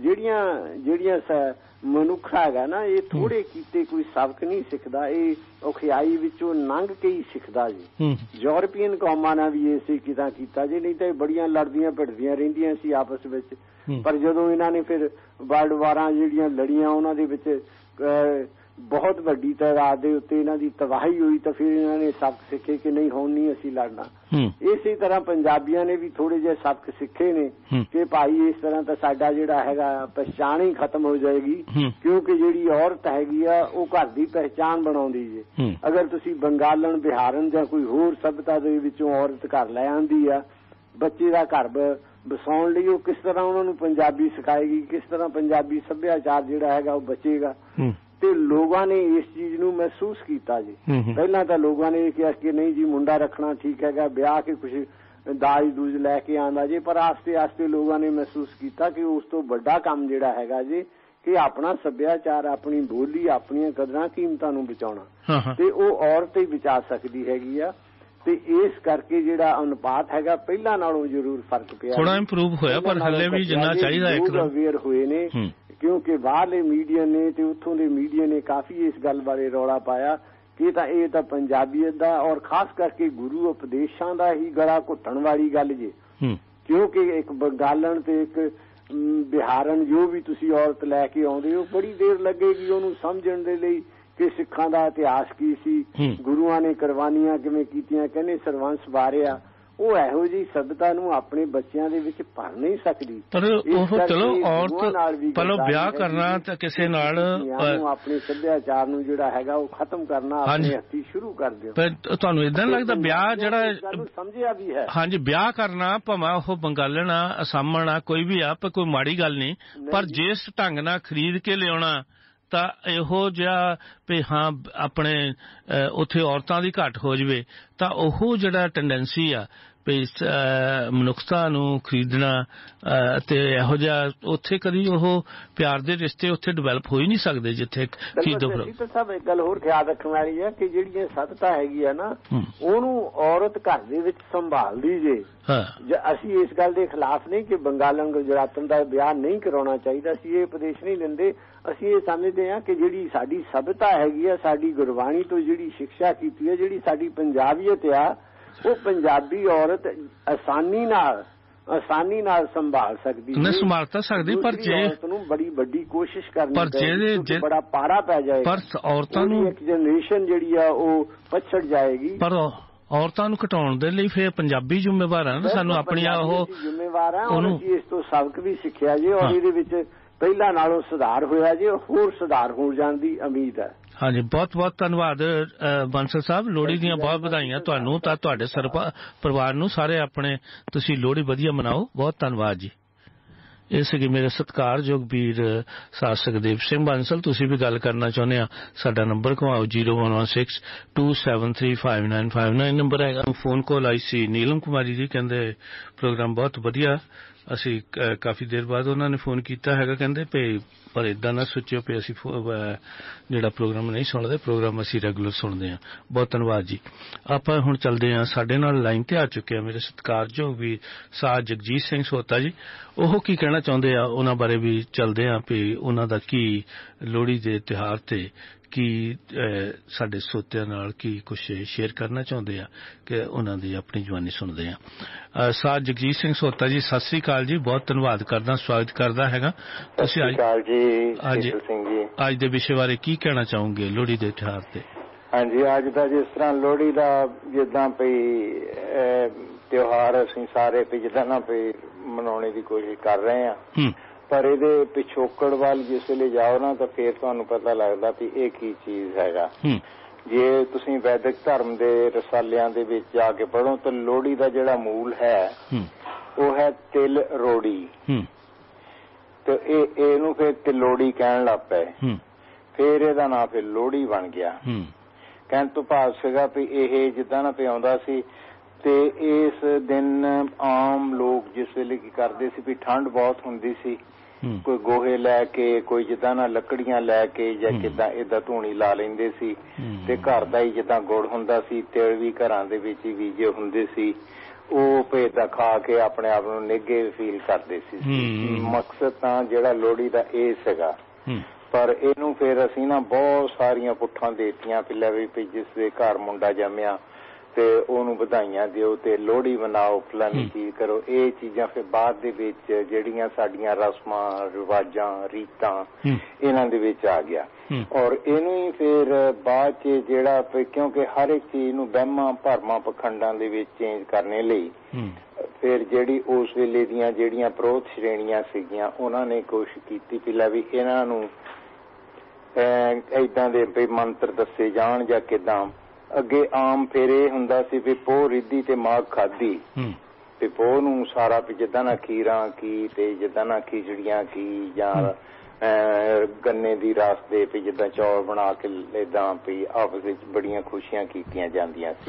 ਜਿਹੜੀਆਂ ਮਨੁੱਖ ਹੈਗਾ ਨਾ ਇਹ ਥੋੜੇ ਕੀਤੇ ਕੋਈ ਸਬਕ ਨਹੀਂ ਸਿੱਖਦਾ, ਇਹ ਔਖਿਆਈ ਵਿੱਚੋਂ ਲੰਘ ਕੇ ਹੀ ਸਿੱਖਦਾ ਜੀ। ਯੂਰਪੀਅਨ ਕੌਮਾਂ ਨਾਲ ਵੀ ਇਸੇ ਕਿਦਾਂ ਕੀਤਾ ਜੀ, ਨਹੀਂ ਤਾਂ ਇਹ ਬੜੀਆਂ ਲੜਦੀਆਂ ਭਿੜਦੀਆਂ ਰਹਿੰਦੀਆਂ ਸੀ ਆਪਸ ਵਿੱਚ, ਪਰ ਜਦੋਂ ਇਹਨਾਂ ਨੇ ਫਿਰ ਵਰਲਡ ਵਾਰਾਂ ਜਿਹੜੀਆਂ ਲੜੀਆਂ ਉਹਨਾਂ ਦੇ ਵਿੱਚ ਬਹੁਤ ਵੱਡੀ ਤਾਦਾਦ ਦੇ ਉੱਤੇ ਇਹਨਾਂ ਦੀ ਤਬਾਹੀ ਹੋਈ ਤਾਂ ਫਿਰ ਇਹਨਾਂ ਨੇ ਸਬਕ ਸਿੱਖੇ ਕਿ ਨਹੀਂ ਹੁਣ ਨਹੀਂ ਅਸੀਂ ਲੜਨਾ। ਇਸੇ ਤਰ੍ਹਾਂ ਪੰਜਾਬੀਆਂ ਨੇ ਵੀ ਥੋੜੇ ਜਿਹੇ ਸਬਕ ਸਿੱਖੇ ਨੇ ਕਿ ਭਾਈ ਇਸ ਤਰ੍ਹਾਂ ਤਾਂ ਸਾਡਾ ਜਿਹੜਾ ਹੈਗਾ ਪਹਿਚਾਣ ਹੀ ਖਤਮ ਹੋ ਜਾਏਗੀ, ਕਿਉਂਕਿ ਜਿਹੜੀ ਔਰਤ ਹੈਗੀ ਆ ਉਹ ਘਰ ਦੀ ਪਹਿਚਾਣ ਬਣਾਉਂਦੀ ਜੇ। ਅਗਰ ਤੁਸੀਂ ਬੰਗਾਲਨ ਬਿਹਾਰਨ ਜਾਂ ਕੋਈ ਹੋਰ ਸਭਿਅਤਾ ਦੇ ਵਿੱਚੋਂ ਔਰਤ ਘਰ ਲੈ ਆਂਦੀ ਆ, ਬੱਚੇ ਦਾ ਘਰ ਬਸਾਉਣ ਲਈ ਉਹ ਕਿਸ ਤਰ੍ਹਾਂ ਉਹਨਾਂ ਨੂੰ ਪੰਜਾਬੀ ਸਿਖਾਏਗੀ, ਕਿਸ ਤਰ੍ਹਾਂ ਪੰਜਾਬੀ ਸੱਭਿਆਚਾਰ ਜਿਹੜਾ ਹੈਗਾ ਉਹ ਬਚੇਗਾ। ਤੇ ਲੋਕਾਂ ਨੇ ਇਸ ਚੀਜ਼ ਨੂੰ ਮਹਿਸੂਸ ਕੀਤਾ ਜੀ। ਪਹਿਲਾਂ ਤਾਂ ਲੋਕਾਂ ਨੇ ਇਹ ਕਿਹਾ ਕਿ ਨਹੀਂ ਜੀ ਮੁੰਡਾ ਰੱਖਣਾ ਠੀਕ ਹੈਗਾ, ਵਿਆਹ ਕੇ ਕੁਛ ਦਾਜ ਦੂਜ ਲੈ ਕੇ ਆਉਂਦਾ ਜੀ, ਪਰ ਆਸਤੇ ਆਸਤੇ ਲੋਕਾਂ ਨੇ ਮਹਿਸੂਸ ਕੀਤਾ ਕਿ ਉਸ ਤੋਂ ਵੱਡਾ ਕੰਮ ਜਿਹੜਾ ਹੈਗਾ ਜੀ ਕਿ ਆਪਣਾ ਸੱਭਿਆਚਾਰ, ਆਪਣੀ ਬੋਲੀ, ਆਪਣੀਆਂ ਕਦਰਾਂ ਕੀਮਤਾਂ ਨੂੰ ਬਚਾਉਣਾ ਤੇ ਉਹ ਔਰਤ ਹੀ ਬਚਾ ਸਕਦੀ ਹੈਗੀ ਆ। ਤੇ ਇਸ ਕਰਕੇ ਜਿਹੜਾ ਅਨੁਪਾਤ ਹੈਗਾ ਪਹਿਲਾਂ ਨਾਲੋਂ ਜ਼ਰੂਰ ਫਰਕ ਪਿਆ, ਥੋੜਾ ਇੰਪਰੂਵ ਹੋਇਆ ਪਰ ਹਲੇ ਵੀ ਜਿੰਨਾ ਚਾਹੀਦਾ ਇੱਕ ਅਵੇਅਰ ਹੋਏ ਨੇ ਕਿਉਂਕਿ ਬਾਹਰਲੇ ਮੀਡੀਆ ਨੇ ਤੇ ਉੱਥੋਂ ਦੇ ਮੀਡੀਆ ਨੇ ਕਾਫੀ ਇਸ ਗੱਲ ਬਾਰੇ ਰੌਲਾ ਪਾਇਆ ਕਿ ਇਹ ਤਾਂ ਪੰਜਾਬੀਅਤ ਦਾ ਔਰ ਖਾਸ ਕਰਕੇ ਗੁਰੂ ਉਪਦੇਸ਼ਾਂ ਦਾ ਹੀ ਗਲਾ ਘੁੱਟਣ ਵਾਲੀ ਗੱਲ ਜੇ। ਕਿਉਂਕਿ ਇੱਕ ਬੰਗਾਲਣ ਤੇ ਇੱਕ ਬਿਹਾਰਨ ਜੋ ਵੀ ਤੁਸੀਂ ਔਰਤ ਲੈ ਕੇ ਆਉਂਦੇ ਹੋ, ਬੜੀ ਦੇਰ ਲੱਗੇਗੀ ਉਹਨੂੰ ਸਮਝਣ ਦੇ ਲਈ ਕਿ ਸਿੱਖਾਂ ਦਾ ਇਤਿਹਾਸ ਕੀ ਸੀ, ਗੁਰੂਆਂ ਨੇ ਕੁਰਬਾਨੀਆਂ ਕਿਵੇਂ ਕੀਤੀਆਂ, ਕਹਿੰਦੇ ਸਰਵੰਸ ਵਾਰਿਆ। ਉਹ ਇਹੋ ਜਿਹੀ ਸਭਿਅਤਾ ਨੂੰ ਆਪਣੇ ਬੱਚਿਆਂ ਦੇ ਵਿੱਚ ਭਰ ਨਹੀਂ ਸਕਦੀ। ਪਰ ਉਹ ਚਲੋ ਔਰਤ ਪਹਿਲਾਂ ਵਿਆਹ ਕਰਨਾ ਤਾਂ ਕਿਸੇ ਨਾਲ ਆਪਣੇ ਸੱਭਿਆਚਾਰ ਨੂੰ ਜਿਹੜਾ ਹੈਗਾ ਉਹ ਖਤਮ ਕਰਨਾ ਆਪਣੇ ਹੱਥੀਂ ਸ਼ੁਰੂ ਕਰ ਦਿਓ। ਤੁਹਾਨੂੰ ਏਦਾਂ ਲੱਗਦਾ ਵਿਆਹ ਜਿਹੜਾ ਸਮਝਿਆ ਵੀ ਹੈ? ਹਾਂਜੀ, ਵਿਆਹ ਕਰਨਾ ਭਾਵੇਂ ਉਹ ਬੰਗਾਲਣ ਆ, ਅਸਾਮਣ ਆ, ਕੋਈ ਵੀ ਆ, ਪਰ ਕੋਈ ਮਾੜੀ ਗੱਲ ਨਹੀਂ। ਪਰ ਜਿਸ ਢੰਗ ਨਾਲ ਖਰੀਦ ਕੇ ਲਿਆਉਣਾ ਤਾਂ ਇਹੋ ਜਿਹਾ ਵੀ ਹਾਂ ਆਪਣੇ ਉੱਥੇ ਔਰਤਾਂ ਦੀ ਘੱਟ ਹੋ ਜਾਵੇ ਤਾਂ ਉਹ ਜਿਹੜਾ ਟੈਂਡੈਂਸੀ ਆ ਵੀ ਮਨੁੱਖਤਾ ਨੂੰ ਖਰੀਦਣਾ ਤੇ ਇਹੋ ਜਿਹਾ ਉੱਥੇ ਕਦੀ ਉਹ ਪਿਆਰ ਦੇ ਰਿਸ਼ਤੇ ਉੱਥੇ ਡਿਵੈਲਪ ਹੋ ਹੀ ਨਹੀਂ ਸਕਦੇ ਜਿੱਥੇ ਖਰੀਦੋ ਫਰੋਖਤ। ਸਭ ਇੱਕ ਗੱਲ ਹੋਰ ਖਿਆਲ ਰੱਖਣ ਵਾਲੀ ਹੈ ਕਿ ਜਿਹੜੀਆਂ ਸੱਤਤਾ ਹੈਗੀ ਆ ਨਾ ਉਹਨੂੰ ਔਰਤ ਘਰ ਦੇ ਵਿੱਚ ਸੰਭਾਲਦੀ ਜੇ। ਅਸੀਂ ਇਸ ਗੱਲ ਦੇ ਖਿਲਾਫ ਨਹੀਂ ਕਿ ਬੰਗਾਲਨ ਗੁਜਰਾਤਨ ਦਾ ਵਿਆਹ ਨਹੀਂ ਕਰਾਉਣਾ ਚਾਹੀਦਾ, ਅਸੀਂ ਇਹ ਉਪਦੇਸ਼ ਨਹੀਂ ਦਿੰਦੇ। ਅਸੀਂ ਇਹ ਸਮਝਦੇ ਹਾਂ ਕਿ ਜਿਹੜੀ ਸਾਡੀ ਸਭਿਅਤਾ ਹੈਗੀ ਆ, ਸਾਡੀ ਗੁਰਬਾਣੀ ਤੋਂ ਜਿਹੜੀ ਸਿੱਖਿਆ ਕੀਤੀ ਹੈ, ਜਿਹੜੀ ਸਾਡੀ ਪੰਜਾਬੀਅਤ ਆ, ਉਹ ਪੰਜਾਬੀ ਔਰਤ ਆਸਾਨੀ ਨਾਲ ਸੰਭਾਲ ਸਕਦੀ ਹੈ। ਸੰਭਾਲ ਤਾਂ ਸਕਦੀ, ਪਰ ਜੇ ਔਰਤ ਨੂੰ ਬੜੀ ਵੱਡੀ ਕੋਸ਼ਿਸ਼ ਕਰਨੀ ਚਾਹੀਦੀ, ਬੜਾ ਪਾਰਾ ਪੈ ਜਾਏਗਾ, ਪਰ ਔਰਤਾਂ ਨੂੰ ਇੱਕ ਜਨਰੇਸ਼ਨ ਜਿਹੜੀ ਆ ਉਹ ਪਛੜ ਜਾਏਗੀ। ਪਰ ਔਰਤਾਂ ਨੂੰ ਘਟਾਉਣ ਦੇ ਲਈ ਫਿਰ ਪੰਜਾਬੀ ਜ਼ਿੰਮੇਵਾਰ ਆ ਨਾ, ਸਾਨੂੰ ਆਪਣੀਆਂ ਉਹ ਜ਼ਿੰਮੇਵਾਰ ਆ। ਇਸ ਤੋਂ ਸਬਕ ਵੀ ਸਿੱਖਿਆ ਜੇ ਔਰ ਇਹਦੇ ਵਿੱਚ ਪਹਿਲਾਂ ਨਾਲੋਂ ਸੁਧਾਰ ਹੋਇਆ ਜੇ, ਹੋਰ ਸੁਧਾਰ ਹੋ ਜਾਣ ਦੀ ਉਮੀਦ ਹੈ। ਹਾਂਜੀ, ਬਹੁਤ ਬਹੁਤ ਧੰਨਵਾਦ ਬਾਂਸਲ ਸਾਹਿਬ। ਲੋਹੜੀ ਦੀਆਂ ਬਹੁਤ ਵਧਾਈਆਂ ਤੁਹਾਨੂੰ ਤਾਂ ਤੁਹਾਡੇ ਪਰਿਵਾਰ ਨੂੰ, ਸਾਰੇ ਆਪਣੇ ਤੁਸੀਂ ਲੋਹੜੀ ਵਧੀਆ ਮਨਾਓ। ਬਹੁਤ ਧੰਨਵਾਦ ਜੀ। ਇਹ ਸੀਗੇ ਮੇਰੇ ਸਤਿਕਾਰਯੋਗ ਵੀਰ ਸਾਧ ਸੁਖਦੇਵ ਸਿੰਘ ਬਾਂਸਲ। ਤੁਸੀਂ ਵੀ ਗੱਲ ਕਰਨਾ ਚਾਹੁੰਦੇ ਆ, ਸਾਡਾ ਨੰਬਰ ਘੁਮਾਓ 011627359959 ਨੰਬਰ ਹੈਗਾ। ਫੋਨ ਕਾਲ ਆਈ ਸੀ ਨੀਲਮ ਕੁਮਾਰੀ ਜੀ, ਕਹਿੰਦੇ ਪ੍ਰੋਗਰਾਮ ਬਹੁਤ ਵਧੀਆ। ਅਸੀਂ ਕਾਫੀ ਦੇਰ ਬਾਅਦ ਉਹਨਾਂ ਨੇ ਫੋਨ ਕੀਤਾ ਹੈਗਾ, ਕਹਿੰਦੇ ਵੀ ਪਰ ਏਦਾਂ ਨਾ ਸੋਚਿਓ ਵੀ ਅਸੀਂ ਜਿਹੜਾ ਪ੍ਰੋਗਰਾਮ ਨਹੀਂ ਸੁਣਦੇ, ਪ੍ਰੋਗਰਾਮ ਅਸੀਂ ਰੈਗੂਲਰ ਸੁਣਦੇ ਹਾਂ। ਬਹੁਤ ਧੰਨਵਾਦ ਜੀ। ਆਪਾਂ ਹੁਣ ਚੱਲਦੇ ਹਾਂ, ਸਾਡੇ ਨਾਲ ਲਾਈਨ ਤੇ ਆ ਚੁੱਕੇ ਆ ਮੇਰੇ ਸਤਿਕਾਰਯੋਗ ਵੀ ਸਾਧ ਜਗਜੀਤ ਸਿੰਘ ਸੋਤਾ ਜੀ। ਉਹ ਕੀ ਕਹਿਣਾ ਚਾਹੁੰਦੇ ਆ ਉਹਨਾਂ ਬਾਰੇ ਵੀ ਚੱਲਦੇ ਆ ਵੀ ਉਹਨਾਂ ਦਾ ਕੀ ਲੋਹੜੀ ਦੇ ਤਿਉਹਾਰ ਤੇ ਕੀ ਸਾਡੇ ਸੋਤਿਆਂ ਨਾਲ ਕੀ ਕੁਛ ਸ਼ੇਅਰ ਕਰਨਾ ਚਾਹੁੰਦੇ ਆ ਕਿ ਉਹਨਾਂ ਦੀ ਆਪਣੀ ਜਵਾਨੀ ਸੁਣਦੇ ਆ। ਸਾਧ ਜਗਜੀਤ ਸਿੰਘ ਸੋਤਾ ਜੀ, ਸਤਿ ਸ੍ਰੀ ਅਕਾਲ ਜੀ। ਬਹੁਤ ਧੰਨਵਾਦ ਕਰਦਾ, ਸਵਾਗਤ ਕਰਦਾ ਹੈਗਾ। ਤੁਸੀਂ ਅੱਜ ਦੇ ਵਿਸ਼ੇ ਬਾਰੇ ਕੀ ਕਹਿਣਾ ਚਾਹੋਗੇ ਲੋਹੜੀ ਦੇ ਤਿਉਹਾਰ ਤੇ? ਹਾਂਜੀ, ਅੱਜ ਦਾ ਜਿਸ ਤਰ੍ਹਾਂ ਲੋਹੜੀ ਦਾ ਜਿੱਦਾਂ ਵੀ ਤਿਉਹਾਰ ਅਸੀਂ ਸਾਰੇ ਵੀ ਜਿੱਦਾਂ ਨਾ ਵੀ ਮਨਾਉਣੇ ਦੀ ਕੋਸ਼ਿਸ਼ ਕਰ ਰਹੇ ਹਾਂ, ਪਰ ਇਹਦੇ ਪਿਛੋਕੜ ਵੱਲ ਜਿਸ ਵੇਲੇ ਜਾਓ ਨਾ ਤਾਂ ਫੇਰ ਤੁਹਾਨੂੰ ਪਤਾ ਲੱਗਦਾ ਵੀ ਇਹ ਕੀ ਚੀਜ਼ ਹੈਗਾ। ਜੇ ਤੁਸੀਂ ਵੈਦਿਕ ਧਰਮ ਦੇ ਰਸਾਲਿਆਂ ਦੇ ਵਿੱਚ ਜਾ ਕੇ ਪੜ੍ਹੋ ਤਾਂ ਲੋਹੜੀ ਦਾ ਜਿਹੜਾ ਮੂਲ ਹੈ ਉਹ ਹੈ ਤਿਲ ਰੋੜੀ, ਤੇ ਇਹਨੂੰ ਫਿਰ ਤਿਲੋੜੀ ਕਹਿਣ ਲੱਗ ਪਏ। ਫੇਰ ਇਹਦਾ ਨਾਂ ਫਿਰ ਲੋਹੜੀ ਬਣ ਗਿਆ। ਕਹਿਣ ਤੋਂ ਭਾਵ ਸੀਗਾ ਵੀ ਇਹ ਜਿੱਦਾਂ ਨਾ ਪਿਆ ਆਉਂਦਾ ਸੀ ਤੇ ਇਸ ਦਿਨ ਆਮ ਲੋਕ ਜਿਸ ਵੇਲੇ ਕੀ ਕਰਦੇ ਸੀ ਵੀ ਠੰਡ ਬਹੁਤ ਹੁੰਦੀ ਸੀ, ਕੋਈ ਗੋਹੇ ਲੈ ਕੇ, ਕੋਈ ਜਿੱਦਾਂ ਨਾ ਲੱਕੜੀਆਂ ਲੈ ਕੇ ਜਾਂ ਕਿੱਦਾਂ ਏਦਾਂ ਧੂਣੀ ਲਾ ਲੈਂਦੇ ਸੀ, ਤੇ ਘਰ ਦਾ ਹੀ ਜਿੱਦਾਂ ਗੁੜ ਹੁੰਦਾ ਸੀ, ਤਿਲ ਵੀ ਘਰਾਂ ਦੇ ਵਿੱਚ ਹੀ ਬੀਜੇ ਹੁੰਦੇ ਸੀ, ਉਹ ਭੇਜਦਾ ਖਾ ਕੇ ਆਪਣੇ ਆਪ ਨੂੰ ਨਿੱਘੇ ਫੀਲ ਕਰਦੇ ਸੀ। ਮਕਸਦ ਤਾਂ ਜਿਹੜਾ ਲੋਹੜੀ ਦਾ ਇਹ ਸੀਗਾ, ਪਰ ਇਹਨੂੰ ਫਿਰ ਅਸੀਂ ਨਾ ਬਹੁਤ ਸਾਰੀਆਂ ਪੁੱਠਾਂ ਦੇਤੀਆਂ ਪਿੱਲਾ ਵੀ ਜਿਸ ਦੇ ਘਰ ਮੁੰਡਾ ਜੰਮਿਆ ਤੇ ਉਹਨੂੰ ਵਧਾਈਆਂ ਦਿਓ ਤੇ ਲੋਹੜੀ ਮਨਾਓ, ਫਲਾਨੀ ਚੀਜ਼ ਕਰੋ। ਇਹ ਚੀਜ਼ਾਂ ਫਿਰ ਬਾਅਦ ਦੇ ਵਿੱਚ ਜਿਹੜੀਆਂ ਸਾਡੀਆਂ ਰਸਮਾਂ ਰਿਵਾਜਾਂ ਰੀਤਾਂ ਇਹਨਾਂ ਦੇ ਵਿੱਚ ਆ ਗਿਆ, ਔਰ ਇਹਨੂੰ ਹੀ ਫਿਰ ਬਾਅਦ ਚ ਜਿਹੜਾ ਕਿਉਂਕਿ ਹਰ ਇੱਕ ਚੀਜ਼ ਨੂੰ ਵਹਿਮਾਂ ਭਰਮਾਂ ਪਖੰਡਾਂ ਦੇ ਵਿੱਚ ਚੇਂਜ ਕਰਨੇ ਲਈ ਫਿਰ ਜਿਹੜੀ ਉਸ ਵੇਲੇ ਦੀਆਂ ਜਿਹੜੀਆਂ ਪ੍ਰੋਧ ਸ਼੍ਰੇਣੀਆਂ ਸੀਗੀਆਂ ਉਹਨਾਂ ਨੇ ਕੋਸ਼ਿਸ਼ ਕੀਤੀ ਪਿੱਲਾ ਵੀ ਇਹਨਾਂ ਨੂੰ ਏਦਾਂ ਦੇ ਵੀ ਮੰਤਰ ਦੱਸੇ ਜਾਣ ਜਾਂ ਕਿੱਦਾਂ। ਅੱਗੇ ਆਮ ਫਿਰ ਇਹ ਹੁੰਦਾ ਸੀ ਵੀ ਪੋਹ ਰਿੱਧੀ ਤੇ ਮਾਘ ਖਾਧੀ, ਤੇ ਪੋਹ ਨੂੰ ਸਾਰਾ ਵੀ ਜਿੱਦਾਂ ਨਾ ਖੀਰਾਂ ਕੀ ਤੇ ਜਿੱਦਾਂ ਨਾ ਖਿਚੜੀਆਂ ਕੀ ਜਾਂ ਗੰਨੇ ਦੀ ਰਸ ਦੇ ਵੀ ਜਿੱਦਾਂ ਚੌਲ ਬਣਾ ਕੇ ਏਦਾਂ ਵੀ ਆਪਸ ਵਿੱਚ ਬੜੀਆਂ ਖੁਸ਼ੀਆਂ ਕੀਤੀਆਂ ਜਾਂਦੀਆਂ ਸੀ।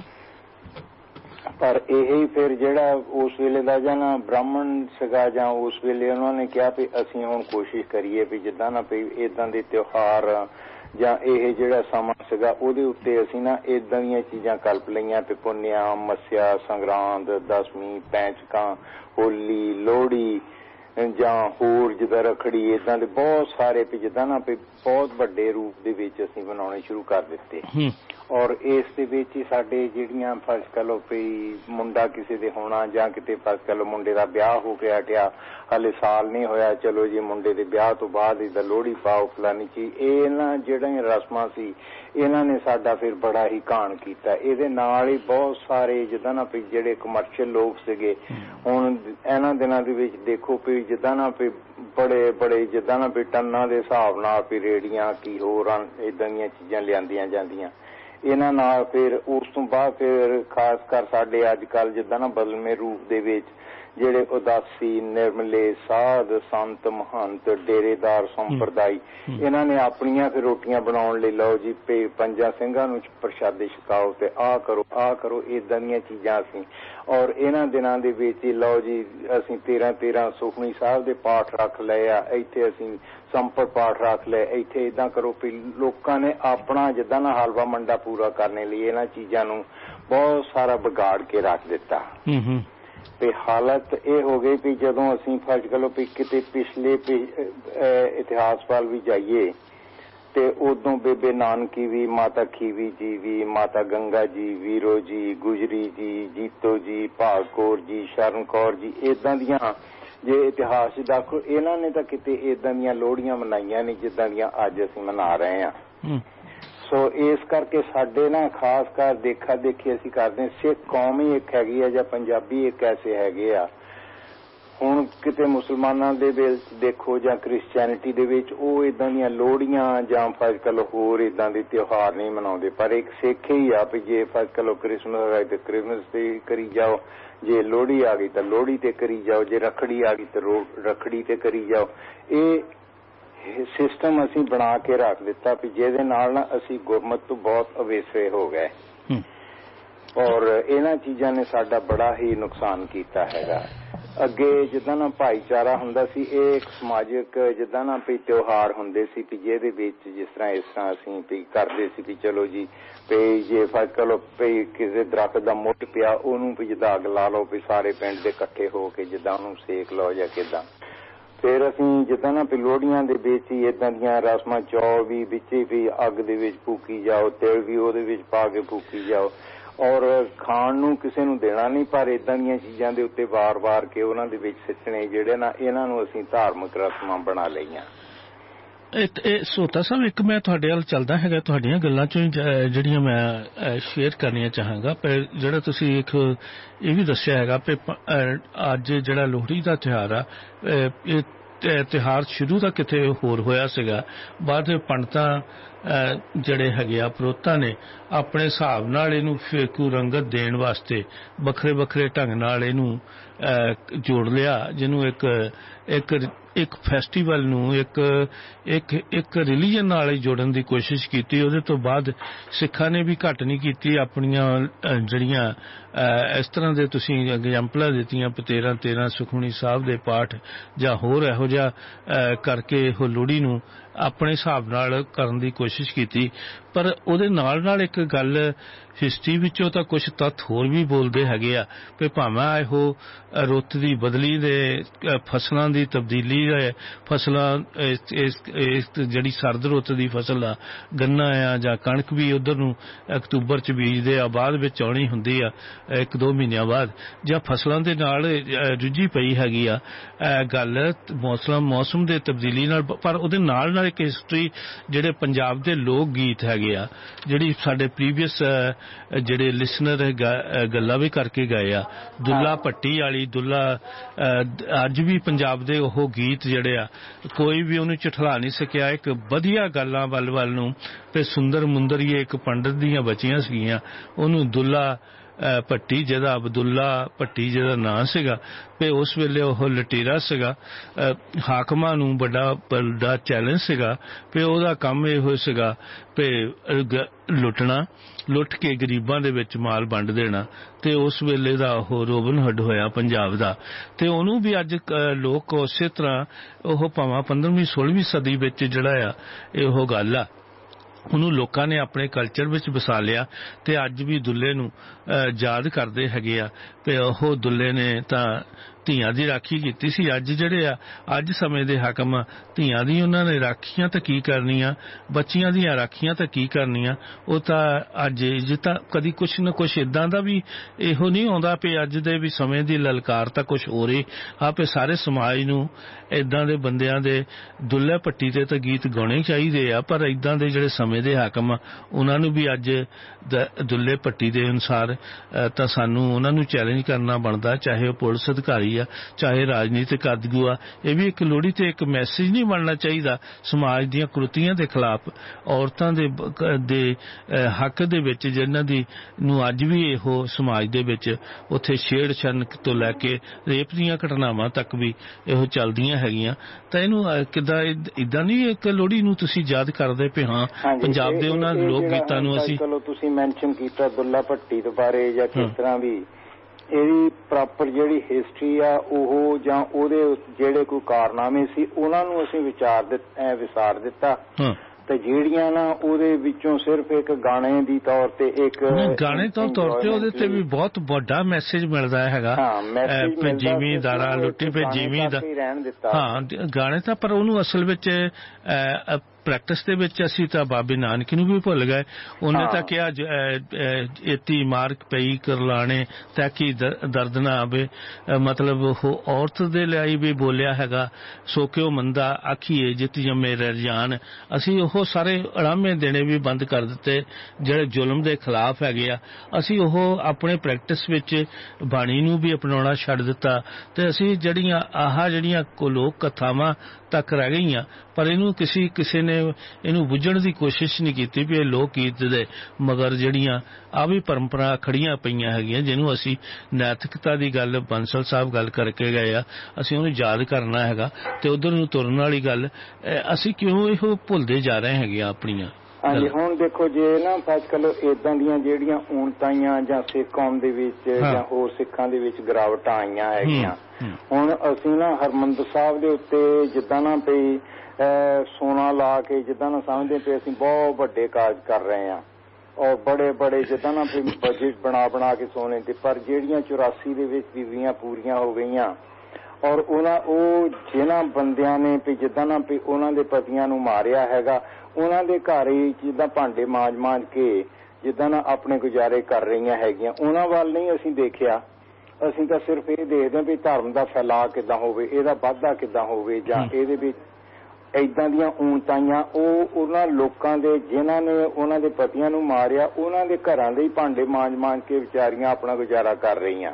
ਪਰ ਇਹ ਫਿਰ ਜਿਹੜਾ ਉਸ ਵੇਲੇ ਦਾ ਜਾਂ ਨਾ ਬ੍ਰਾਹਮਣ ਸੀਗਾ ਜਾਂ ਉਸ ਵੇਲੇ ਉਹਨਾਂ ਨੇ ਕਿਹਾ ਵੀ ਅਸੀਂ ਹੁਣ ਕੋਸ਼ਿਸ਼ ਕਰੀਏ ਵੀ ਜਿੱਦਾਂ ਨਾ ਵੀ ਏਦਾਂ ਦੇ ਤਿਉਹਾਰ ਜਾਂ ਇਹ ਜਿਹੜਾ ਸਮਾਂ ਸੀਗਾ ਉਹਦੇ ਉੱਤੇ ਅਸੀਂ ਨਾ ਏਦਾਂ ਦੀਆਂ ਚੀਜ਼ਾਂ ਕਲਪ ਲਈਆਂ ਵੀ ਪੁੰਨਿਆ, ਮੱਸਿਆ, ਸੰਗਰਾਂਦ, ਦਸਵੀਂ, ਪੈਂਚਕਾਂ, ਹੋਲੀ, ਲੋਹੜੀ ਜਾਂ ਹੋਰ ਜਿੱਦਾਂ ਰੱਖੜੀ ਏਦਾਂ ਦੇ ਬਹੁਤ ਸਾਰੇ ਵੀ ਜਿੱਦਾਂ ਨਾ ਵੀ ਬਹੁਤ ਵੱਡੇ ਰੂਪ ਦੇ ਵਿੱਚ ਅਸੀਂ ਮਨਾਉਣੇ ਸ਼ੁਰੂ ਕਰ ਦਿੱਤੇ। ਔਰ ਇਸ ਦੇ ਵਿੱਚ ਹੀ ਸਾਡੇ ਜਿਹੜੀਆਂ ਫਰਜ਼ ਕਰ ਲਓ ਵੀ ਮੁੰਡਾ ਕਿਸੇ ਦੇ ਹੋਣਾ ਜਾਂ ਕਿਤੇ ਫਰਜ਼ ਕਰ ਲਓ ਮੁੰਡੇ ਦਾ ਵਿਆਹ ਹੋ ਕੇ ਹਟਿਆ, ਹਾਲੇ ਸਾਲ ਨਹੀਂ ਹੋਇਆ, ਚਲੋ ਜੀ ਮੁੰਡੇ ਦੇ ਵਿਆਹ ਤੋਂ ਬਾਅਦ ਇਹਦਾ ਲੋਹੜੀ ਪਾਓ ਫਲਾਨੀ ਚੀਜ਼, ਇਹ ਨਾ ਜਿਹੜੀਆਂ ਰਸਮਾਂ ਸੀ ਇਹਨਾਂ ਨੇ ਸਾਡਾ ਫਿਰ ਬੜਾ ਹੀ ਘਾਣ ਕੀਤਾ। ਇਹਦੇ ਨਾਲ ਹੀ ਬਹੁਤ ਸਾਰੇ ਜਿੱਦਾਂ ਨਾ ਵੀ ਜਿਹੜੇ ਕਮਰਸ਼ੀਅਲ ਲੋਕ ਸੀਗੇ, ਹੁਣ ਇਹਨਾਂ ਦਿਨਾਂ ਦੇ ਵਿੱਚ ਦੇਖੋ ਵੀ ਜਿੱਦਾਂ ਨਾ ਵੀ ਬੜੇ ਜਿੱਦਾਂ ਨਾ ਵੀ ਟੰਨਾਂ ਦੇ ਹਿਸਾਬ ਨਾਲ ਵੀ ਰੇੜੀਆਂ ਕੀ ਹੋਰ ਏਦਾਂ ਦੀਆਂ ਚੀਜ਼ਾਂ ਲਿਆਂਦੀਆਂ ਜਾਂਦੀਆਂ। ਇਹਨਾਂ ਨਾਲ ਫਿਰ ਉਸ ਤੋਂ ਬਾਅਦ ਫਿਰ ਖਾਸ ਕਰ ਸਾਡੇ ਅੱਜ ਕੱਲ੍ਹ ਜਿੱਦਾਂ ਨਾ ਬਦਲਵੇਂ ਰੂਪ ਦੇ ਵਿੱਚ ਜਿਹੜੇ ਉਦਾਸੀ ਨਿਰਮਲੇ ਸਾਧ ਸੰਤ ਮਹੰਤ ਡੇਰੇਦਾਰ ਸੰਪਰਦਾਈ ਇਹਨਾਂ ਨੇ ਆਪਣੀਆਂ ਫਿਰ ਰੋਟੀਆਂ ਬਣਾਉਣ ਲਈ ਲਓ ਜੀ ਪੰਜਾਂ ਸਿੰਘਾਂ ਨੂੰ ਪ੍ਰਸ਼ਾਦੇ ਛਕਾਓ ਤੇ ਆਹ ਕਰੋ ਏਦਾਂ ਦੀਆਂ ਚੀਜ਼ਾਂ ਅਸੀਂ। ਔਰ ਇਹਨਾਂ ਦਿਨਾਂ ਦੇ ਵਿੱਚ ਹੀ ਲਓ ਜੀ ਅਸੀਂ 13 ਸੁਖਮਨੀ ਸਾਹਿਬ ਦੇ ਪਾਠ ਰੱਖ ਲਏ ਆ, ਇੱਥੇ ਅਸੀਂ ਸੰਪਤ ਪਾਠ ਰੱਖ ਲਏ, ਇੱਥੇ ਏਦਾਂ ਕਰੋ ਵੀ ਲੋਕਾਂ ਨੇ ਆਪਣਾ ਜਿੱਦਾਂ ਨਾ ਹਲਵਾ ਮੰਡਾ ਪੂਰਾ ਕਰਨ ਲਈ ਇਹਨਾਂ ਚੀਜ਼ਾਂ ਨੂੰ ਬਹੁਤ ਸਾਰਾ ਵਿਗਾੜ ਕੇ ਰੱਖ ਦਿੱਤਾ। ਤੇ ਹਾਲਤ ਇਹ ਹੋ ਗਈ ਵੀ ਜਦੋਂ ਅਸੀਂ ਫਰਜ਼ ਕਰੋ ਵੀ ਕਿਤੇ ਪਿਛਲੇ ਇਤਿਹਾਸ ਵੱਲ ਵੀ ਜਾਈਏ ਤੇ ਉਦੋਂ ਬੇਬੇ ਨਾਨਕੀ ਵੀ, ਮਾਤਾ ਖੀਵੀ ਜੀ ਵੀ, ਮਾਤਾ ਗੰਗਾ ਜੀ, ਵੀਰੋ ਜੀ, ਗੁਜਰੀ ਜੀ, ਜੀਤੋ ਜੀ, ਭਾਗ ਕੌਰ ਜੀ, ਸ਼ਰਨ ਕੌਰ ਜੀ, ਏਦਾਂ ਦੀਆਂ ਜੇ ਇਤਿਹਾਸ ਦੇਖੋ ਇਹਨਾਂ ਨੇ ਤਾਂ ਕਿਤੇ ਏਦਾਂ ਦੀਆਂ ਲੋਹੜੀਆਂ ਮਨਾਈਆਂ ਨਹੀਂ ਜਿੱਦਾਂ ਦੀਆਂ ਅੱਜ ਅਸੀਂ ਮਨਾ ਰਹੇ ਹਾਂ। ਸੋ ਇਸ ਕਰਕੇ ਸਾਡੇ ਨਾ ਖਾਸ ਕਰ ਦੇਖਾ ਦੇਖੀ ਅਸੀਂ ਕਰਦੇ ਸਿੱਖ ਕੌਮ ਹੀ ਇੱਕ ਹੈਗੀ ਆ ਜਾਂ ਪੰਜਾਬੀ ਇੱਕ ਐਸੇ ਹੈਗੇ ਆ। ਹੁਣ ਕਿਤੇ ਮੁਸਲਮਾਨਾਂ ਦੇ ਵਿੱਚ ਦੇਖੋ ਜਾਂ ਕ੍ਰਿਸਚੈਨਿਟੀ ਦੇ ਵਿੱਚ ਉਹ ਏਦਾਂ ਦੀਆਂ ਲੋਹੜੀਆਂ ਜਾਂ ਫਰਜ਼ ਕਰ ਲਓ ਹੋਰ ਏਦਾਂ ਦੇ ਤਿਉਹਾਰ ਨਹੀਂ ਮਨਾਉਂਦੇ, ਪਰ ਇੱਕ ਸਿੱਖ ਹੀ ਆ ਵੀ ਜੇ ਫਰਜ਼ ਕਰ ਲਓ ਕ੍ਰਿਸਮਸ ਆ ਤੇ ਕ੍ਰਿਸਮਸ ਤੇ ਕਰੀ ਜਾਓ, ਜੇ ਲੋਹੜੀ ਆ ਗਈ ਤਾਂ ਲੋਹੜੀ ਤੇ ਕਰੀ ਜਾਓ, ਜੇ ਰੱਖੜੀ ਆ ਗਈ ਤਾਂ ਰੱਖੜੀ ਤੇ ਕਰੀ ਜਾਓ। ਇਹ ਸਿਸਟਮ ਅਸੀਂ ਬਣਾ ਕੇ ਰੱਖ ਦਿੱਤਾ ਵੀ ਜਿਹਦੇ ਨਾਲ ਨਾ ਅਸੀਂ ਗੁਰਮਤ ਤੋਂ ਬਹੁਤ ਅਵੇਸਰੇ ਹੋ ਗਏ ਔਰ ਇਹਨਾਂ ਚੀਜ਼ਾਂ ਨੇ ਸਾਡਾ ਬੜਾ ਹੀ ਨੁਕਸਾਨ ਕੀਤਾ ਹੈਗਾ। ਅੱਗੇ ਜਿੱਦਾਂ ਨਾ ਭਾਈਚਾਰਾ ਹੁੰਦਾ ਸੀ, ਇਹ ਇੱਕ ਸਮਾਜਿਕ ਜਿੱਦਾਂ ਨਾ ਵੀ ਤਿਉਹਾਰ ਹੁੰਦੇ ਸੀ ਵੀ ਜਿਹਦੇ ਵਿੱਚ ਜਿਸ ਤਰ੍ਹਾਂ ਅਸੀਂ ਵੀ ਕਰਦੇ ਸੀ ਵੀ ਚਲੋ ਜੀ ਵੀ ਜੇ ਫਰਜ਼ ਕਰ ਲਓ ਵੀ ਕਿਸੇ ਦਰਖਤ ਦਾ ਮੁੱਢ ਪਿਆ ਉਹਨੂੰ ਵੀ ਜਿੱਦਾਂ ਅੱਗ ਲਾ ਲਓ ਵੀ ਸਾਰੇ ਪਿੰਡ ਦੇ ਇਕੱਠੇ ਹੋ ਕੇ ਜਿੱਦਾਂ ਉਹਨੂੰ ਸੇਕ ਲਓ ਜਾਂ ਕਿੱਦਾਂ। ਫਿਰ ਅਸੀਂ ਜਿੱਦਾਂ ਨਾ ਵੀ ਲੋਹੜੀਆਂ ਦੇ ਵਿੱਚ ਹੀ ਏਦਾਂ ਦੀਆਂ ਰਸਮਾਂ ਚੌਲ ਵੀ ਵਿੱਚ ਵੀ ਅੱਗ ਦੇ ਵਿੱਚ ਫੂਕੀ ਜਾਓ, ਤਿਲ ਵੀ ਉਹਦੇ ਵਿੱਚ ਪਾ ਕੇ ਫੂਕੀ ਜਾਓ ਔਰ ਖਾਣ ਨੂੰ ਕਿਸੇ ਨੂੰ ਦੇਣਾ ਨਹੀਂ, ਪਰ ਏਦਾਂ ਦੀਆਂ ਚੀਜ਼ਾਂ ਦੇ ਉੱਤੇ ਵਾਰ-ਵਾਰ ਕੇ ਉਹਨਾਂ ਦੇ ਵਿੱਚ ਸਿੱਟਣੇ ਜਿਹੜੇ ਨਾ ਇਹਨਾਂ ਨੂੰ ਅਸੀਂ ਧਾਰਮਿਕ ਰਸਮਾਂ ਬਣਾ ਲਈਆਂ। ਇਹ ਸੋਤਾ ਸਾਹਿਬ ਇੱਕ ਮੈਂ ਤੁਹਾਡੇ ਵੱਲ ਚੱਲਦਾ ਹੈਗਾ, ਤੁਹਾਡੀਆਂ ਗੱਲਾਂ ਚੋਂ ਜਿਹੜੀਆਂ ਮੈਂ ਸ਼ੇਅਰ ਕਰਨੀਆਂ ਚਾਹਾਂਗਾ। ਪਰ ਜਿਹੜਾ ਤੁਸੀਂ ਇੱਕ ਇਹ ਵੀ ਦੱਸਿਆ ਹੈਗਾ ਕਿ ਅੱਜ ਜਿਹੜਾ ਲੋਹੜੀ ਦਾ ਤਿਉਹਾਰ ਆ ਇਹ ਤਿਉਹਾਰ ਸ਼ੁਰੂ ਤਾਂ ਕਿਤੇ ਹੋਰ ਹੋਇਆ ਸੀਗਾ, ਬਾਅਦ ਪੰਡਤਾਂ ਜਿਹੜੇ ਹੈਗੇ ਆ ਪ੍ਰੋਤਾਂ ਨੇ ਆਪਣੇ ਹਿਸਾਬ ਨਾਲ ਇਹਨੂੰ ਫੇਕੂ ਰੰਗਤ ਦੇਣ ਵਾਸਤੇ ਵੱਖਰੇ ਵੱਖਰੇ ਢੰਗ ਨਾਲ ਇਹਨੂੰ ਜੋੜ ਲਿਆ, ਜਿਹਨੂੰ ਇੱਕ ਫੈਸਟੀਵਲ ਨੂੰ ਇੱਕ ਰਿਲੀਜਨ ਨਾਲ ਹੀ ਜੋੜਨ ਦੀ ਕੋਸ਼ਿਸ਼ ਕੀਤੀ। ਉਹਦੇ ਤੋਂ ਬਾਅਦ ਸਿੱਖਾਂ ਨੇ ਵੀ ਘੱਟ ਨਹੀਂ ਕੀਤੀ ਆਪਣੀਆਂ ਜਿਹੜੀਆਂ ਇਸ ਤਰ੍ਹਾਂ ਦੇ ਤੁਸੀਂ ਐਗਜ਼ਾਮਪਲਾਂ ਦਿੱਤੀਆਂ 13 ਸੁਖਮਨੀ ਸਾਹਿਬ ਦੇ ਪਾਠ ਜਾਂ ਹੋਰ ਇਹੋ ਜਿਹਾ ਕਰਕੇ ਉਹ ਲੋਹੜੀ ਨੂੰ ਆਪਣੇ ਹਿਸਾਬ ਨਾਲ ਕਰਨ ਦੀ ਕੋਸ਼ਿਸ਼ ਕੀਤੀ। ਪਰ ਉਹਦੇ ਨਾਲ ਇੱਕ ਗੱਲ ਹਿਸਟਰੀ ਵਿੱਚੋਂ ਤਾਂ ਕੁਝ ਤੱਥ ਹੋਰ ਵੀ ਬੋਲਦੇ ਹੈਗੇ ਆ ਕਿ ਭਾਵੇਂ ਇਹੋ ਰੁੱਤ ਦੀ ਬਦਲੀ ਦੇ ਫਸਲਾਂ ਦੀ ਤਬਦੀਲੀ ਫਸਲਾਂ ਜਿਹੜੀ ਸਰਦ ਰੁੱਤ ਦੀ ਫਸਲ ਆ ਗੰਨਾ ਆ ਜਾਂ ਕਣਕ ਵੀ ਉਧਰ ਨੂੰ ਅਕਤੂਬਰ 'ਚ ਬੀਜਦੇ ਆ, ਬਾਅਦ ਵਿੱਚ ਆਉਣੀ ਹੁੰਦੀ ਆ 1-2 ਮਹੀਨਿਆਂ ਬਾਅਦ, ਜਾਂ ਫਸਲਾਂ ਦੇ ਨਾਲ ਰੁੱਝੀ ਪਈ ਹੈਗੀ ਆ ਗੱਲ ਮੌਸਮ ਦੇ ਤਬਦੀਲੀ ਨਾਲ। ਪਰ ਉਹਦੇ ਨਾਲ ਇੱਕ ਹਿਸਟਰੀ ਜਿਹੜੇ ਪੰਜਾਬ ਦੇ ਲੋਕ ਗੀਤ ਹੈਗੇ ਆ, ਜਿਹੜੀ ਸਾਡੇ ਪ੍ਰੀਵੀਅਸ ਜਿਹੜੇ ਲਿਸਨਰ ਗੱਲਾਂ ਵੀ ਕਰਕੇ ਗਏ ਆ, ਦੁੱਲਾ ਭੱਟੀ ਵਾਲੀ ਦੁੱਲਾ ਅੱਜ ਵੀ ਪੰਜਾਬ ਦੇ ਉਹ ਗੀਤ ਜਿਹੜੇ ਆ ਕੋਈ ਵੀ ਉਹਨੂੰ ਝਠਲਾ ਨਹੀਂ ਸਕਿਆ। ਇੱਕ ਵਧੀਆ ਗੱਲਾਂ ਵੱਲ ਨੂੰ ਤੇ ਸੁੰਦਰ ਮੁੰਦਰੀਏ ਇੱਕ ਪੰਡਤ ਦੀਆਂ ਬੱਚੀਆਂ ਸੀਗੀਆਂ, ਉਹਨੂੰ ਦੁੱਲਾ ਭੱਟੀ ਜਿਹਦਾ ਅਬਦੁੱਲਾ ਭੱਟੀ ਜਿਹਦਾ ਨਾਂ ਸੀਗਾ ਤੇ ਉਸ ਵੇਲੇ ਉਹ ਲਟੇਰਾ ਸੀਗਾ, ਹਾਕਮਾਂ ਨੂੰ ਵੱਡਾ ਚੈਲੰਜ ਸੀਗਾ ਤੇ ਉਹਦਾ ਕੰਮ ਇਹੋ ਸੀਗਾ ਤੇ ਲੁੱਟ ਕੇ ਗਰੀਬਾਂ ਦੇ ਵਿੱਚ ਮਾਲ ਵੰਡ ਦੇਣਾ, ਤੇ ਉਸ ਵੇਲੇ ਦਾ ਉਹ ਰੋਬਨ ਹੁੱਡ ਹੋਇਆ ਪੰਜਾਬ ਦਾ। ਤੇ ਉਹਨੂੰ ਵੀ ਅੱਜ ਲੋਕ ਉਸੇ ਤਰ੍ਹਾਂ ਉਹ ਭਾਵੇਂ 15ਵੀਂ 16ਵੀਂ ਸਦੀ ਵਿੱਚ ਜਿਹੜਾ ਆ ਇਹੋ ਗੱਲ ਆ ਉਹਨੂੰ ਲੋਕਾਂ ਨੇ ਆਪਣੇ ਕਲਚਰ ਵਿੱਚ ਵਸਾ ਲਿਆ ਤੇ ਅੱਜ ਵੀ ਦੁੱਲੇ ਨੂੰ ਯਾਦ ਕਰਦੇ ਹੈਗੇ ਆ ਤੇ ਉਹ ਦੁੱਲੇ ਨੇ ਤਾਂ ਧੀਆਂ ਦੀ ਰਾਖੀ ਕੀਤੀ ਸੀ। ਅੱਜ ਜਿਹੜੇ ਆ ਅੱਜ ਸਮੇਂ ਦੇ ਹਾਕਮ ਧੀਆਂ ਦੀ ਉਹਨਾਂ ਨੇ ਰਾਖੀਆਂ ਤਾਂ ਕੀ ਕਰਨੀਆਂ, ਬੱਚੀਆਂ ਦੀਆਂ ਰਾਖੀਆਂ ਤਾਂ ਕੀ ਕਰਨੀਆਂ। ਉਹ ਤਾਂ ਅੱਜ ਜਿੱਦਾਂ ਕਦੀ ਕੁਛ ਨਾ ਕੁਛ ਏਦਾਂ ਦਾ ਵੀ ਇਹੋ ਨਹੀਂ ਆਉਂਦਾ ਵੀ ਅੱਜ ਦੇ ਵੀ ਸਮੇਂ ਦੀ ਲਲਕਾਰ ਤਾਂ ਕੁਛ ਹੋ ਰਹੀ ਆਪੇ ਸਾਰੇ ਸਮਾਜ ਨੂੰ ਏਦਾਂ ਦੇ ਬੰਦਿਆਂ ਦੇ ਦੁੱਲੇ ਭੱਟੀ ਤੇ ਤਾਂ ਗੀਤ ਗਾਉਣੇ ਚਾਹੀਦੇ ਆ। ਪਰ ਏਦਾਂ ਦੇ ਜਿਹੜੇ ਸਮੇਂ ਦੇ ਹਾਕਮ ਆ ਉਹਨਾਂ ਨੂੰ ਵੀ ਅੱਜ ਦੁੱਲੇ ਭੱਟੀ ਦੇ ਅਨੁਸਾਰ ਤਾਂ ਸਾਨੂੰ ਉਹਨਾਂ ਨੂੰ ਚੈਲੰਜ ਕਰਨਾ ਬਣਦਾ, ਚਾਹੇ ਉਹ ਪੁਲਿਸ ਅਧਿਕਾਰੀ ਆ ਚਾਹੇ ਰਾਜਨੀਤਿਕ ਆਗੂ ਆ। ਇਹ ਵੀ ਇੱਕ ਲੋਹੜੀ ਤੇ ਇੱਕ ਮੈਸੇਜ ਨਹੀਂ ਬਣਨਾ ਚਾਹੀਦਾ ਸਮਾਜ ਦੀਆਂ ਕੁਰੀਤੀਆਂ ਦੇ ਖਿਲਾਫ, ਔਰਤਾਂ ਦੇ ਹੱਕ ਦੇ ਵਿੱਚ ਜਿਨ੍ਹਾਂ ਦੀ ਨੂੰ ਅੱਜ ਵੀ ਇਹੋ ਸਮਾਜ ਦੇ ਵਿੱਚ ਉੱਥੇ ਛੇੜਛਾੜ ਤੋਂ ਲੈ ਕੇ ਰੇਪ ਦੀਆਂ ਘਟਨਾਵਾਂ ਤੱਕ ਵੀ ਇਹੋ ਚੱਲਦੀਆਂ ਹੈਗੀਆਂ। ਤਾਂ ਇਹਨੂੰ ਕਿੱਦਾਂ ਏਦਾਂ ਨਹੀਂ ਇੱਕ ਲੋਹੜੀ ਨੂੰ ਤੁਸੀਂ ਯਾਦ ਕਰਦੇ ਪਏ? ਹਾਂ, ਪੰਜਾਬ ਦੇ ਉਹਨਾਂ ਲੋਕ ਗੀਤਾਂ ਨੂੰ ਅਸੀਂ ਚਲੋ ਤੁਸੀਂ ਮੈਂਸ਼ਨ ਕੀਤਾ ਦੁੱਲਾ ਭੱਟੀ ਦੇ ਬਾਰੇ ਜਾਂ ਕਿਸ ਤਰ੍ਹਾਂ ਵੀ ਇਹਦੀ ਪ੍ਰੋਪਰ ਜਿਹੜੀ ਹਿਸਟਰੀ ਆ ਉਹ ਜਾਂ ਉਹਦੇ ਜਿਹੜੇ ਕੋਈ ਕਾਰਨਾਮੇ ਸੀ ਉਹਨਾਂ ਨੂੰ ਅਸੀਂ ਵਿਸਾਰ ਦਿੱਤਾ ਤੇ ਜਿਹੜੀਆਂ ਨਾ ਉਹਦੇ ਵਿੱਚੋਂ ਸਿਰਫ ਇੱਕ ਗਾਣੇ ਦੀ ਤੌਰ ਤੇ ਇੱਕ ਗਾਣੇ ਤੌਰ ਤੇ ਉਹਦੇ ਤੇ ਵੀ ਬਹੁਤ ਵੱਡਾ ਮੈਸੇਜ ਮਿਲਦਾ ਹੈਗਾ। ਜ਼ਿਮੀਂਦਾਰਾ ਲੁੱਟੀ ਪਏ ਜ਼ਿਮੀਂਦਾਰ, ਹਾਂ ਗਾਣੇ ਤਾਂ ਪਰ ਉਹਨੂੰ ਅਸਲ ਵਿੱਚ ਪ੍ਰੈਕਟਿਸ ਦੇ ਵਿੱਚ ਅਸੀਂ ਤਾਂ ਬਾਬੇ ਨਾਨਕ ਨੂੰ ਵੀ ਭੁੱਲ ਗਏ। ਉਹਨੇ ਤਾਂ ਕਿਹਾ ਏਤੀ ਮਾਰਕ ਪਈ ਕਰਲਾਣੇ ਤਾਂ ਕਿ ਦਰਦ ਨਾ ਆਵੇ, ਮਤਲਬ ਉਹ ਔਰਤ ਦੇ ਲਈ ਵੀ ਬੋਲਿਆ ਹੈਗਾ। ਸੋ ਕਿਉ ਮੰਦਾ ਆਖੀਏ ਜਿੱਤ ਜੰਮੇ ਰਜਾਨ। ਅਸੀਂ ਉਹ ਸਾਰੇ ਉੜਾਮੇ ਦੇਣੇ ਵੀ ਬੰਦ ਕਰ ਦਿੱਤੇ ਜਿਹੜੇ ਜ਼ੁਲਮ ਦੇ ਖਿਲਾਫ ਹੈਗੇ ਆ। ਅਸੀਂ ਉਹ ਆਪਣੇ ਪ੍ਰੈਕਟਿਸ ਵਿੱਚ ਬਾਣੀ ਨੂੰ ਵੀ ਅਪਣਾਉਣਾ ਛੱਡ ਦਿੱਤਾ ਤੇ ਅਸੀਂ ਜਿਹੜੀਆਂ ਲੋਕ ਕਥਾਵਾਂ ਤੱਕ ਰਹਿ ਗਈਆਂ। ਪਰ ਇਹਨੂੰ ਕਿਸੇ ਨੇ ਇਹਨੂੰ ਬੁੱਝਣ ਦੀ ਕੋਸ਼ਿਸ਼ ਨਹੀਂ ਕੀਤੀ ਵੀ ਇਹ ਲੋਕ ਗੀਤ ਦੇ ਮਗਰ ਜਿਹੜੀਆਂ ਆ ਵੀ ਪਰੰਪਰਾ ਖੜੀਆਂ ਪਈਆਂ ਹੈਗੀਆਂ ਜਿਹਨੂੰ ਅਸੀਂ ਨੈਤਿਕਤਾ ਦੀ ਗੱਲ ਬੰਸਲ ਸਾਹਿਬ ਗੱਲ ਕਰਕੇ ਗਏ ਆ, ਅਸੀਂ ਉਹਨੂੰ ਯਾਦ ਕਰਨਾ ਹੈਗਾ ਤੇ ਉਧਰ ਨੂੰ ਤੁਰਨ ਵਾਲੀ ਗੱਲ ਅਸੀਂ ਕਿਉਂ ਇਹੋ ਭੁੱਲਦੇ ਜਾ ਰਹੇ ਹੈਗੇ ਆ ਆਪਣੀਆਂ। ਹਾਂਜੀ, ਹੁਣ ਦੇਖੋ ਜੇ ਨਾ ਅੱਜ ਕੱਲ੍ਹ ਏਦਾਂ ਦੀਆਂ ਜਿਹੜੀਆਂ ਊਣਤਾਈਆਂ ਜਾਂ ਸਿੱਖ ਕੌਮ ਦੇ ਵਿੱਚ ਜਾਂ ਹੋਰ ਸਿੱਖਾਂ ਦੇ ਵਿੱਚ ਗਿਰਾਵਟਾਂ ਆਈਆਂ ਹੈਗੀਆਂ। ਹੁਣ ਅਸੀਂ ਨਾ ਹਰਿਮੰਦਰ ਸਾਹਿਬ ਦੇ ਉੱਤੇ ਜਿੱਦਾਂ ਨਾ ਪਈ ਸੋਨਾ ਲਾ ਕੇ ਜਿੱਦਾਂ ਨਾ ਸਮਝਦੇ ਪਏ ਅਸੀਂ ਬਹੁਤ ਵੱਡੇ ਕਾਰਜ ਕਰ ਰਹੇ ਹਾਂ ਔਰ ਬੜੇ ਜਿੱਦਾਂ ਨਾ ਬਜਟ ਬਣਾ ਕੇ ਸੋਨੇ ਤੇ, ਪਰ ਜਿਹੜੀਆਂ 84 ਦੇ ਵਿੱਚ ਬੀਬੀਆਂ ਪੂਰੀਆਂ ਹੋ ਗਈਆਂ ਔਰ ਉਹ ਜਿਹਨਾਂ ਬੰਦਿਆਂ ਨੇ ਵੀ ਜਿੱਦਾਂ ਨਾ ਵੀ ਉਹਨਾਂ ਦੇ ਪਤੀਆਂ ਨੂੰ ਮਾਰਿਆ ਹੈਗਾ ਉਹਨਾਂ ਦੇ ਘਰ ਹੀ ਜਿੱਦਾਂ ਭਾਂਡੇ ਮਾਂਜ ਕੇ ਜਿੱਦਾਂ ਨਾ ਆਪਣੇ ਗੁਜ਼ਾਰੇ ਕਰ ਰਹੀਆਂ ਹੈਗੀਆਂ, ਉਹਨਾਂ ਵੱਲ ਨਹੀਂ ਅਸੀਂ ਦੇਖਿਆ। ਅਸੀਂ ਤਾਂ ਸਿਰਫ ਇਹ ਦੇਖਦੇ ਵੀ ਧਰਮ ਦਾ ਫੈਲਾਅ ਕਿੱਦਾਂ ਹੋਵੇ, ਇਹਦਾ ਵਾਧਾ ਕਿੱਦਾਂ ਹੋਵੇ ਜਾਂ ਇਹਦੇ ਵਿੱਚ ਏਦਾਂ ਦੀਆਂ ਊਣਤਾਈਆਂ ਉਹਨਾਂ ਲੋਕਾਂ ਦੇ ਜਿਨ੍ਹਾਂ ਨੇ ਉਹਨਾਂ ਦੇ ਪਤੀਆਂ ਨੂੰ ਮਾਰਿਆ ਉਹਨਾਂ ਦੇ ਘਰਾਂ ਦੇ ਹੀ ਭਾਂਡੇ ਮਾਂਜ ਕੇ ਵਿਚਾਰੀਆਂ ਆਪਣਾ ਗੁਜ਼ਾਰਾ ਕਰ ਰਹੀਆਂ।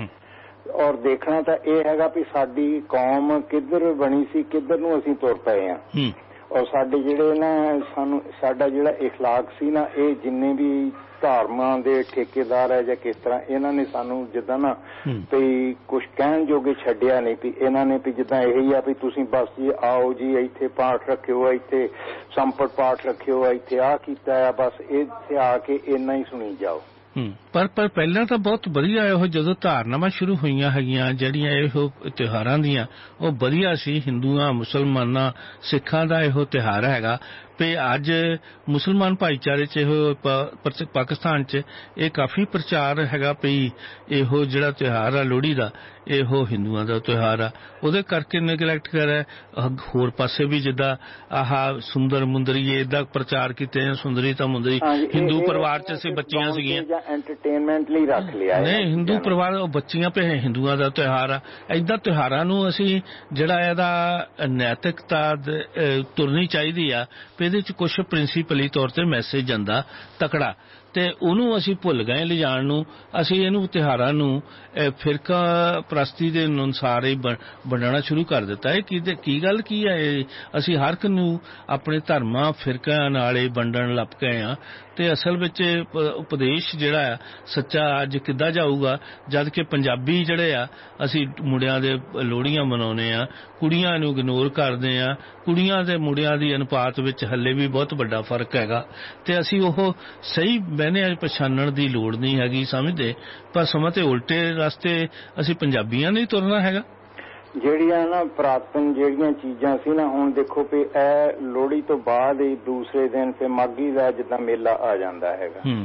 ਔਰ ਦੇਖਣਾ ਤਾਂ ਇਹ ਹੈਗਾ ਵੀ ਸਾਡੀ ਕੌਮ ਕਿੱਧਰ ਬਣੀ ਸੀ, ਕਿੱਧਰ ਨੂੰ ਅਸੀਂ ਤੁਰ ਪਏ ਹਾਂ। ਔਰ ਸਾਡੇ ਜਿਹੜੇ ਨਾ ਸਾਡਾ ਜਿਹੜਾ ਇਖਲਾਕ ਸੀ ਨਾ, ਇਹ ਜਿੰਨੇ ਵੀ ਧਾਰਮਾਂ ਦੇ ਠੇਕੇਦਾਰ ਹੈ ਜਾਂ ਕਿਸ ਤਰ੍ਹਾਂ ਇਹਨਾਂ ਨੇ ਸਾਨੂੰ ਜਿੱਦਾਂ ਨਾ ਵੀ ਕੁਛ ਕਹਿਣ ਜੋਗੇ ਛੱਡਿਆ ਨਹੀਂ ਵੀ ਇਹਨਾਂ ਨੇ ਵੀ ਜਿੱਦਾਂ ਇਹੀ ਆ ਵੀ ਤੁਸੀਂ ਬਸ ਜੀ ਆਓ ਜੀ ਇੱਥੇ ਪਾਠ ਰੱਖਿਓ, ਇੱਥੇ ਸੰਪਟ ਪਾਠ ਰੱਖਿਓ, ਇੱਥੇ ਆਹ ਕੀਤਾ ਆ, ਬਸ ਇੱਥੇ ਆ ਕੇ ਇੰਨਾ ਹੀ ਸੁਣੀ ਜਾਓ। ਪਰ ਪਹਿਲਾਂ ਤਾਂ ਬਹੁਤ ਵਧੀਆ ਇਹੋ ਜਦੋਂ ਧਾਰਨਾਵਾਂ ਸ਼ੁਰੂ ਹੋਈਆਂ ਹੈਗੀਆਂ ਜਿਹੜੀਆਂ ਇਹੋ ਤਿਉਹਾਰਾਂ ਦੀਆਂ ਉਹ ਵਧੀਆ ਸੀ। ਹਿੰਦੂਆਂ ਮੁਸਲਮਾਨਾਂ ਸਿੱਖਾਂ ਦਾ ਇਹੋ ਤਿਉਹਾਰ ਹੈਗਾ ਤੇ ਅੱਜ ਮੁਸਲਮਾਨ ਭਾਈਚਾਰੇ 'ਚ ਇਹੋ ਪਾਕਿਸਤਾਨ 'ਚ ਇਹ ਕਾਫੀ ਪ੍ਰਚਾਰ ਹੈਗਾ ਵੀ ਇਹੋ ਜਿਹੜਾ ਤਿਉਹਾਰ ਆ ਲੋਹੜੀ ਦਾ ਇਹੋ ਹਿੰਦੂਆਂ ਦਾ ਤਿਉਹਾਰ ਆ, ਉਹਦੇ ਕਰਕੇ ਨੈਗਲੈਕਟ ਕਰਿਆ। ਹੋਰ ਪਾਸੇ ਵੀ ਜਿੱਦਾਂ ਆਹ ਸੁੰਦਰ ਮੁੰਦਰੀਏ ਏਦਾਂ ਪ੍ਰਚਾਰ ਕੀਤੇ ਜਾਂ ਸੁੰਦਰੀ ਤਾਂ ਮੁੰਦਰੀ ਹਿੰਦੂ ਪਰਿਵਾਰ 'ਚ ਅਸੀਂ ਬੱਚੀਆਂ ਸੀਗੀਆਂ ਐਂਟਰਟੇਨਮੈਂਟ ਲਈ ਰੱਖ ਲਿਆ ਨਹੀਂ ਹਿੰਦੂ ਪਰਿਵਾਰ ਉਹ ਬੱਚੀਆਂ ਪਏ ਹਿੰਦੂਆਂ ਦਾ ਤਿਉਹਾਰ ਆ। ਏਦਾਂ ਤਿਉਹਾਰਾਂ ਨੂੰ ਅਸੀਂ ਜਿਹੜਾ ਇਹਦਾ ਨੈਤਿਕਤਾ ਤੁਰਨੀ ਚਾਹੀਦੀ ਆ ਵੀ ਇਹਦੇ 'ਚ ਕੁਛ ਪ੍ਰਿੰਸੀਪਲੀ ਤੌਰ ਤੇ ਮੈਸੇਜ ਜਾਂਦਾ ਤਕੜਾ ਤੇ ਉਹਨੂੰ ਅਸੀਂ ਭੁੱਲ ਗਏ ਲਿਜਾਣ ਨੂੰ। ਅਸੀਂ ਇਹਨੂੰ ਤਿਉਹਾਰਾਂ ਨੂੰ ਫਿਰਕਾ ਪ੍ਰਸਤੀ ਦੇ ਅਨੁਸਾਰ ਹੀ ਵੰਡਣਾ ਸ਼ੁਰੂ ਕਰ ਦਿੱਤਾ। ਇਹ ਕੀ ਗੱਲ ਕੀ ਹੈ? ਅਸੀਂ ਹਰ ਇੱਕ ਨੂੰ ਆਪਣੇ ਧਰਮਾਂ ਫਿਰਕਿਆਂ ਨਾਲ ਹੀ ਵੰਡਣ ਲੱਗ ਗਏ ਹਾਂ ਤੇ ਅਸਲ ਵਿੱਚ ਉਪਦੇਸ਼ ਜਿਹੜਾ ਆ ਸੱਚਾ ਅੱਜ ਕਿੱਦਾਂ ਜਾਊਗਾ ਜਦ ਕਿ ਪੰਜਾਬੀ ਜਿਹੜੇ ਆ ਅਸੀਂ ਮੁੰਡਿਆਂ ਦੇ ਲੋਹੜੀਆਂ ਮਨਾਉਂਦੇ ਆ, ਕੁੜੀਆਂ ਨੂੰ ਇਗਨੋਰ ਕਰਦੇ ਆ। ਕੁੜੀਆਂ ਤੇ ਮੁੰਡਿਆਂ ਦੀ ਅਨੁਪਾਤ ਵਿੱਚ ਹੱਲੇ ਵੀ ਬਹੁਤ ਵੱਡਾ ਫਰਕ ਹੈਗਾ ਤੇ ਅਸੀਂ ਉਹ ਸਹੀ ਬਹਿਨੇ ਪਛਾਣਨ ਦੀ ਲੋੜ ਨਹੀਂ ਹੈਗੀ ਸਮਝਦੇ, ਪਰ ਸਮਾਂ ਤੇ ਉਲਟੇ ਰਸਤੇ ਅਸੀਂ ਪੰਜਾਬੀਆਂ ਨੇ ਤੁਰਨਾ ਹੈਗਾ। ਜਿਹੜੀਆਂ ਨਾ ਪੁਰਾਤਨ ਜਿਹੜੀਆਂ ਚੀਜ਼ਾਂ ਸੀ ਨਾ, ਹੁਣ ਦੇਖੋ ਵੀ ਇਹ ਲੋਹੜੀ ਤੋਂ ਬਾਅਦ ਹੀ ਦੂਸਰੇ ਦਿਨ ਤੇ ਮਾਘੀ ਦਾ ਜਿੱਦਾਂ ਮੇਲਾ ਆ ਜਾਂਦਾ ਹੈਗਾ।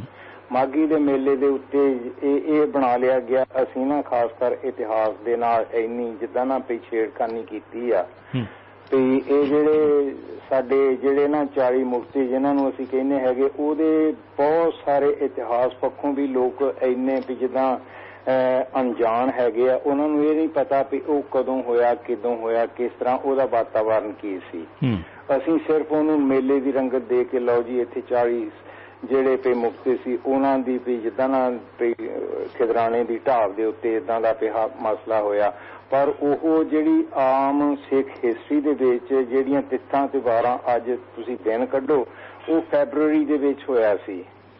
ਮਾਘੀ ਦੇ ਮੇਲੇ ਦੇ ਉੱਤੇ ਇਹ ਬਣਾ ਲਿਆ ਗਿਆ। ਅਸੀਂ ਨਾ ਖਾਸ ਕਰ ਇਤਿਹਾਸ ਦੇ ਨਾਲ ਇੰਨੀ ਜਿੱਦਾਂ ਨਾ ਵੀ ਛੇੜਖਾਨੀ ਕੀਤੀ ਆ ਵੀ ਇਹ ਜਿਹੜੇ ਸਾਡੇ ਜਿਹੜੇ ਨਾ 40 ਮੁਕਤੀ ਜਿਨ੍ਹਾਂ ਨੂੰ ਅਸੀਂ ਕਹਿੰਦੇ ਹੈਗੇ, ਉਹਦੇ ਬਹੁਤ ਸਾਰੇ ਇਤਿਹਾਸ ਪੱਖੋਂ ਵੀ ਲੋਕ ਇੰਨੇ ਵੀ ਜਿੱਦਾਂ ਅਣਜਾਣ ਹੈਗੇ ਆ। ਉਹਨਾਂ ਨੂੰ ਇਹ ਨਹੀਂ ਪਤਾ ਵੀ ਉਹ ਕਦੋਂ ਹੋਇਆ, ਕਿਦੋਂ ਹੋਇਆ, ਕਿਸ ਤਰ੍ਹਾਂ ਉਹਦਾ ਵਾਤਾਵਰਨ ਕੀ ਸੀ। ਅਸੀਂ ਸਿਰਫ ਉਹਨੂੰ ਮੇਲੇ ਦੀ ਰੰਗਤ ਦੇ ਕੇ ਲਓ ਜੀ ਇੱਥੇ 40 ਜਿਹੜੇ ਪੇ ਮੁਕਤੇ ਸੀ ਉਹਨਾਂ ਦੀ ਵੀ ਜਿੱਦਾਂ ਨਾ ਖਿਦਰਾਣੇ ਦੀ ਢਾਬ ਦੇ ਉੱਤੇ ਇੱਦਾਂ ਦਾ ਪਿਆ ਮਸਲਾ ਹੋਇਆ। ਪਰ ਉਹ ਜਿਹੜੀ ਆਮ ਸਿੱਖ ਹਿਸਟਰੀ ਦੇ ਵਿੱਚ ਜਿਹੜੀਆਂ ਤਿੱਥਾਂ ਤੇ ਵਾਰਾਂ ਅੱਜ ਤੁਸੀਂ ਦਿਨ ਕੱਢੋ, ਉਹ ਫੈਬਰਵਰੀ ਦੇ ਵਿੱਚ ਹੋਇਆ ਸੀ।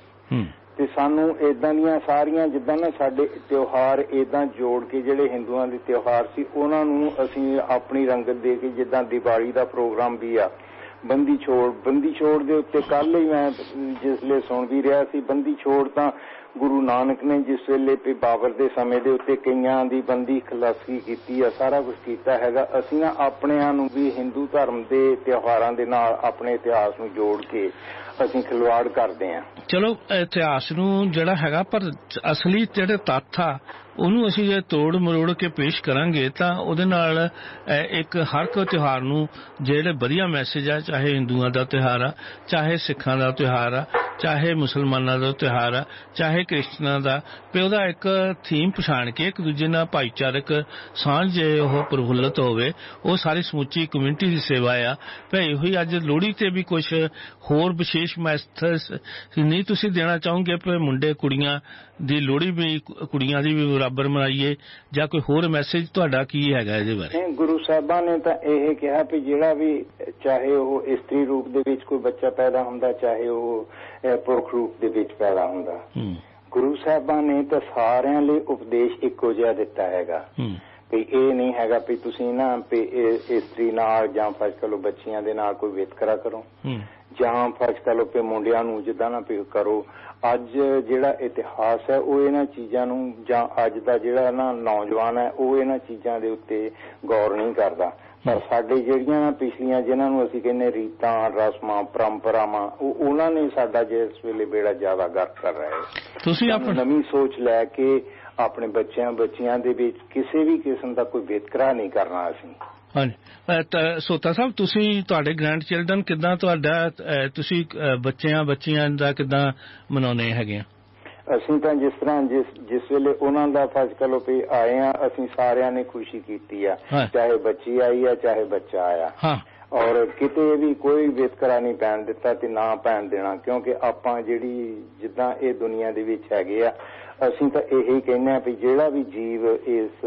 ਤੇ ਸਾਨੂੰ ਏਦਾਂ ਦੀਆਂ ਸਾਰੀਆਂ ਜਿੱਦਾਂ ਨਾ ਸਾਡੇ ਤਿਉਹਾਰ ਏਦਾਂ ਜੋੜ ਕੇ ਜਿਹੜੇ ਹਿੰਦੂਆਂ ਦੇ ਤਿਉਹਾਰ ਸੀ ਉਹਨਾਂ ਨੂੰ ਅਸੀਂ ਆਪਣੀ ਰੰਗਤ ਦੇ ਕੇ, ਜਿੱਦਾਂ ਦੀਵਾਲੀ ਦਾ ਪ੍ਰੋਗਰਾਮ ਵੀ ਆ, ਬੰਦੀ ਛੋੜ ਦੇ ਉੱਤੇ ਕੱਲ ਹੀ ਮੈਂ ਜਿਸ ਵੇਲੇ ਸੁਣ ਵੀ ਰਿਹਾ ਸੀ, ਬੰਦੀ ਛੋੜ ਤਾਂ ਗੁਰੂ ਨਾਨਕ ਨੇ ਜਿਸ ਵੇਲੇ ਵੀ ਬਾਬਰ ਦੇ ਸਮੇਂ ਦੇ ਉੱਤੇ ਕਈਆਂ ਦੀ ਬੰਦੀ ਖਲਾਸੀ ਕੀਤੀ ਆ, ਸਾਰਾ ਕੁਝ ਕੀਤਾ ਹੈਗਾ। ਅਸੀਂ ਨਾ ਆਪਣਿਆਂ ਨੂੰ ਵੀ ਹਿੰਦੂ ਧਰਮ ਦੇ ਤਿਉਹਾਰਾਂ ਦੇ ਨਾਲ ਆਪਣੇ ਇਤਿਹਾਸ ਨੂੰ ਜੋੜ ਕੇ ਅਸੀਂ ਖਿਲਵਾੜ ਕਰਦੇ ਹਾਂ। ਚਲੋ ਇਤਿਹਾਸ ਨੂੰ ਜਿਹੜਾ ਹੈਗਾ, ਪਰ ਅਸਲੀ ਜਿਹੜੇ ਤੱਥ ਆ ਉਹਨੂੰ ਅਸੀਂ ਜੇ ਤੋੜ ਮਰੋੜ ਕੇ ਪੇਸ਼ ਕਰਾਂਗੇ ਤਾਂ ਉਹਦੇ ਨਾਲ ਇੱਕ ਹਰ ਇੱਕ ਤਿਉਹਾਰ ਨੂੰ ਜਿਹੜੇ ਵਧੀਆ ਮੈਸੇਜ ਆ, ਚਾਹੇ ਹਿੰਦੂਆਂ ਦਾ ਤਿਉਹਾਰ ਆ, ਚਾਹੇ ਸਿੱਖਾਂ ਦਾ ਤਿਉਹਾਰ ਆ, ਚਾਹੇ ਮੁਸਲਮਾਨਾਂ ਦਾ ਤਿਉਹਾਰ ਆ, ਚਾਹੇ ਕ੍ਰਿਸਚਨਾਂ ਦਾ, ਤੇ ਉਹਦਾ ਇੱਕ ਥੀਮ ਪਛਾਣ ਕੇ ਇੱਕ ਦੂਜੇ ਨਾਲ ਭਾਈਚਾਰਕ ਸਾਂਝ ਜੇ ਉਹ ਪ੍ਰਫੁੱਲਤ ਹੋਵੇ, ਉਹ ਸਾਰੀ ਸਮੁੱਚੀ ਕਮਿਊਨਿਟੀ ਦੀ ਸੇਵਾ ਆ। ਭਾਈ ਉਹੀ ਅੱਜ ਲੋਹੜੀ ਤੇ ਵੀ ਕੁਝ ਹੋਰ ਵਿਸ਼ੇਸ਼ ਮੈਸੇਜ ਨਹੀਂ ਤੁਸੀਂ ਦੇਣਾ ਚਾਹੋਗੇ ਕਿ ਮੁੰਡੇ ਕੁੜੀਆਂ ਦੀ ਲੋਹੜੀ ਵੀ, ਕੁੜੀਆਂ ਦੀ ਵੀ ਬਰਾਬਰ ਮਨਾਈਏ, ਜਾਂ ਕੋਈ ਹੋਰ ਮੈਸੇਜ ਤੁਹਾਡਾ ਕੀ ਹੈਗਾ ਇਹਦੇ ਬਾਰੇ? ਗੁਰੂ ਸਾਹਿਬਾਂ ਨੇ ਤਾਂ ਇਹ ਕਿਹਾ ਵੀ ਜਿਹੜਾ ਵੀ ਚਾਹੇ ਉਹ ਇਸਤਰੀ ਰੂਪ ਦੇ ਵਿੱਚ ਕੋਈ ਬੱਚਾ ਪੈਦਾ ਹੁੰਦਾ, ਚਾਹੇ ਉਹ ਪੁਰਖ ਰੂਪ ਦੇ ਵਿੱਚ ਪੈਦਾ ਹੁੰਦਾ, ਗੁਰੂ ਸਾਹਿਬਾਂ ਨੇ ਤਾਂ ਸਾਰਿਆਂ ਲਈ ਉਪਦੇਸ਼ ਇੱਕੋ ਜਿਹਾ ਦਿੱਤਾ ਹੈਗਾ ਵੀ ਇਹ ਨਹੀਂ ਹੈਗਾ ਵੀ ਤੁਸੀਂ ਨਾ ਵੀ ਇਸਤਰੀ ਨਾਲ ਜਾਂ ਫਰਜ਼ ਕਰੋ ਬੱਚੀਆਂ ਦੇ ਨਾਲ ਕੋਈ ਵਿਤਕਰਾ ਕਰੋ, ਜਾਂ ਫਰਜ਼ ਕਰੋ ਵੀ ਮੁੰਡਿਆਂ ਨੂੰ ਜਿੱਦਾਂ ਨਾ ਵੀ ਕਰੋ। ਅੱਜ ਜਿਹੜਾ ਇਤਿਹਾਸ ਹੈ ਉਹ ਇਹਨਾਂ ਚੀਜ਼ਾਂ ਨੂੰ, ਜਾਂ ਅੱਜ ਦਾ ਜਿਹੜਾ ਨਾ ਨੌਜਵਾਨ ਹੈ ਉਹ ਇਹਨਾਂ ਚੀਜ਼ਾਂ ਦੇ ਉੱਤੇ ਗੌਰ ਨਹੀਂ ਕਰਦਾ। ਪਰ ਸਾਡੇ ਜਿਹੜੀਆਂ ਨਾ ਪਿਛਲੀਆਂ ਜਿਹਨਾਂ ਨੂੰ ਅਸੀਂ ਕਹਿੰਦੇ ਰੀਤਾਂ, ਰਸਮਾਂ, ਪਰੰਪਰਾਵਾਂ, ਉਹਨਾਂ ਨੇ ਸਾਡਾ ਜਿਸ ਵੇਲੇ ਬੇੜਾ ਜ਼ਿਆਦਾ ਗਰਕ ਕਰ ਰਹੇ। ਤੁਸੀਂ ਆਪਣੀ ਨਵੀਂ ਸੋਚ ਲੈ ਕੇ ਆਪਣੇ ਬੱਚਿਆਂ ਦੇ ਵਿੱਚ ਕਿਸੇ ਵੀ ਕਿਸਮ ਦਾ ਕੋਈ ਵਿਤਕਰਾ ਨਹੀਂ ਕਰਨਾ ਅਸੀਂ। ਹਾਂਜੀ ਸੋਤਾ ਸਾਹਿਬ, ਤੁਸੀਂ ਤੁਹਾਡੇ ਗ੍ਰੈਂਡ ਚਿਲਡਰਨ ਕਿੱਦਾਂ, ਤੁਹਾਡਾ ਤੁਸੀਂ ਬੱਚਿਆਂ ਦਾ ਕਿੱਦਾਂ ਮਨਾਉਂਦੇ ਹੈਗੇ ਆ? ਅਸੀਂ ਤਾਂ ਜਿਸ ਤਰ੍ਹਾਂ ਜਿਸ ਵੇਲੇ ਉਹਨਾਂ ਦਾ ਫਰਜ਼ ਕਰੋ ਵੀ ਆਏ ਆ, ਅਸੀਂ ਸਾਰਿਆਂ ਨੇ ਖੁਸ਼ੀ ਕੀਤੀ ਆ, ਚਾਹੇ ਬੱਚੀ ਆਈ ਆ ਚਾਹੇ ਬੱਚਾ ਆਇਆ, ਔਰ ਕਿਤੇ ਵੀ ਕੋਈ ਵਿਤਕਰਾ ਨਹੀਂ ਪੈਣ ਦਿੱਤਾ ਤੇ ਨਾ ਪੈਣ ਦੇਣਾ, ਕਿਉਂਕਿ ਆਪਾਂ ਜਿਹੜੀ ਜਿੱਦਾਂ ਇਹ ਦੁਨੀਆ ਦੇ ਵਿੱਚ ਹੈਗੇ ਆ, ਅਸੀਂ ਤਾਂ ਇਹੀ ਕਹਿੰਦੇ ਆ ਵੀ ਜਿਹੜਾ ਵੀ ਜੀਵ ਇਸ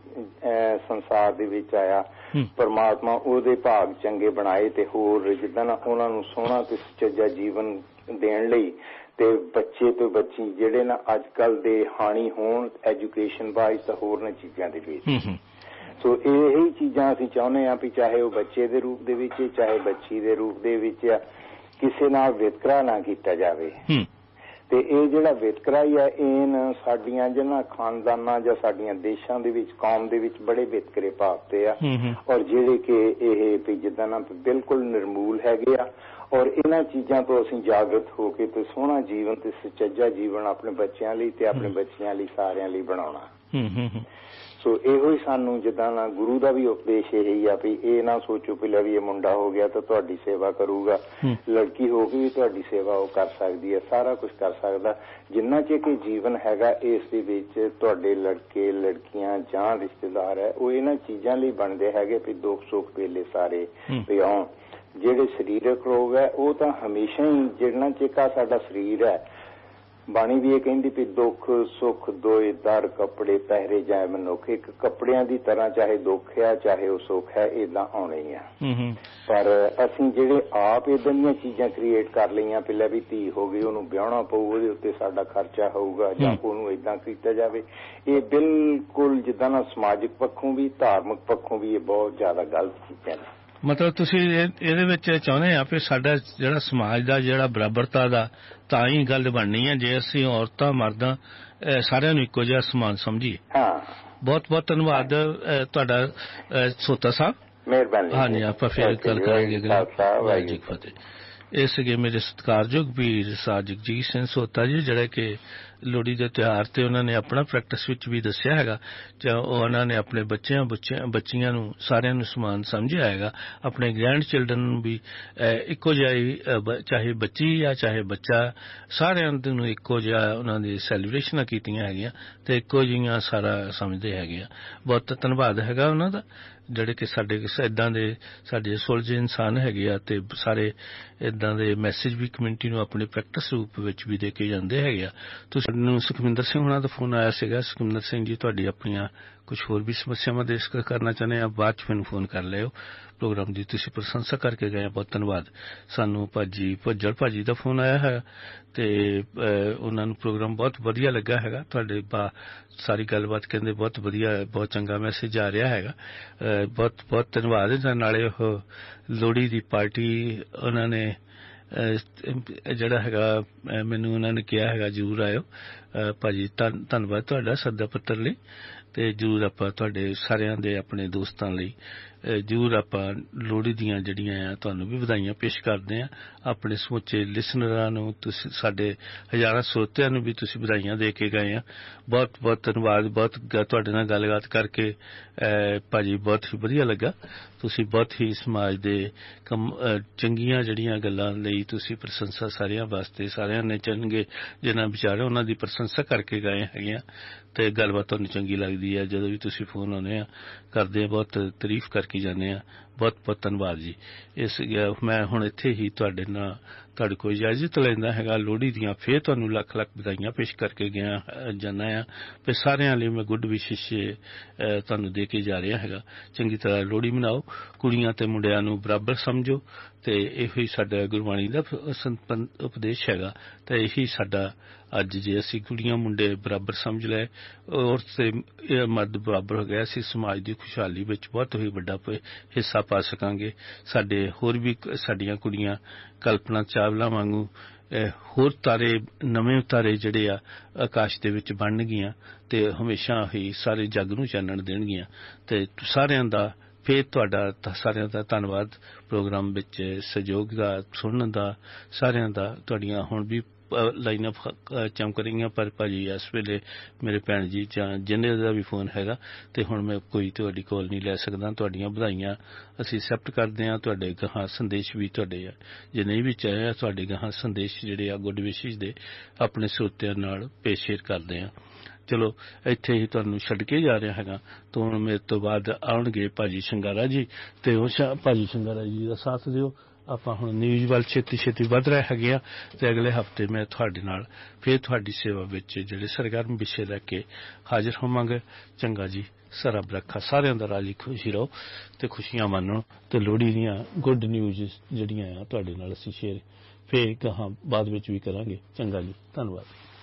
ਸੰਸਾਰ ਦੇ ਵਿੱਚ ਆਇਆ, ਪਰਮਾਤਮਾ ਉਹਦੇ ਭਾਗ ਚੰਗੇ ਬਣਾਏ ਤੇ ਹੋਰ ਜਿੱਦਾਂ ਨਾ ਉਹਨਾਂ ਨੂੰ ਸੋਹਣਾ ਤੇ ਸੁਚੱਜਾ ਜੀਵਨ ਦੇਣ ਲਈ, ਤੇ ਬੱਚੇ ਤੋਂ ਬੱਚੀ ਜਿਹੜੇ ਨਾ ਅੱਜ ਕੱਲ ਦੇ ਹਾਣੀ ਹੋਣ ਐਜੂਕੇਸ਼ਨ ਵਾਈਜ਼ ਤਾਂ ਹੋਰ ਨੇ ਚੀਜ਼ਾਂ ਦੇ ਵਿੱਚ। ਸੋ ਇਹੀ ਚੀਜ਼ਾਂ ਅਸੀਂ ਚਾਹੁੰਦੇ ਹਾਂ ਵੀ ਚਾਹੇ ਉਹ ਬੱਚੇ ਦੇ ਰੂਪ ਦੇ ਵਿੱਚ, ਚਾਹੇ ਬੱਚੀ ਦੇ ਰੂਪ ਦੇ ਵਿੱਚ, ਕਿਸੇ ਨਾਲ ਵਿਤਕਰਾ ਨਾ ਕੀਤਾ ਜਾਵੇ। ਤੇ ਇਹ ਜਿਹੜਾ ਵਿਤਕਰਾ ਹੀ ਹੈ, ਇਹ ਸਾਡੀਆਂ ਜਿਹਨਾਂ ਖਾਨਦਾਨਾਂ ਜਾਂ ਸਾਡੀਆਂ ਦੇਸ਼ਾਂ ਦੇ ਵਿੱਚ, ਕੌਮ ਦੇ ਵਿੱਚ ਬੜੇ ਵਿਤਕਰੇ ਭਾਵਤੇ ਆ, ਔਰ ਜਿਹੜੇ ਕਿ ਇਹ ਵੀ ਜਿੱਦਾਂ ਨਾ ਬਿਲਕੁਲ ਨਿਰਮੂਲ ਹੈਗੇ ਆ। ਔਰ ਇਹਨਾਂ ਚੀਜ਼ਾਂ ਤੋਂ ਅਸੀਂ ਜਾਗਰਤ ਹੋ ਕੇ ਤੇ ਸੋਹਣਾ ਜੀਵਨ ਤੇ ਸੁਚੱਜਾ ਜੀਵਨ ਆਪਣੇ ਬੱਚਿਆਂ ਲਈ ਤੇ ਆਪਣੇ ਬੱਚਿਆਂ ਲਈ ਸਾਰਿਆਂ ਲਈ ਬਣਾਉਣਾ। ਸੋ ਇਹੋ ਹੀ ਸਾਨੂੰ ਜਿੱਦਾਂ ਨਾ ਗੁਰੂ ਦਾ ਵੀ ਉਪਦੇਸ਼ ਇਹੀ ਆ ਵੀ ਇਹ ਨਾ ਸੋਚੋ ਪਹਿਲਾਂ ਵੀ ਇਹ ਮੁੰਡਾ ਹੋ ਗਿਆ ਤਾਂ ਤੁਹਾਡੀ ਸੇਵਾ ਕਰੂਗਾ, ਲੜਕੀ ਹੋ ਕੇ ਵੀ ਤੁਹਾਡੀ ਸੇਵਾ ਉਹ ਕਰ ਸਕਦੀ ਹੈ, ਸਾਰਾ ਕੁਝ ਕਰ ਸਕਦਾ। ਜਿੰਨਾ ਚਿਰ ਕਿ ਜੀਵਨ ਹੈਗਾ ਇਸ ਦੇ ਵਿੱਚ ਤੁਹਾਡੇ ਲੜਕੇ ਲੜਕੀਆਂ ਜਾਂ ਰਿਸ਼ਤੇਦਾਰ ਹੈ ਉਹ ਇਹਨਾਂ ਚੀਜ਼ਾਂ ਲਈ ਬਣਦੇ ਹੈਗੇ ਵੀ ਦੁੱਖ ਸੁੱਖ ਵੇਲੇ ਸਾਰੇ ਵੀ ਆਉਣ। ਜਿਹੜੇ ਸਰੀਰਕ ਰੋਗ ਹੈ ਉਹ ਤਾਂ ਹਮੇਸ਼ਾ ਹੀ, ਜਿੰਨਾ ਚਿਰ ਸਾਡਾ ਸਰੀਰ ਹੈ, ਬਾਣੀ ਵੀ ਇਹ ਕਹਿੰਦੀ ਵੀ ਦੁੱਖ ਸੁੱਖ ਦੋਏ ਦਰ ਕੱਪੜੇ ਪਹਿਰੇ ਜਾਏ ਮਨੁੱਖ, ਇੱਕ ਕੱਪੜਿਆਂ ਦੀ ਤਰ੍ਹਾਂ ਚਾਹੇ ਦੁੱਖ ਹੈ ਚਾਹੇ ਉਹ ਸੁੱਖ ਹੈ ਏਦਾਂ ਆਉਣੇ ਹੀ ਆ। ਪਰ ਅਸੀਂ ਜਿਹੜੇ ਆਪ ਏਦਾਂ ਦੀਆਂ ਚੀਜ਼ਾਂ ਕ੍ਰੀਏਟ ਕਰ ਲਈਆਂ, ਪਹਿਲਾਂ ਵੀ ਧੀ ਹੋ ਗਈ ਉਹਨੂੰ ਵਿਆਹਣਾ ਪਊ, ਉਹਦੇ ਉੱਤੇ ਸਾਡਾ ਖਰਚਾ ਹੋਊਗਾ ਜਾਂ ਉਹਨੂੰ ਏਦਾਂ ਕੀਤਾ ਜਾਵੇ, ਇਹ ਬਿਲਕੁਲ ਜਿੱਦਾਂ ਨਾ ਸਮਾਜਿਕ ਪੱਖੋਂ ਵੀ ਧਾਰਮਿਕ ਪੱਖੋਂ ਵੀ ਇਹ ਬਹੁਤ ਜ਼ਿਆਦਾ ਗਲਤ ਚੀਜ਼ਾਂ ਨੇ। ਮਤਲਬ ਤੁਸੀਂ ਇਹਦੇ ਵਿੱਚ ਚਾਹੁੰਦੇ ਆ ਵੀ ਸਾਡਾ ਜਿਹੜਾ ਸਮਾਜ ਦਾ ਜਿਹੜਾ ਬਰਾਬਰਤਾ ਦਾ ਤਾਂ ਹੀ ਗੱਲ ਬਣਨੀ ਹੈ ਜੇ ਅਸੀਂ ਔਰਤਾਂ ਮਰਦਾਂ ਸਾਰਿਆਂ ਨੂੰ ਇੱਕੋ ਜਿਹਾ ਸਮਾਨ ਸਮਝੀਏ। ਬਹੁਤ ਬਹੁਤ ਧੰਨਵਾਦ ਤੁਹਾਡਾ ਸੋਤਾ ਸਾਹਿਬ, ਮਿਹਰਬਾਨੀ। ਹਾਂਜੀ ਆਪਾਂ ਫਿਰ ਗੱਲ ਕਰਾਂਗੇ। ਵਾਹਿਗੁਰੂ ਜੀ ਕੀ ਫਤਿਹ। ਇਹ ਸੀਗੇ ਮੇਰੇ ਸਤਿਕਾਰਯੋਗ ਵੀਰ ਸਾਜ ਜਗਜੀਤ ਸਿੰਘ ਸੋਤਾ ਜੀ, ਜਿਹੜੇ ਕਿ ਲੋਹੜੀ ਦੇ ਤਿਉਹਾਰ ਤੇ ਉਹਨਾਂ ਨੇ ਆਪਣਾ ਪ੍ਰੈਕਟਿਸ ਵਿੱਚ ਵੀ ਦੱਸਿਆ ਹੈਗਾ। ਉਹਨਾਂ ਨੇ ਆਪਣੇ ਬੱਚੀਆਂ ਨੂੰ ਸਾਰਿਆਂ ਨੂੰ ਸਮਾਨ ਸਮਝਿਆ ਹੈਗਾ, ਆਪਣੇ ਗ੍ਰੈਂਡ ਚਿਲਡਰਨ ਨੂੰ ਵੀ ਇੱਕੋ ਜਿਹਾ ਹੀ, ਚਾਹੇ ਬੱਚੀ ਜਾਂ ਚਾਹੇ ਬੱਚਾ, ਸਾਰਿਆਂ ਨੂੰ ਇੱਕੋ ਜਿਹਾ ਉਹਨਾਂ ਦੀ ਸੈਲੀਬ੍ਰੇਸ਼ਨਾਂ ਕੀਤੀਆਂ ਹੈਗੀਆਂ ਤੇ ਇੱਕੋ ਜਿਹੀਆਂ ਸਾਰਾ ਸਮਝਦੇ ਹੈਗੇ ਆ। ਬਹੁਤ ਧੰਨਵਾਦ ਹੈਗਾ ਉਹਨਾਂ ਦਾ, ਜਿਹੜੇ ਕਿ ਸਾਡੇ ਇੱਦਾਂ ਦੇ ਸਾਡੇ ਸੁਲਝੇ ਇਨਸਾਨ ਹੈਗੇ ਆ ਤੇ ਸਾਰੇ ਇੱਦਾਂ ਦੇ ਮੈਸੇਜ ਵੀ ਕਮਿਊਨਿਟੀ ਨੂੰ ਆਪਣੇ ਪ੍ਰੈਕਟਿਸ ਰੂਪ ਵਿੱਚ ਵੀ ਦੇ ਕੇ ਜਾਂਦੇ ਹੈਗੇ ਆ। ਸਾਨੂੰ ਸੁਖਵਿੰਦਰ ਸਿੰਘ ਹੋਣਾ ਦਾ ਫੋਨ ਆਇਆ ਸੀਗਾ। ਸੁਖਵਿੰਦਰ ਸਿੰਘ ਜੀ, ਤੁਹਾਡੀ ਆਪਣੀਆਂ ਕੁਝ ਹੋਰ ਵੀ ਸਮੱਸਿਆਵਾਂ ਡਿਸਕਸ ਕਰਨਾ ਚਾਹੁੰਦੇ ਆ, ਬਾਅਦ 'ਚ ਮੈਨੂੰ ਫੋਨ ਕਰ ਲਿਓ। ਪ੍ਰੋਗਰਾਮ ਦੀ ਤੁਸੀਂ ਪ੍ਰਸ਼ੰਸਾ ਕਰਕੇ ਗਏ, ਬਹੁਤ ਧੰਨਵਾਦ। ਸਾਨੂੰ ਭਾਜੀ ਭੱਜਲ ਭਾਜੀ ਦਾ ਫੋਨ ਆਇਆ ਹੈ ਤੇ ਉਹਨਾਂ ਨੂੰ ਪ੍ਰੋਗਰਾਮ ਬਹੁਤ ਵਧੀਆ ਲੱਗਾ ਹੈਗਾ। ਤੁਹਾਡੇ ਸਾਰੀ ਗੱਲਬਾਤ ਕਹਿੰਦੇ ਬਹੁਤ ਵਧੀਆ, ਬਹੁਤ ਚੰਗਾ ਮੈਸੇਜ ਆ ਰਿਹਾ ਹੈਗਾ। ਬਹੁਤ ਬਹੁਤ ਧੰਨਵਾਦ। ਨਾਲੇ ਉਹ ਲੋਹੜੀ ਦੀ ਪਾਰਟੀ ਉਹਨਾਂ ਨੇ ਜਿਹੜਾ ਹੈਗਾ ਮੈਨੂੰ ਉਹਨਾਂ ਨੇ ਕਿਹਾ ਹੈਗਾ ਜ਼ਰੂਰ ਆਇਓ ਭਾਜੀ। ਧੰਨਵਾਦ ਤੁਹਾਡਾ ਸੱਦਾ ਪੱਤਰ ਲਈ, ਤੇ ਜ਼ਰੂਰ ਆਪਾਂ ਤੁਹਾਡੇ ਸਾਰਿਆਂ ਦੇ ਆਪਣੇ ਦੋਸਤਾਂ ਲਈ ਜ਼ਰੂਰ ਆਪਾਂ ਲੋਹੜੀ ਦੀਆਂ ਜਿਹੜੀਆਂ ਆ ਤੁਹਾਨੂੰ ਵੀ ਵਧਾਈਆਂ ਪੇਸ਼ ਕਰਦੇ ਹਾਂ। ਆਪਣੇ ਸਮੁੱਚੇ ਲਿਸਨਰਾਂ ਨੂੰ, ਤੁਸੀਂ ਸਾਡੇ ਹਜ਼ਾਰਾਂ ਸਰੋਤਿਆਂ ਨੂੰ ਵੀ ਤੁਸੀਂ ਵਧਾਈਆਂ ਦੇ ਕੇ ਗਏ ਆ। ਬਹੁਤ ਬਹੁਤ ਧੰਨਵਾਦ। ਬਹੁਤ ਤੁਹਾਡੇ ਨਾਲ ਗੱਲਬਾਤ ਕਰਕੇ ਭਾਜੀ ਬਹੁਤ ਹੀ ਵਧੀਆ ਲੱਗਾ। ਤੁਸੀਂ ਬਹੁਤ ਹੀ ਸਮਾਜ ਦੇ ਚੰਗੀਆਂ ਜਿਹੜੀਆਂ ਗੱਲਾਂ ਲਈ ਤੁਸੀਂ ਪ੍ਰਸ਼ੰਸਾ ਸਾਰਿਆਂ ਵਾਸਤੇ, ਸਾਰਿਆਂ ਨੇ ਚੰਗੇ ਜਿਹਨਾਂ ਵਿਚਾਰੇ ਉਹਨਾਂ ਦੀ ਪ੍ਰਸ਼ੰਸਾ ਕਰਕੇ ਗਏ ਹੈਗੇ ਆ ਤੇ ਗੱਲਬਾਤ ਤੁਹਾਨੂੰ ਚੰਗੀ ਲੱਗਦੀ ਹੈ। ਜਦੋਂ ਵੀ ਤੁਸੀਂ ਫੋਨ ਆਉਂਦੇ ਆ ਕਰਦੇ ਆ, ਬਹੁਤ ਤਾਰੀਫ ਕਰਕੇ ਜਾਂਦੇ ਆ। ਬਹੁਤ ਬਹੁਤ ਧੰਨਵਾਦ ਜੀ। ਇਸ ਮੈਂ ਹੁਣ ਇੱਥੇ ਹੀ ਤੁਹਾਡੇ ਨਾਲ ਤੁਹਾਡੇ ਕੋਲ ਇਜਾਜ਼ਤ ਲੈਂਦਾ ਹੈਗਾ। ਲੋਹੜੀ ਦੀਆਂ ਫੇਰ ਤੁਹਾਨੂੰ ਲੱਖ ਲੱਖ ਵਧਾਈਆਂ ਪੇਸ਼ ਕਰਕੇ ਜਾਂਦਾ ਆ। ਫਿਰ ਸਾਰਿਆਂ ਲਈ ਮੈਂ ਗੁੱਡ ਵਿਸ਼ੇਸ਼ ਤੁਹਾਨੂੰ ਦੇ ਕੇ ਜਾ ਰਿਹਾ ਹੈਗਾ। ਚੰਗੀ ਤਰ੍ਹਾਂ ਲੋਹੜੀ ਮਨਾਓ, ਕੁੜੀਆਂ ਤੇ ਮੁੰਡਿਆਂ ਨੂੰ ਬਰਾਬਰ ਸਮਝੋ, ਤੇ ਇਹੋ ਹੀ ਸਾਡਾ ਗੁਰਬਾਣੀ ਦਾ ਉਪਦੇਸ਼ ਹੈਗਾ। ਤੇ ਇਹੀ ਸਾਡਾ ਅੱਜ ਜੇ ਅਸੀਂ ਕੁੜੀਆਂ ਮੁੰਡੇ ਬਰਾਬਰ ਸਮਝ ਲਏ, ਔਰਤ ਤੇ ਮਰਦ ਬਰਾਬਰ ਹੋ ਗਏ, ਅਸੀਂ ਸਮਾਜ ਦੀ ਖੁਸ਼ਹਾਲੀ ਵਿੱਚ ਬਹੁਤ ਹੀ ਵੱਡਾ ਹਿੱਸਾ ਪਾ ਸਕਾਂਗੇ। ਸਾਡੇ ਹੋਰ ਵੀ ਸਾਡੀਆਂ ਕੁੜੀਆਂ ਕਲਪਨਾ ਚਾਵਲਾ ਵਾਂਗੂ ਹੋਰ ਤਾਰੇ, ਨਵੇਂ ਤਾਰੇ ਜਿਹੜੇ ਆ ਆਕਾਸ਼ ਦੇ ਵਿੱਚ ਬਣਨਗੀਆਂ ਤੇ ਹਮੇਸ਼ਾ ਹੀ ਸਾਰੇ ਜੱਗ ਨੂੰ ਚਾਨਣ ਦੇਣਗੀਆਂ। ਤੇ ਸਾਰਿਆਂ ਦਾ ਫੇਰ ਤੁਹਾਡਾ ਸਾਰਿਆਂ ਦਾ ਧੰਨਵਾਦ। ਪ੍ਰੋਗਰਾਮ ਵਿੱਚ ਸਹਿਯੋਗ ਦਾ, ਸੁਣਨ ਦਾ, ਸਾਰਿਆਂ ਦਾ। ਤੁਹਾਡੀਆਂ ਹੁਣ ਵੀ ਲਾਈਨਾਂ ਚਮਕ ਰਹੀਆਂ, ਪਰ ਭਾਜੀ ਇਸ ਵੇਲੇ ਮੇਰੇ ਭੈਣ ਜੀ ਜਾਂ ਜਿੰਨੇ ਦਾ ਵੀ ਫੋਨ ਹੈਗਾ ਤੇ ਹੁਣ ਮੈਂ ਕੋਈ ਤੁਹਾਡੀ ਕੋਲ ਨਹੀਂ ਲੈ ਸਕਦਾ। ਤੁਹਾਡੀਆਂ ਵਧਾਈਆਂ ਅਸੀਂ ਐਕਸੈਪਟ ਕਰਦੇ ਹਾਂ। ਤੁਹਾਡੇ ਗਾਹਾਂ ਸੰਦੇਸ਼ ਵੀ ਤੁਹਾਡੇ ਜੇ ਨਹੀਂ ਵੀ ਚਾਹੇ, ਤੁਹਾਡੇ ਗਾਹਾਂ ਸੰਦੇਸ਼ ਜਿਹੜੇ ਆ ਗੁੱਡ ਵਿਸ਼ੇਸ਼ ਦੇ ਆਪਣੇ ਸਰੋਤਿਆਂ ਨਾਲ ਪੇਸ਼ ਸ਼ੇਅਰ ਕਰਦੇ ਹਾਂ। ਚਲੋ ਇੱਥੇ ਹੀ ਤੁਹਾਨੂੰ ਛੱਡ ਕੇ ਜਾ ਰਿਹਾ ਹੈਗਾ। ਤਾਂ ਹੁਣ ਮੇਰੇ ਤੋਂ ਬਾਅਦ ਆਉਣਗੇ ਭਾਜੀ ਸ਼ਿੰਗਾਰਾ ਜੀ, ਤੇ ਉਹ ਭਾਜੀ ਸ਼ਿੰਗਾਰਾ ਜੀ ਦਾ ਸਾਥ ਦਿਓ। ਆਪਾਂ ਹੁਣ ਨਿਊਜ਼ ਵੱਲ ਛੇਤੀ ਛੇਤੀ ਵੱਧ ਰਹੇ ਹੈਗੇ ਆ ਤੇ ਅਗਲੇ ਹਫ਼ਤੇ ਮੈਂ ਤੁਹਾਡੇ ਨਾਲ ਫਿਰ ਤੁਹਾਡੀ ਸੇਵਾ ਵਿੱਚ ਜਿਹੜੇ ਸਰਗਰਮ ਵਿਸ਼ੇ ਲੈ ਕੇ ਹਾਜ਼ਰ ਹੋਵਾਂਗੇ। ਚੰਗਾ ਜੀ, ਸਰਬ ਰੱਖਾ ਸਾਰਿਆਂ ਦਾ, ਰਾਜੀ ਖੁਸ਼ੀ ਰਹੋ ਤੇ ਖੁਸ਼ੀਆਂ ਮਾਣੋ ਤੇ ਲੋਹੜੀ ਦੀਆਂ ਗੁੱਡ ਨਿਊਜ਼ ਜਿਹੜੀਆਂ ਆ ਤੁਹਾਡੇ ਨਾਲ ਅਸੀਂ ਸ਼ੇਅਰ ਫਿਰ ਗਾਹਾਂ ਬਾਅਦ ਵਿੱਚ ਵੀ ਕਰਾਂਗੇ। ਚੰਗਾ ਜੀ, ਧੰਨਵਾਦ।